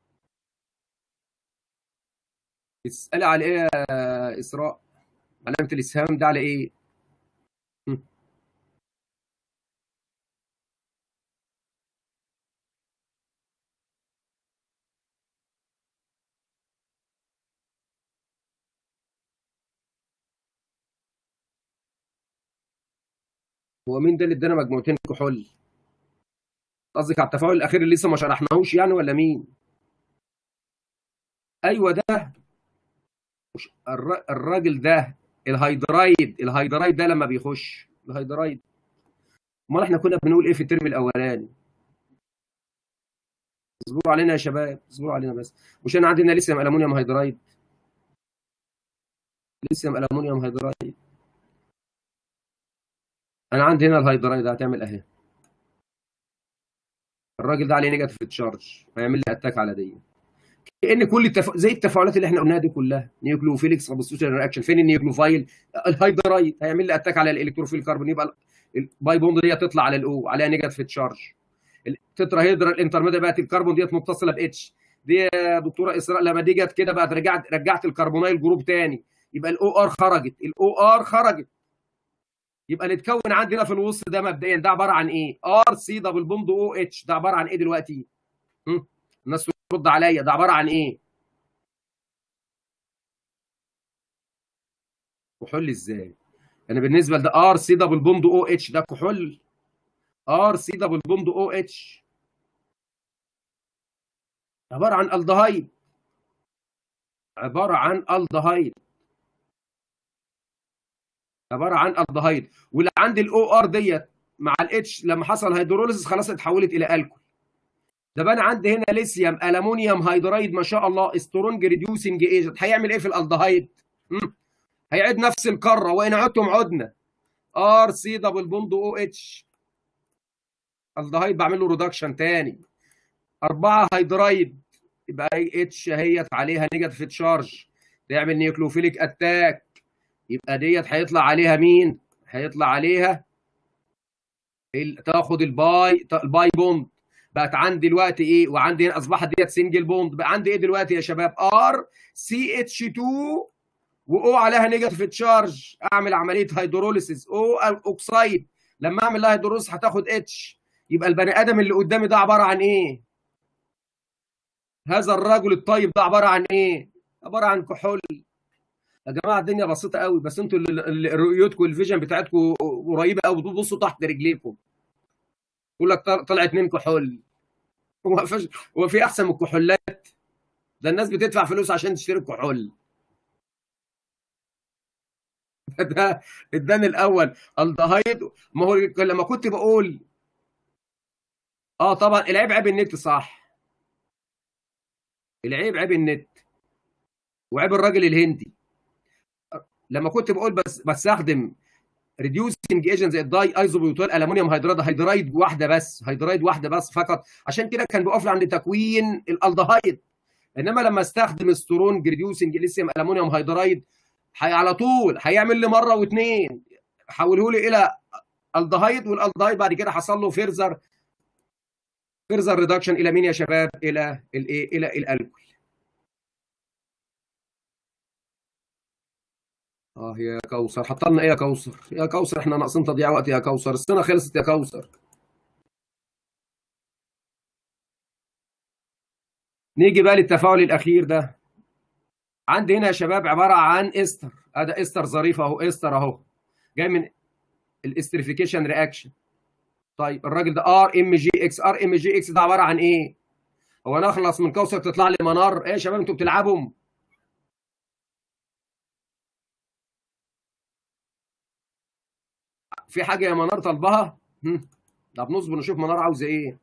اسالي على ايه يا اسراء؟ علامه الاستفهام ده على ايه؟ هو مين ده اللي ادانا مجموعتين كحول؟ قصدك على التفاعل الاخير اللي لسه ما شرحناهوش يعني ولا مين؟ ايوه ده الراجل ده الهيدرايد ده لما بيخش الهيدرايد. امال احنا كنا بنقول ايه في الترم الاولاني؟ اصبروا علينا يا شباب، اصبروا علينا بس. مش انا عندنا ليثيوم الومنيوم هيدرايد، ليثيوم الومنيوم هيدرايد. انا عندي هنا الهيدرايد هتعمل اهي، الراجل ده عليه نيجاتيف تشارج فيعمل لي اتاك على دي. كان كل زي التفاعلات اللي احنا قلناها دي كلها، نيوكليوفيليك سبستيوشن رياكشن، فين النيوكليوفايل؟ الهيدرايد هيعمل لي اتاك على الالكتروفيل كربون، يبقى الباي بوند دي تطلع على الاو عليها نيجاتيف تشارج. التتراهيدرال الانترميديت بقت الكربون ديت متصله باتش دي يا دكتوره اسراء، لما دي جت كده بقت رجعت الكربونايل جروب تاني، يبقى الاو ار خرجت، يبقى نتكون عندنا في الوسط ده مبدئيا ده عباره عن ايه؟ ار سي دبل بوند او اتش، ده عباره عن ايه دلوقتي؟ الناس ترد عليا، ده عباره عن ايه؟ كحول ازاي؟ يعني بالنسبه لده ار سي دبل بوند او اتش ده كحول، ار سي دبل بوند او اتش عباره عن الدهايد، عباره عن الدهايد، عباره عن الدهايد. واللي عند الاو ار ديت مع الاتش لما حصل هيدروليسيس خلاص اتحولت الى الكول. ده بقى انا عندي هنا ليثيوم الومنيوم هيدرايد ما شاء الله سترونج ريديوسنج ايجنت، هيعمل ايه في الالدهايد؟ هيعيد نفس الكره، وان عدتم عدنا. ار سي دبل بوند او اتش الدهايد بعمل له ريدكشن تاني، 4 هيدرايد يبقى اتش اهيت عليها نيجاتيف تشارج، تعمل نيوكليوفيليك اتاك، يبقى ديت هيطلع عليها مين؟ هيطلع عليها تاخد الباي بوند، بقت عندي دلوقتي ايه؟ وعندي هنا اصبحت ديت سنجل بوند، بقى عندي ايه دلوقتي يا شباب؟ ار سي اتش 2 واو عليها نيجاتيف تشارج، اعمل عمليه هيدروليسيس او الاوكسايد، لما اعمل لها هيدروليسيس هتاخد اتش، يبقى البني ادم اللي قدامي ده عباره عن ايه؟ هذا الرجل الطيب ده عباره عن ايه؟ عباره عن كحول. يا جماعه الدنيا بسيطه قوي، بس انتوا رؤيتكم الفيجن بتاعتكم قريبه قوي، بصوا تحت رجليكم يقول لك طلع 2 كحول. هو في احسن من الكحولات؟ ده الناس بتدفع فلوس عشان تشتري الكحول. ده اداني الاول الدهايد. ما هو لما كنت بقول طبعا العيب عيب النت، صح، العيب عيب النت وعيب الراجل الهندي. لما كنت بقول بس بستخدم ريديوسنج ايجنت زي الداي ايزوبيوتال الومنيوم هيدرايد واحده بس فقط، عشان كده كان بيقف عند تكوين الالدهايد. انما لما استخدم سترونج ريديوسنج ليثيوم الومنيوم هيدرايد على طول هيعمل لي مره واثنين، حوله لي الى الدهايد، والالدهايد بعد كده حصل له فيرزر ريدكشن الى مين يا شباب؟ الى الايه؟ الى الالكول. يا كوثر حط لنا ايه يا كوثر؟ يا كوثر احنا ناقصين تضييع وقت يا كوثر، السنه خلصت يا كوثر. نيجي بقى للتفاعل الاخير ده. عندي هنا يا شباب عباره عن استر، ده استر ظريف اهو، استر اهو جاي من الاستريفيكيشن رياكشن. طيب الراجل ده ار ام جي اكس ده عباره عن ايه؟ هو انا اخلص من كوثر تطلع لي منار؟ ايه يا شباب انتوا بتلعبوا؟ في حاجه يا منار طالبها؟ طب نصبر نشوف منار عاوزه ايه.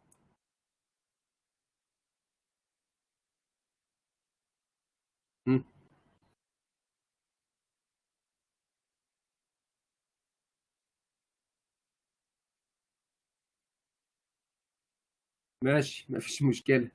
ماشي مفيش مشكله.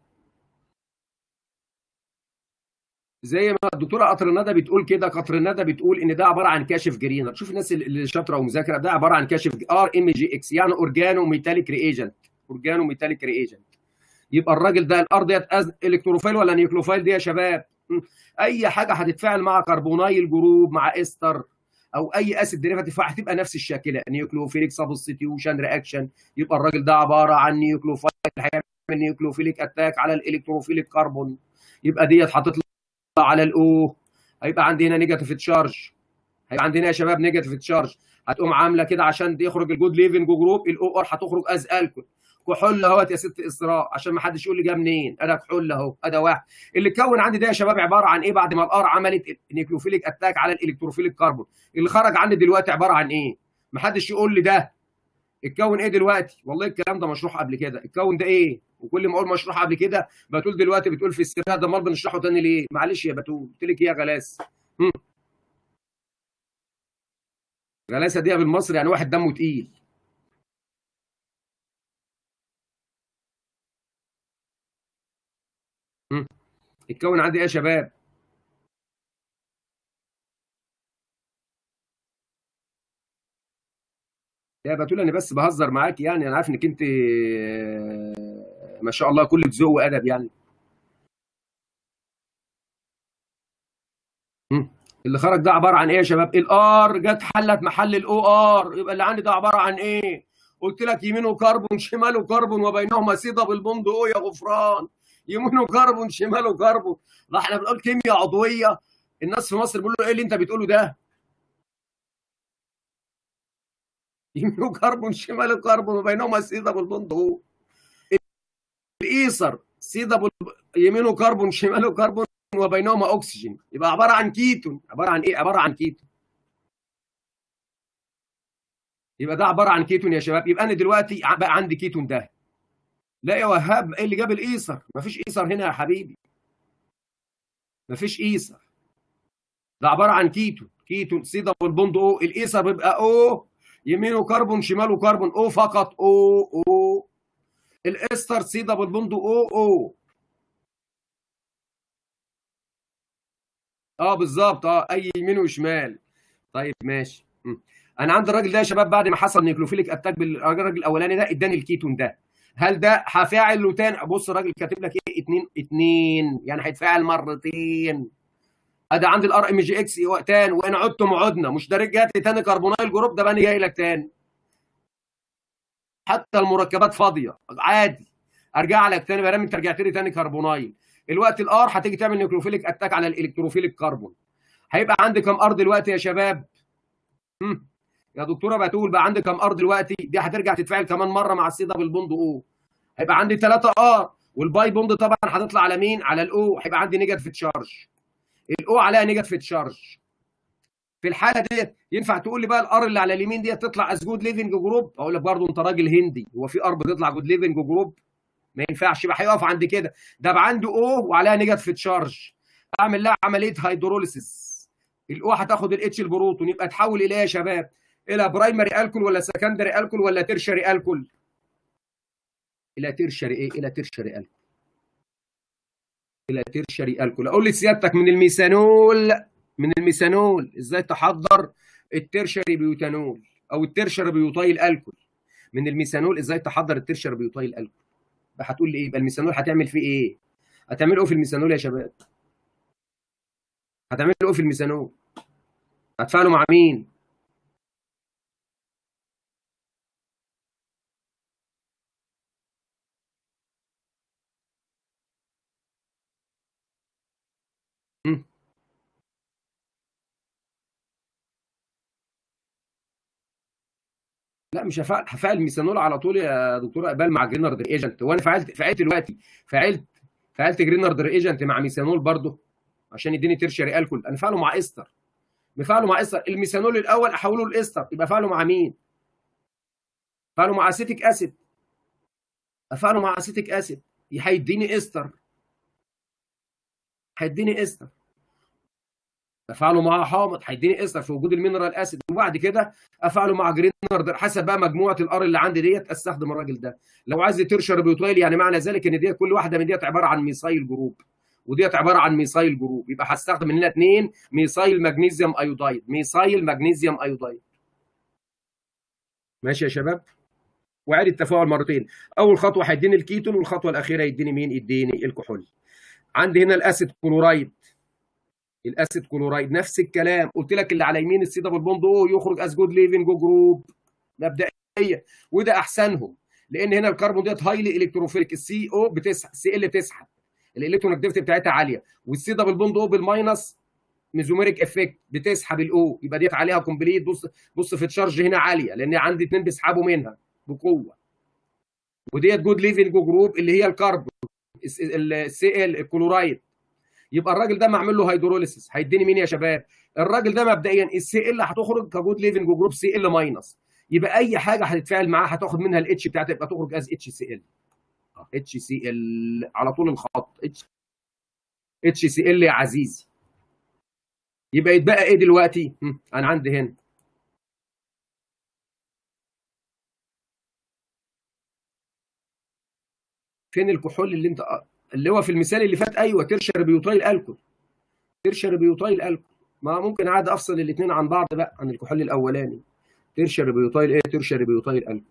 زي ما الدكتوره قطر الندى بتقول كده، قطر الندى بتقول ان ده عباره عن كاشف جرينر. شوف الناس اللي شاطره ومذاكره، ده عباره عن كاشف ار ام جي اكس، يعني اورجانو ميتاليك ريجنت. اورجانو ميتاليك ريجنت. يبقى الراجل ده الار ديت الكتروفايل ولا نيوكلوفايل دي يا شباب؟ اي حاجه هتتفاعل مع كربونايل جروب مع استر او اي اسيد ديريفاتيف هتبقى نفس الشاكله، نيوكليوفيليك سبستيتيوشن رياكشن. يبقى الراجل ده عباره عن نيوكليوفايل هيعمل نيوكليوفيليك اتاك على الالكتروفيليك كربون. يبقى ديت هتطلع على الاو، هيبقى عندي هنا نيجاتيف تشارج. هيبقى عندنا يا شباب نيجاتيف تشارج. هتقوم عامله كده عشان يخرج الجود ليفنج جروب، الاو ار هتخرج از الكول. كحول اهوت يا ست اسراء، عشان ما حدش يقول لي جه منين. انا كحول اهو، ادي واحد. اللي اتكون عندي ده يا شباب عباره عن ايه بعد ما الار عملت نيوكليوفيليك اتاك على الالكتروفيليك كربون؟ اللي خرج عندي دلوقتي عباره عن ايه؟ ما حدش يقول لي ده اتكون ايه دلوقتي. والله الكلام ده مشروح قبل كده. اتكون ده ايه؟ وكل ما اقول مشروح قبل كده بتقول دلوقتي بتقول في السيرة ده، امال بنشرحه تاني ليه؟ معلش يا بتقول، قلت لك ايه يا غلاس؟ غلاسه دي بالمصري يعني واحد دمه تقيل. اتكون عندي ايه يا شباب؟ يا بتقول انا بس بهزر معاك، يعني انا عارف انك انت ما شاء الله كلك ذوق وادب يعني. اللي خرج ده عباره عن ايه يا شباب؟ الار جت حلت محل الاو ار، يبقى اللي عندي ده عباره عن ايه؟ قلت لك يمينه كربون شماله كربون وبينهما صيده بالبوند او يا غفران. يمينه كربون شماله كربون. لا احنا بنقول كيمياء عضويه. الناس في مصر بيقولوا ايه اللي انت بتقوله ده؟ يمينه كربون شماله كربون وبينهما صيده بالبوند او. الايثر صيده يمينه كربون شماله كربون وبينهما اكسجين، يبقى عباره عن كيتون. عباره عن ايه؟ عباره عن كيتون. يبقى ده عباره عن كيتون يا شباب. يبقى انا دلوقتي بقى عندي كيتون ده. لا يا وهاب، ايه اللي جاب الايثر؟ مفيش ايثر هنا يا حبيبي، مفيش ايثر. ده عباره عن كيتون. كيتون سي دبل بوند او، الايثر بيبقى او يمينه كربون شماله كربون، او فقط او او. الاستر سي دبل بوند او او. اه بالظبط، اي يمين وشمال. طيب ماشي. انا عندي الراجل ده يا شباب بعد ما حصل نيكلوفيليك اتاك بالراجل الاولاني ده اداني الكيتون ده. هل ده هفاعل له تاني؟ بص الراجل كاتب لك ايه؟ 2 2 يعني هيتفاعل مرتين. ادي عندي الار ام جي اكس تاني، وان عدتم عدنا. مش ده رجعت لي تاني كربونايل جروب، ده بقى جاي لك تاني. حتى المركبات فاضيه عادي، ارجع لك تاني. بقى انت رجعت لي تاني كربونايل. الوقت الار هتيجي تعمل نيكلوفيليك اتاك على الالكتروفيليك كربون. هيبقى عندي كام ار دلوقتي يا شباب؟ يا دكتوره بتقول بقى عندي كام ار دلوقتي؟ دي هترجع تتفاعل كمان مره مع السي دبل بوند او. هيبقى عندي 3 ار، والباي بوند طبعا هتطلع على مين؟ على الاو. هيبقى عندي نيجاتيف تشارج. الاو عليها نيجاتيف تشارج. في الحاله ديت ينفع تقول لي بقى الار اللي على اليمين ديت تطلع از جود ليفنج جروب؟ اقول لك برضه انت راجل هندي، هو في ار بتطلع جود ليفنج جروب؟ ما ينفعش. يبقى هيقف عند كده. ده بقى عنده او وعليها نيجاتيف تشارج، اعمل لها عمليه هيدروليسيس. الاو هتاخد الاتش البروتون، يبقى تحول الى يا شباب الى برايمري الكول ولا سكندري الكول ولا تيرشري الكول؟ الى تيرشري ايه؟ الى تيرشري الكول. الى تيرشري الكول. اقول لسيادتك من الميثانول، من الميثانول ازاي تحضر التيرشري بيوتانول او التيرشري بيوتايل الكول. من الميثانول ازاي تحضر التيرشري بيوتايل الكول. هتقول لي ايه؟ يبقى الميثانول هتعمل فيه ايه؟ هتعمل ايه في الميثانول يا شباب؟ هتعمل ايه في الميثانول؟ هتفاعلوا مع مين؟ لا مش هفعل ميثانول على طول يا دكتوره اقبال مع جرينرد ايجنت. وانا فعلت دلوقتي، فعلت جرينرد ايجنت مع ميثانول برضه عشان يديني تيرشري الكول. انا فعله مع استر. بفعله مع استر. الميثانول الاول احوله لاستر، يبقى فعله مع مين؟ افعله مع اسيتيك اسيد، افعله مع اسيتيك اسيد هيديني استر، هيديني استر. افعله مع حامض هيديني استر في وجود المينرال اسيد. وبعد كده افعله مع جرينر، حسب بقى مجموعه الار اللي عندي ديت استخدم الراجل ده. لو عايز ترشر بيوتايل يعني معنى ذلك ان ديت كل واحده من ديت عباره عن ميثايل جروب، وديت عباره عن ميثايل جروب، يبقى هستخدم هنا 2 ميثايل مغنيسيوم ايودايد، ميثايل مغنيسيوم ايودايد. ماشي يا شباب؟ وعيد التفاعل مرتين، اول خطوه هيديني الكيتون، والخطوه الاخيره يديني مين؟ يديني الكحول. عندي هنا الاسيد كلورايد، الاسيد كلورايد نفس الكلام، قلت لك اللي على يمين السي دبل بوند او يخرج از جود ليفنج جروب مبدئيا، وده احسنهم لان هنا الكربون ديت هايلي الكتروفيليك، السي او بتسحب، السي ال بتسحب، الالكترونيجاتيفيتي بتاعتها عاليه، والسي دبل بوند او بالماينس ميزوميريك افكت بتسحب الاو، يبقى ديت عليها كومبليت. بص في الشارج هنا عاليه لان عندي 2 بيسحبوا منها بقوه، وديت جود ليفنج جروب اللي هي الكربون السي ال الكلورايد. يبقى الراجل ده معمل له هيدروليسيس هيديني مين يا شباب؟ الراجل ده مبدئيا السي ال هتخرج كجود ليفنج جروب سي ال ماينس، يبقى اي حاجه هتتفاعل معاها هتاخد منها الاتش بتاعتها، يبقى تخرج از اتش سي ال. اتش سي ال على طول الخط، اتش سي ال يا عزيزي. يبقى يتبقى ايه دلوقتي؟ انا عندي هنا فين الكحول اللي انت اللي هو في المثال اللي فات؟ ايوه ترشر بيوتايل الكول، ترشر بيوتايل الكول. ما ممكن عادي افصل الاثنين عن بعض بقى عن الكحول الاولاني. ترشر بيوتايل ايه؟ ترشر بيوتايل الكول.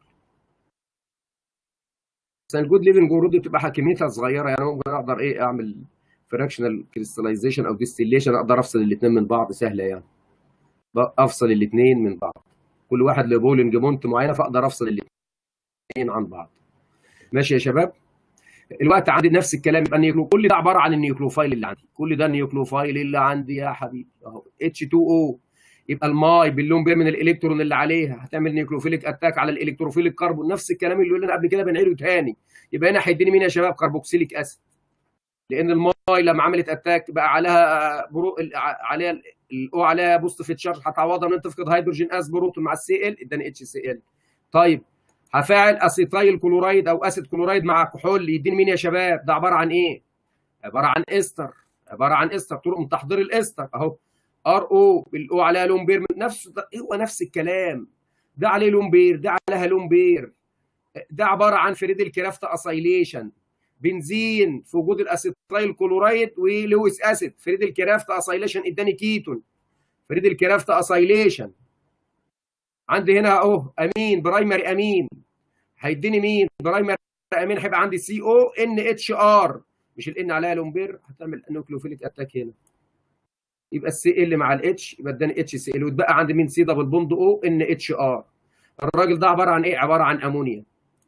بس الجود ليفنج جروب دي بتبقى حكميتها صغيره، يعني ممكن اقدر ايه اعمل فراكشنال كريستاليزيشن او ديستيليشن، اقدر افصل الاثنين من بعض سهله يعني. افصل الاثنين من بعض، كل واحد له بولينج مونت معينه فاقدر افصل الاثنين عن بعض. ماشي يا شباب؟ الوقت عندي نفس الكلام، يبقى النيوكلو كل ده عباره عن النيوكلوفايل اللي عندي، كل ده النيوكلوفايل اللي عندي يا حبيبي اهو H2O. يبقى الماي باللون بيه من الالكترون اللي عليها هتعمل نيوكلوفيليك اتاك على الالكتروفيليك كربون، نفس الكلام اللي قلنا قبل كده بنعيده تاني. يبقى هنا هيديني مين يا شباب؟ كربوكسيليك اسيد، لان الماي لما عملت اتاك بقى عليها عليها الاو عليها بوزيتيف تشارج، هتعوضها ان تفقد هيدروجين اس بروتون مع السي ال اداني اتش سي ال. طيب هفاعل اسيتايل كلورايد او اسيد كلورايد مع كحول يديني مين يا شباب؟ ده عباره عن ايه؟ عباره عن استر، عباره عن استر، طرق من تحضير الاستر اهو. ار او الاو عليها لون بير، نفس هو نفس الكلام، ده عليه لون بير، ده عليها لون بير. ده عباره عن فريدل كرافت اسايليشن، بنزين في وجود الاسيتايل كلورايد ولويس اسيد، فريدل كرافت اسايليشن اداني كيتون، فريدل كرافت اسايليشن. عندي هنا اهو امين برايمري امين هيديني مين؟ برايمري امين هيبقى عندي سي او ان اتش ار، مش الان عليها لومبير هتعمل نيوكليوفيليك اتاك هنا، يبقى السي ال مع الاتش يبقى اداني اتش سي ال، ويتبقى عندي مين؟ سي دبل بوند او ان اتش ار. الراجل ده عباره عن ايه؟ عباره عن امونيا.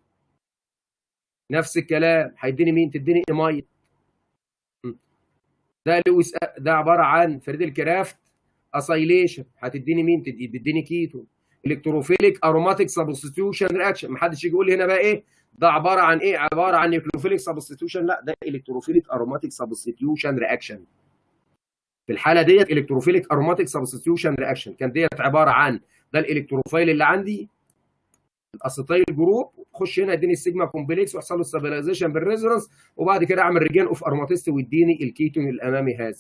نفس الكلام هيديني مين؟ تديني امايد. ده لويس، ده عباره عن فريدل كرافت اسايليشن هتديني مين؟ تديني كيتون. الكتروفيليك اروماتيك سبستيوشن رياكشن، ما حدش يجي يقول لي هنا بقى ايه ده عباره عن ايه؟ عباره عن نيوكليوفيليك سبستيوشن، لا ده الكتروفيليك اروماتيك سبستيوشن رياكشن. في الحاله ديت الكتروفيليك اروماتيك سبستيوشن رياكشن كان ديت عباره عن ده الالكتروفايل اللي عندي الاسيتايل جروب، خش هنا اديني السيجما كومبلكس ويحصل له ستابيلايزيشن بالريزونانس، وبعد كده اعمل ريجين اوف اروماتيست ويديني الكيتون الامامي هذا.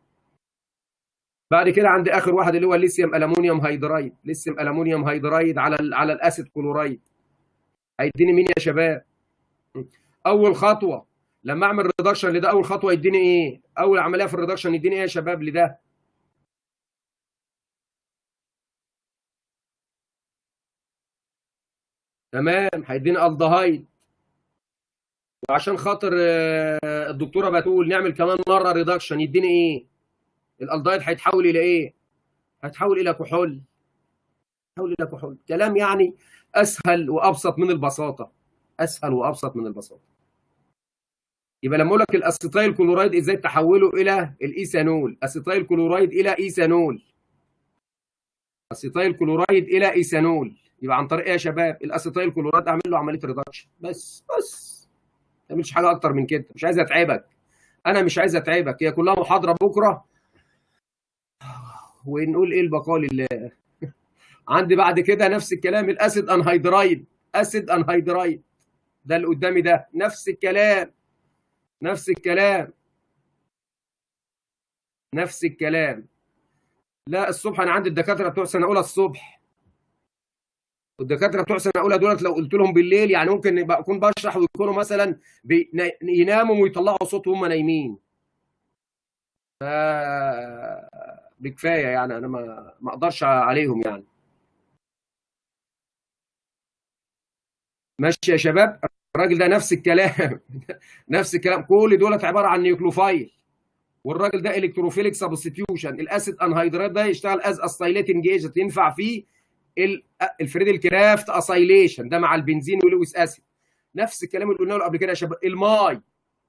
بعد كده عندي اخر واحد اللي هو الليثيوم الومنيوم هيدرايد، ليثيوم الومنيوم هيدرايد على الاسيد كلورايد هيديني مين يا شباب؟ اول خطوه لما اعمل ريدكشن لده، اول خطوه يديني ايه؟ اول عمليه في الريدكشن يديني ايه يا شباب لده؟ تمام هيديني الدهايد. وعشان خاطر الدكتوره بتقول نعمل كمان مره ريدكشن يديني ايه؟ الالدهايد هيتحول الى ايه؟ هيتحول الى كحول، هيتحول الى كحول. كلام يعني اسهل وابسط من البساطه، اسهل وابسط من البساطه. يبقى لما اقول لك الاسيتايل كلورايد ازاي تحوله الى الايثانول؟ اسيتايل كلورايد الى ايثانول، اسيتايل كلورايد الى ايثانول، يبقى عن طريق ايه يا شباب؟ الاسيتايل كلورايد اعمل له عمليه ريدكشن بس ما تعملش حاجه اكتر من كده، مش عايز اتعبك، انا مش عايز اتعبك، هي كلها محاضره بكره ونقول ايه البقاء لله. عندي بعد كده نفس الكلام الاسيد انهيدرايد، اسيد انهيدرايد. ده اللي قدامي ده نفس الكلام، نفس الكلام، نفس الكلام. لا الصبح انا عندي الدكاتره بتوع سنه اولى الصبح، والدكاتره بتوع سنه اولى دولت لو قلت لهم بالليل يعني ممكن يبقى اكون بشرح ويكونوا مثلا يناموا ويطلعوا صوت وهم نايمين. بكفايه يعني انا ما اقدرش عليهم يعني. ماشي يا شباب. الراجل ده نفس الكلام نفس الكلام. كل دولت عباره عن نيوكلوفايل، والراجل ده الكتروفيليك سبستيوشن. الاسيد انهيدرات ده يشتغل از اسايليتنج ايجنت، ينفع فيه الفريدل كرافت اسايليشن ده مع البنزين ولويس اسيد. نفس الكلام اللي قلنا له قبل كده يا شباب. الماي،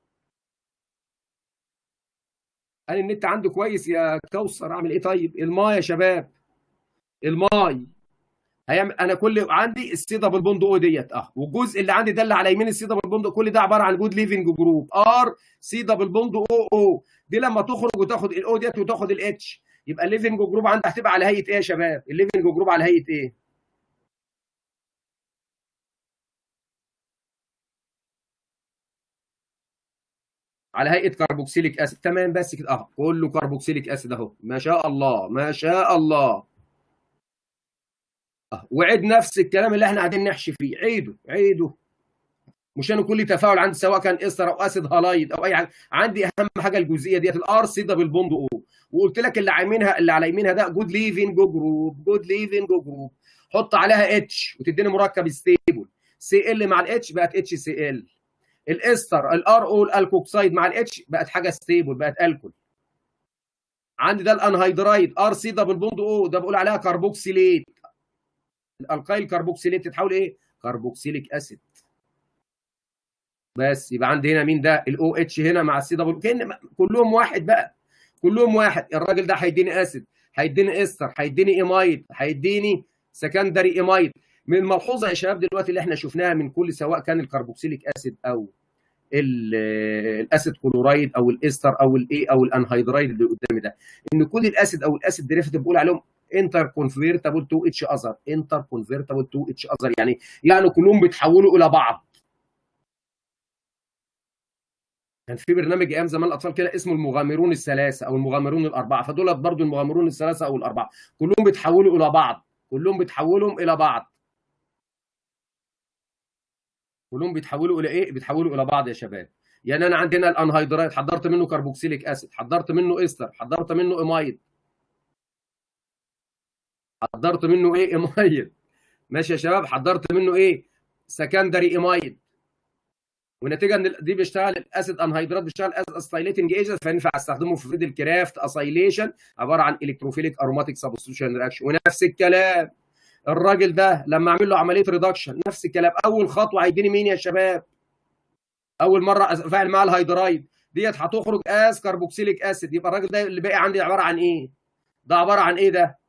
قال النت عنده كويس يا كوثر، اعمل ايه طيب؟ الماي يا شباب، الماي هيعمل، انا كل عندي السي دبل بوند او ديت والجزء اللي عندي ده اللي على يمين السي دبل بوند، كل ده عباره عن جود ليفنج جروب ار سي دبل بوند او دي. لما تخرج وتاخد الاو ديت وتاخد الاتش، يبقى الليفنج جروب عندي هتبقى على هيئه ايه يا شباب؟ الليفنج جروب على هيئه ايه؟ على هيئه كربوكسيليك اسيد. تمام بس كده كله كربوكسيليك اسيد اهو. ما شاء الله ما شاء الله. وعيد نفس الكلام اللي احنا قاعدين نحشي فيه، عيده عيده. مش انا كل تفاعل عندي سواء كان استر او اسيد هالايد او اي حاجه، عندي اهم حاجه الجزئيه ديت الار سي دبل بوند او. وقلت لك اللي عايمينها، اللي على يمينها ده جود ليفنج جروب، جود ليفنج جروب. حط عليها اتش وتديني مركب ستيبل. سي ال مع الاتش بقت اتش سي ال. الاستر الار او الالكوكسايد مع الاتش بقت حاجه ستيبل، بقت الكول. عندي ده الانهيدرايد ار سي دبل بوند او، ده بقول عليها كربوكسيليت. الالقايل كربوكسيليت تتحول ايه؟ كربوكسيليك اسيد. بس يبقى عندي هنا مين ده؟ الاو اتش هنا مع السي دبل، كان كلهم واحد بقى، كلهم واحد. الراجل ده هيديني اسيد، هيديني استر، هيديني ايمايد، هيديني سكندري ايمايد. من الملحوظه يا شباب دلوقتي اللي احنا شفناها من كل، سواء كان الكربوكسيليك اسيد او الاسيد كلورايد او الاستر او الايه او الانهيدرايد اللي قدامي ده، ان كل الاسيد او الاسيد ديريفيتيف بقول عليهم انتر كونفيرتابل تو اتش اذر. انتر كونفيرتابل تو اتش اذر يعني كلهم بيتحولوا الى بعض. كان في برنامج ايام زمان الاطفال كده اسمه المغامرون الثلاثه او المغامرون الاربعه، فدول برضو المغامرون الثلاثه او الاربعه كلهم بيتحولوا الى بعض، كلهم بيتحولوا الى بعض، كلهم بيتحولوا الى ايه؟ بيتحولوا الى بعض يا شباب. يعني انا عندنا الانهيدرايد حضرت منه كربوكسيليك اسيد، حضرت منه استر، حضرت منه امايد، حضرت منه ايه؟ امايد. ماشي يا شباب. حضرت منه ايه؟ سكندري امايد. ونتيجه ان دي بيشتغل الاسيد انهيدرات، بيشتغل از اسايليتنج ايجنت، فينفع استخدمه في فيدل كرافت اسايليشن، عباره عن الكتروفيليك اروماتيك سبستيوشن رياكشن. ونفس الكلام الراجل ده لما اعمل له عمليه ريدكشن، نفس الكلام. اول خطوه هيديني مين يا شباب؟ اول مره افعل معاه الهيدرايد ديت هتخرج از كربوكسيليك اسيد. يبقى الراجل ده اللي باقي عندي عباره عن ايه؟ ده عباره عن ايه ده؟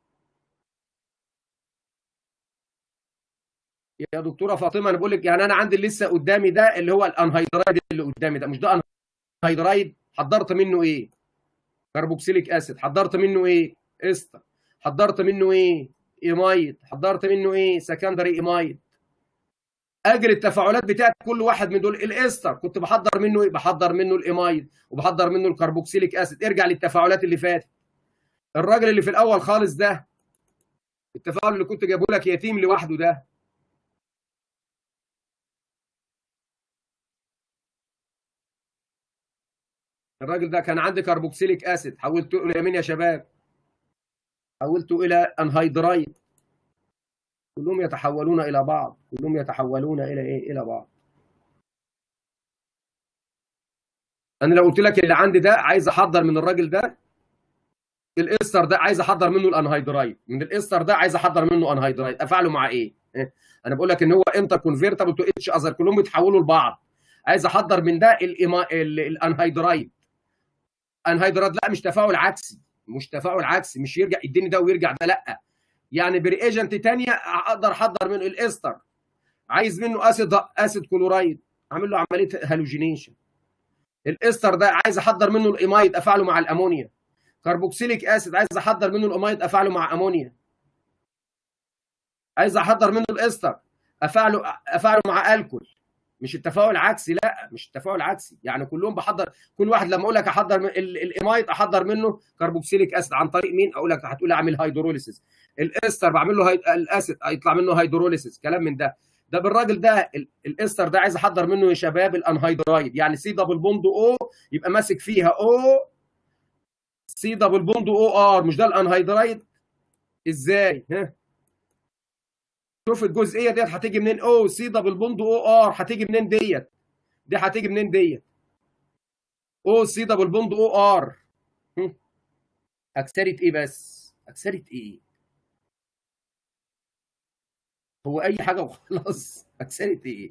يا دكتوره فاطمه انا بقول لك يعني انا عندي لسه قدامي ده اللي هو الانهيدرايد اللي قدامي ده، مش ده انهيدرايد؟ حضرت منه ايه؟ كربوكسيليك اسيد. حضرت منه ايه؟ استر. حضرت منه ايه؟ ايمايد. حضرت منه ايه؟ سكندري ايمايد. اجل التفاعلات بتاعت كل واحد من دول. الاستر كنت بحضر منه ايه؟ بحضر منه الايمايد وبحضر منه الكربوكسيليك اسيد. ارجع للتفاعلات اللي فاتت. الراجل اللي في الاول خالص ده، التفاعل اللي كنت جايبه لك يتيم لوحده ده، الراجل ده كان عندي كربوكسيليك اسيد، حولته الى مين يا شباب؟ حولته الى انهيدرايد. كلهم يتحولون الى بعض، كلهم يتحولون الى ايه؟ الى بعض. انا لو قلت لك اللي عندي ده عايز احضر من الراجل ده الاستر ده، عايز احضر منه الانهيدرايد، من الاستر ده عايز احضر منه انهيدرايد، افعله مع ايه؟ انا بقول لك ان هو انتر كونفيرتابل تو اتش اذر، كلهم بيتحولوا لبعض. عايز احضر من ده الانهيدرايد. انهيدرايد لا مش تفاعل عكسي، مش تفاعل عكسي، مش يرجع يديني ده ويرجع ده، لا. يعني بريجنت ثانيه اقدر احضر منه الاستر، عايز منه اسيد كلورايد، اعمل له عمليه هالوجينيشن. الاستر ده عايز احضر منه الايمايد، افعله مع الامونيا. كربوكسيليك اسيد عايز احضر منه الامايد، افعله مع امونيا. عايز احضر منه الاستر، افعله مع الكول. مش التفاعل عكسي، لا مش التفاعل عكسي، يعني كلهم بحضر، كل واحد لما اقول لك احضر الامايد احضر منه كربوكسيليك اسيد عن طريق مين؟ اقول لك هتقول اعمل هيدروليسيس. الاستر بعمل له الاسيد هيطلع منه هيدروليسيس، كلام من ده. ده بالراجل ده الاستر ده عايز احضر منه يا شباب الانهيدرايد، يعني سي دبل بوند او يبقى ماسك فيها او سي دبل بوند او ار، مش ده الانهيدرايد؟ ازاي؟ ها شوف الجزئيه ديت هتيجي منين؟ او سي دبل بوند او ار هتيجي منين ديت؟ دي هتيجي منين ديت؟ او سي دبل بوند او ار. اكسره ايه بس؟ اكسره ايه؟ هو اي حاجه وخلاص. اكسره ايه؟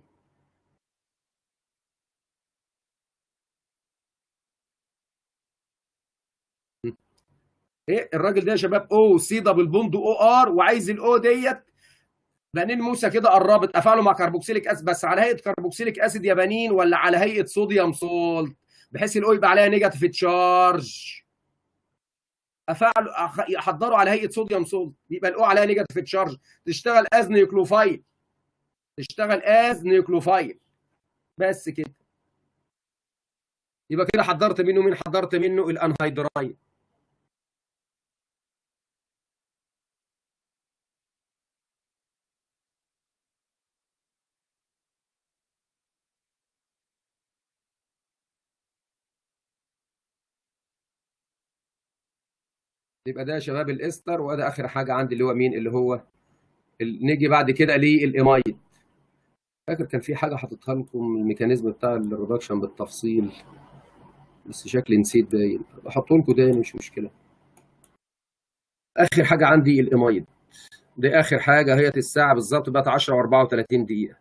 ايه الراجل ده يا شباب؟ او سي دبل بوند او ار، وعايز الاو ديت بنين موسى كده قربت، افعله مع كربوكسيليك اسيد، بس على هيئه كربوكسيليك اسيد يا بنين ولا على هيئه صوديوم سولت، بحيث الاو يبقى عليها نيجاتيف تشارج. افعله احضره على هيئه صوديوم سولت، يبقى الاو عليها نيجاتيف تشارج، تشتغل از نيوكلوفايل، تشتغل از نيوكلوفايل. بس كده. يبقى كده حضرت منه مين؟ حضرت منه الانهيدرايد. يبقى ده يا شباب الاستر، وده اخر حاجه عندي اللي هو مين؟ اللي هو نيجي بعد كده للامايد. فاكر كان في حاجه حاططها لكم الميكانيزم بتاع الريدكشن بالتفصيل، بس شكلي نسيت، باين احطه لكم تاني مش مشكله. اخر حاجه عندي الامايد، دي اخر حاجه، هي الساعه بالظبط بقت 10 و34 دقيقه.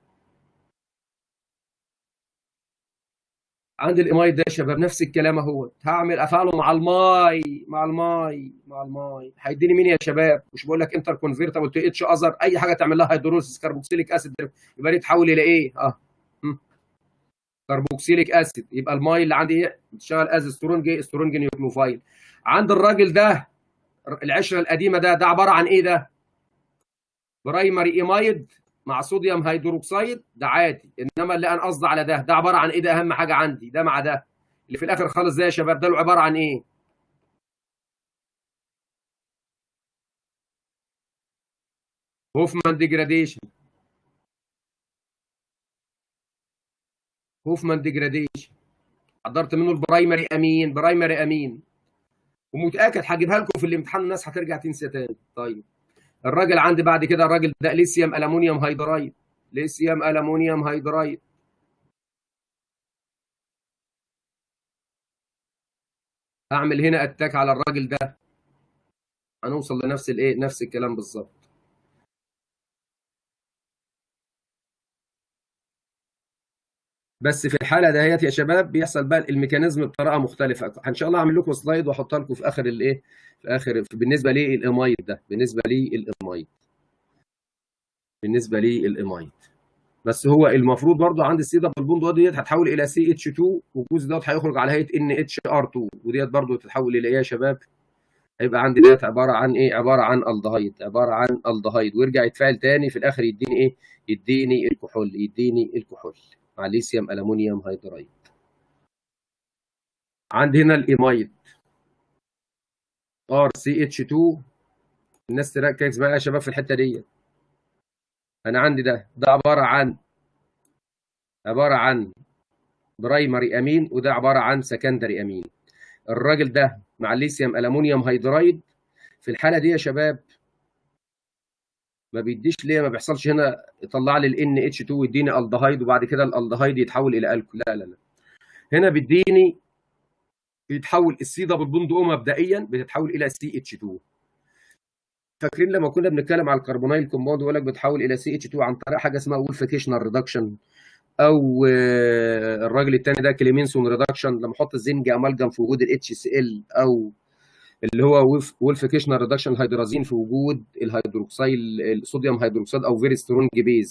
عندي الامايد ده يا شباب نفس الكلام اهو، هعمل افعله مع الماي هيديني مين يا شباب؟ مش بقول لك انتر كونفيرتبل تو اتش اذر، اي حاجه تعمل لها هيدروسيس كربوكسيليك اسيد يبقى دي تحول الى ايه؟ كربوكسيليك اسيد، يبقى الماي اللي عندي ايه؟ بتشتغل از سترونج نيوكلوفايل. عند الراجل ده العشره القديمه ده عباره عن ايه؟ ده برايمري ايمايد مع صوديوم هيدروكسيد، ده عادي. انما اللي انا قصدي على ده عباره عن ايه؟ ده اهم حاجه عندي، ده مع ده اللي في الاخر خالص ده يا شباب، ده عباره عن ايه؟ هوفمان ديجراديشن. حضرت منه البرايمري امين، ومتاكد هجيبها لكم في الامتحان، الناس هترجع تنسى تاني. طيب الراجل عندي بعد كده، الراجل ده ليثيوم الومنيوم هيدرايد. اعمل هنا اتاك على الراجل ده، هنوصل لنفس الايه؟ نفس الكلام بالظبط. بس في الحاله دهيت يا شباب بيحصل بقى الميكانيزم بطريقه مختلفه، ان شاء الله هعمل لكم سلايد واحطها لكم في اخر الايه، في اخر بالنسبه للامايد ده، بالنسبه للامايد. بس هو المفروض برضو عند السي دبل بوند ديت هتحول الى سي اتش 2، والجزء دوت هيخرج على هيئه ان اتش ار 2، وديت برضو تتحول الى ايه يا شباب؟ هيبقى عندي ديت عباره عن ايه؟ عباره عن الدهايد، ويرجع يتفاعل تاني في الاخر يديني ايه؟ يديني الكحول مع ليثيوم الومنيوم هيدرايد. عندي هنا الايمايد ار سي اتش 2، الناس تركز معايا يا شباب في الحته ديت. انا عندي ده عباره عن برايمري امين، وده عباره عن سكندري امين. الراجل ده مع الليثيوم الومنيوم هيدرايد في الحاله دي يا شباب ما بيديش ليه، ما بيحصلش هنا يطلع لي ال NH2 ويديني الدهايد وبعد كده الالدهايد يتحول الى الكول، لا هنا بيديني بيتحول السي دبل بوند او مبدئيا بتتحول الى CH2. فاكرين لما كنا بنتكلم على الكربونايل كومباوند يقول لك بتحول الى CH2 عن طريق حاجه اسمها وولفيكيشنال ريدكشن، او الراجل الثاني ده كليمنسون ريدكشن، لما احط الزنج امالجم في وجود ال HCl، او اللي هو وولفيكيشنال ريدكشن الهيدرازين في وجود الهيدروكسيل الصوديوم هيدروكسيد، او فيري سترونج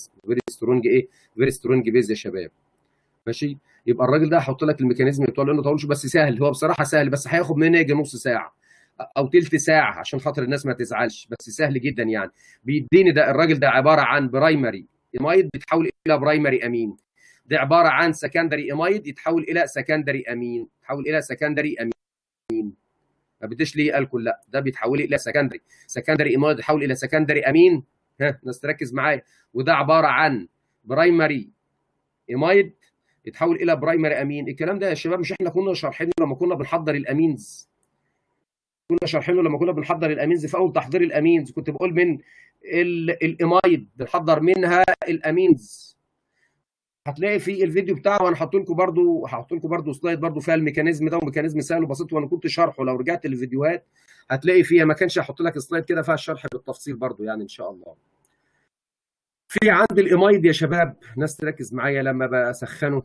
بيز يا شباب. ماشي، يبقى الراجل ده هحط لك الميكانيزم بتاعه، لانه طولش بس سهل، هو بصراحه سهل، بس هياخد مني يجي نص ساعه او تلت ساعه عشان خاطر الناس ما تزعلش، بس سهل جدا يعني. بيديني ده الراجل ده عباره عن برايمري امايد بيتحول الى برايمري امين. ده عباره عن سكندري امايد يتحول الى سكندري امين، يتحول الى سكندري امين. ما بديش ليه الكل، لا ده بيتحول الى سكندري امايد يتحول الى سكندري امين. ها الناس تركز معايا. وده عباره عن برايمري امايد يتحول الى برايمري امين. الكلام ده يا شباب مش احنا كنا شارحينه لما كنا بنحضر الامينز؟ كنا شارحينه لما كنا بنحضر الامينز. في اول تحضير الامينز كنت بقول من الامايد بنحضر منها الامينز. هتلاقي في الفيديو بتاعه وانا هحط لكم برضو سلايد برضو فيها الميكانيزم ده، وميكانيزم سهل وبسيط وانا كنت شارحه. لو رجعت للفيديوهات هتلاقي فيها، ما كانش هحط لك سلايد كده فيها الشرح بالتفصيل برضو يعني ان شاء الله. في عند الامايد يا شباب ناس تركز معايا لما بسخنه.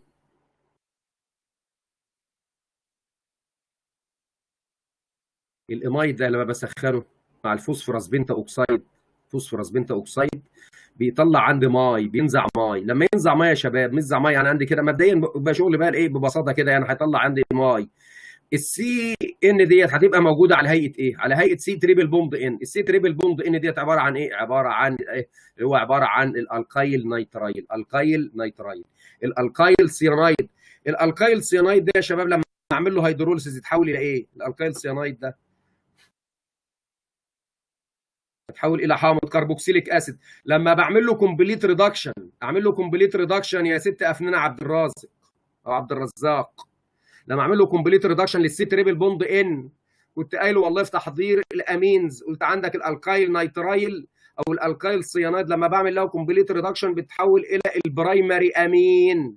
الامايد ده لما بسخنه مع الفوسفورس بنتا اوكسيد، فوسفورس بنتا اوكسيد بيطلع عندي ماي، بينزع ماي. لما ينزع ماي يا شباب، منزع ماي يعني عندي كده مبدئيا بقى شغل بقى ايه ببساطه كده، يعني هيطلع عندي ماي. السي ان ديت هتبقى موجوده على هيئه ايه؟ على هيئه سي تريبل بوند ان. السي تريبل بوند ان ديت عباره عن ايه؟ عباره عن ايه؟ هو عباره عن الالقايل نيترايل. القايل نيترايل، الالقايل سيانايد. الالقايل سيانايد ده يا شباب لما اعمل له هيدروليسيس يتحول الى ايه؟ الالقايل سيانايد ده يتحول الى حامض كربوكسيليك اسيد. لما بعمل له كومبليت ريدكشن، اعمل له كومبليت ريدكشن يا ست افنان عبد الرازق او عبد الرزاق، لما اعمل له كومبليت ريدكشن للسي تريبل بوند ان، كنت قايل والله في تحضير الامينز قلت عندك الالقايل نيترايل او الالقايل سيانايد لما بعمل له كومبليت ريدكشن بتحول الى البرايمري امين.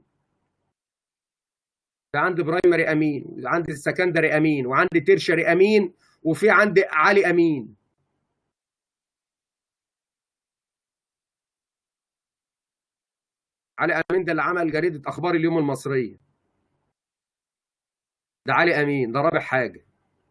عندي برايمري امين، عندي سكندري امين، وعندي تيرشري امين، وفي عندي عالي امين. علي امين ده اللي عمل جريده اخبار اليوم المصريه. ده علي امين ده رابع حاجه.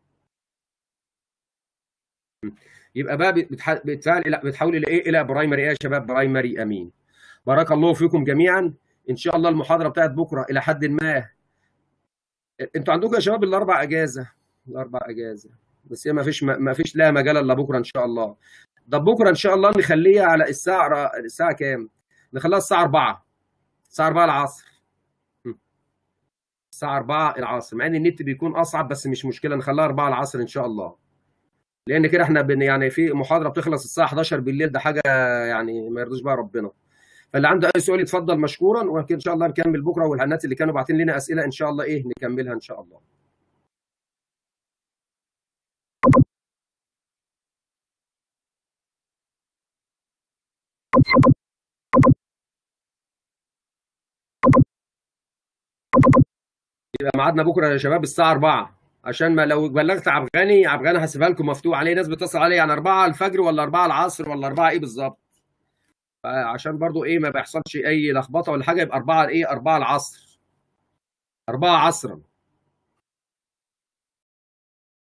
يبقى بقى بتحول الى ايه؟ الى برايمري ايه يا شباب؟ برايمري امين. بارك الله فيكم جميعا. ان شاء الله المحاضره بتاعت بكره الى حد ما، انتوا عندكم يا شباب الاربع اجازه، الاربع اجازه، بس هي ما فيش لها مجال الا بكره ان شاء الله. ده بكره ان شاء الله نخليها على الساعه كام؟ نخليها الساعه 4، الساعه 4 العصر. الساعه 4 العصر، مع ان النت بيكون اصعب بس مش مشكله، نخليها 4 العصر ان شاء الله. لان كده احنا يعني في محاضره بتخلص الساعه 11 بالليل، ده حاجه يعني ما يرضيش بقى ربنا. فاللي عنده اي سؤال يتفضل مشكورا، وان شاء الله نكمل بكره. والناس اللي كانوا باعتين لنا اسئله ان شاء الله ايه نكملها ان شاء الله. يبقى ميعادنا بكره يا شباب الساعه 4، عشان ما لو بلغت عبغاني هسيبها لكم مفتوح. عليه ناس بتصل علي يعني 4 الفجر ولا 4 العصر ولا 4 ايه بالظبط، عشان برضو ايه ما بيحصلش اي لخبطه ولا حاجه. يبقى 4 ايه؟ 4 العصر، 4 عصرا.